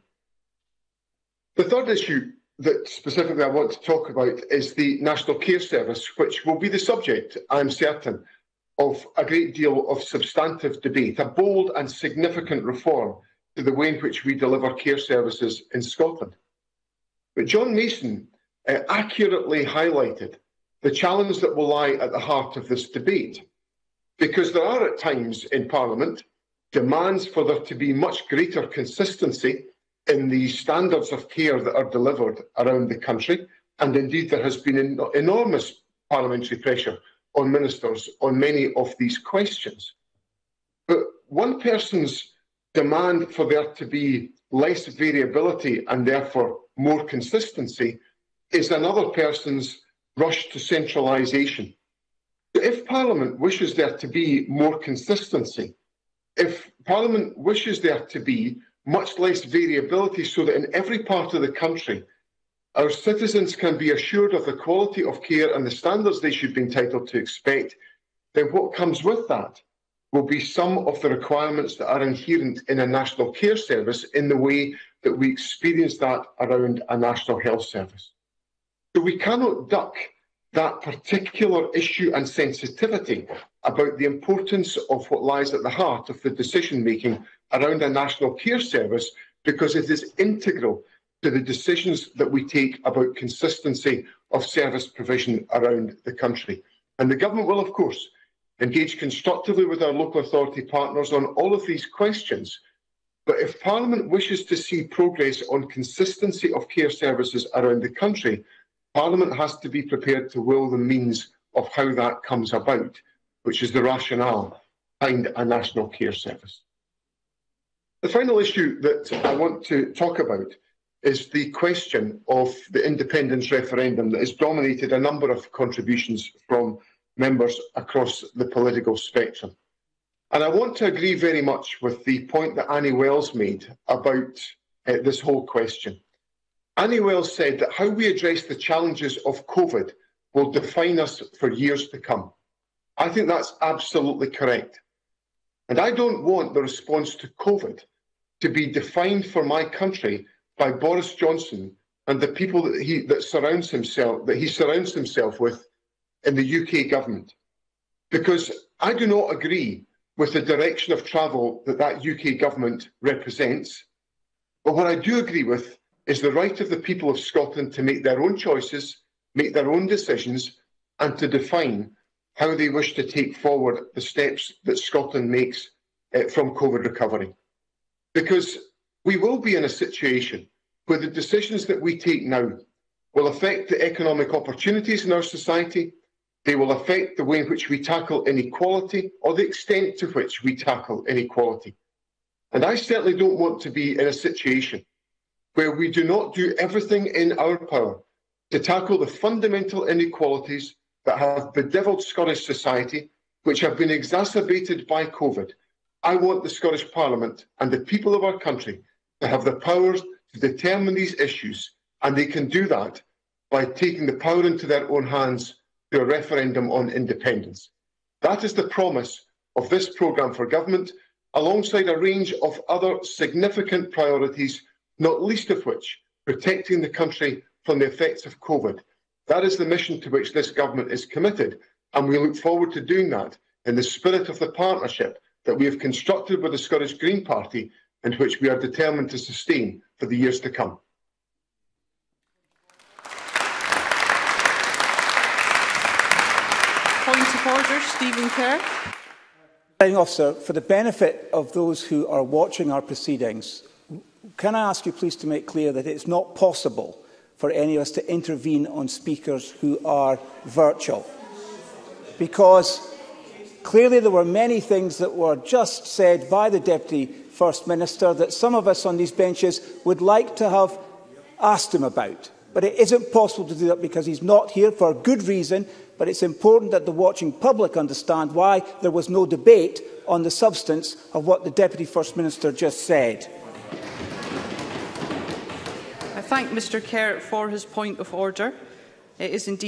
The third issue that specifically I want to talk about is the National Care Service, which will be the subject, I'm certain, of a great deal of substantive debate, a bold and significant reform to the way in which we deliver care services in Scotland. But John Mason uh, accurately highlighted the challenge that will lie at the heart of this debate, because there are at times in Parliament demands for there to be much greater consistency in the standards of care that are delivered around the country, and indeed there has been en enormous parliamentary pressure on ministers on many of these questions. But one person's demand for there to be less variability and therefore more consistency is another person's rush to centralisation. If Parliament wishes there to be more consistency, if Parliament wishes there to be much less variability so that in every part of the country our citizens can be assured of the quality of care and the standards they should be entitled to expect, then what comes with that will be some of the requirements that are inherent in a national care service in the way that we experience that around a national health service. So we cannot duck that particular issue and sensitivity about the importance of what lies at the heart of the decision-making around a national care service, because it is integral to the decisions that we take about consistency of service provision around the country. And the Government will, of course, engage constructively with our local authority partners on all of these questions. But if Parliament wishes to see progress on consistency of care services around the country, Parliament has to be prepared to will the means of how that comes about, which is the rationale behind a national care service. The final issue that I want to talk about is the question of the independence referendum that has dominated a number of contributions from members across the political spectrum. And I want to agree very much with the point that Annie Wells made about uh, this whole question. Annie Wells said that how we address the challenges of COVID will define us for years to come. I think that's absolutely correct. And I don't want the response to COVID to be defined for my country by Boris Johnson and the people that he that surrounds himself that he surrounds himself with in the U K government, because I do not agree with the direction of travel that that U K government represents. But what I do agree with is the right of the people of Scotland to make their own choices, make their own decisions, and to define how they wish to take forward the steps that Scotland makes uh, from COVID recovery. Because we will be in a situation where the decisions that we take now will affect the economic opportunities in our society, they will affect the way in which we tackle inequality or the extent to which we tackle inequality. And I certainly don't want to be in a situation where we do not do everything in our power to tackle the fundamental inequalities that have bedevilled Scottish society, which have been exacerbated by COVID. I want the Scottish Parliament and the people of our country to have the powers to determine these issues, and they can do that by taking the power into their own hands through a referendum on independence. That is the promise of this programme for government, alongside a range of other significant priorities, not least of which protecting the country from the effects of COVID. That is the mission to which this government is committed, and we look forward to doing that in the spirit of the partnership that we have constructed with the Scottish Green Party, and which we are determined to sustain for the years to come. Point of order, Stephen Kerr. Presiding Officer, for the benefit of those who are watching our proceedings, can I ask you please to make clear that it's not possible for any of us to intervene on speakers who are virtual? Because clearly there were many things that were just said by the Deputy First Minister that some of us on these benches would like to have asked him about. But it isn't possible to do that because he's not here for a good reason. But it's important that the watching public understand why there was no debate on the substance of what the Deputy First Minister just said. I thank Mr Kerr for his point of order. It is indeed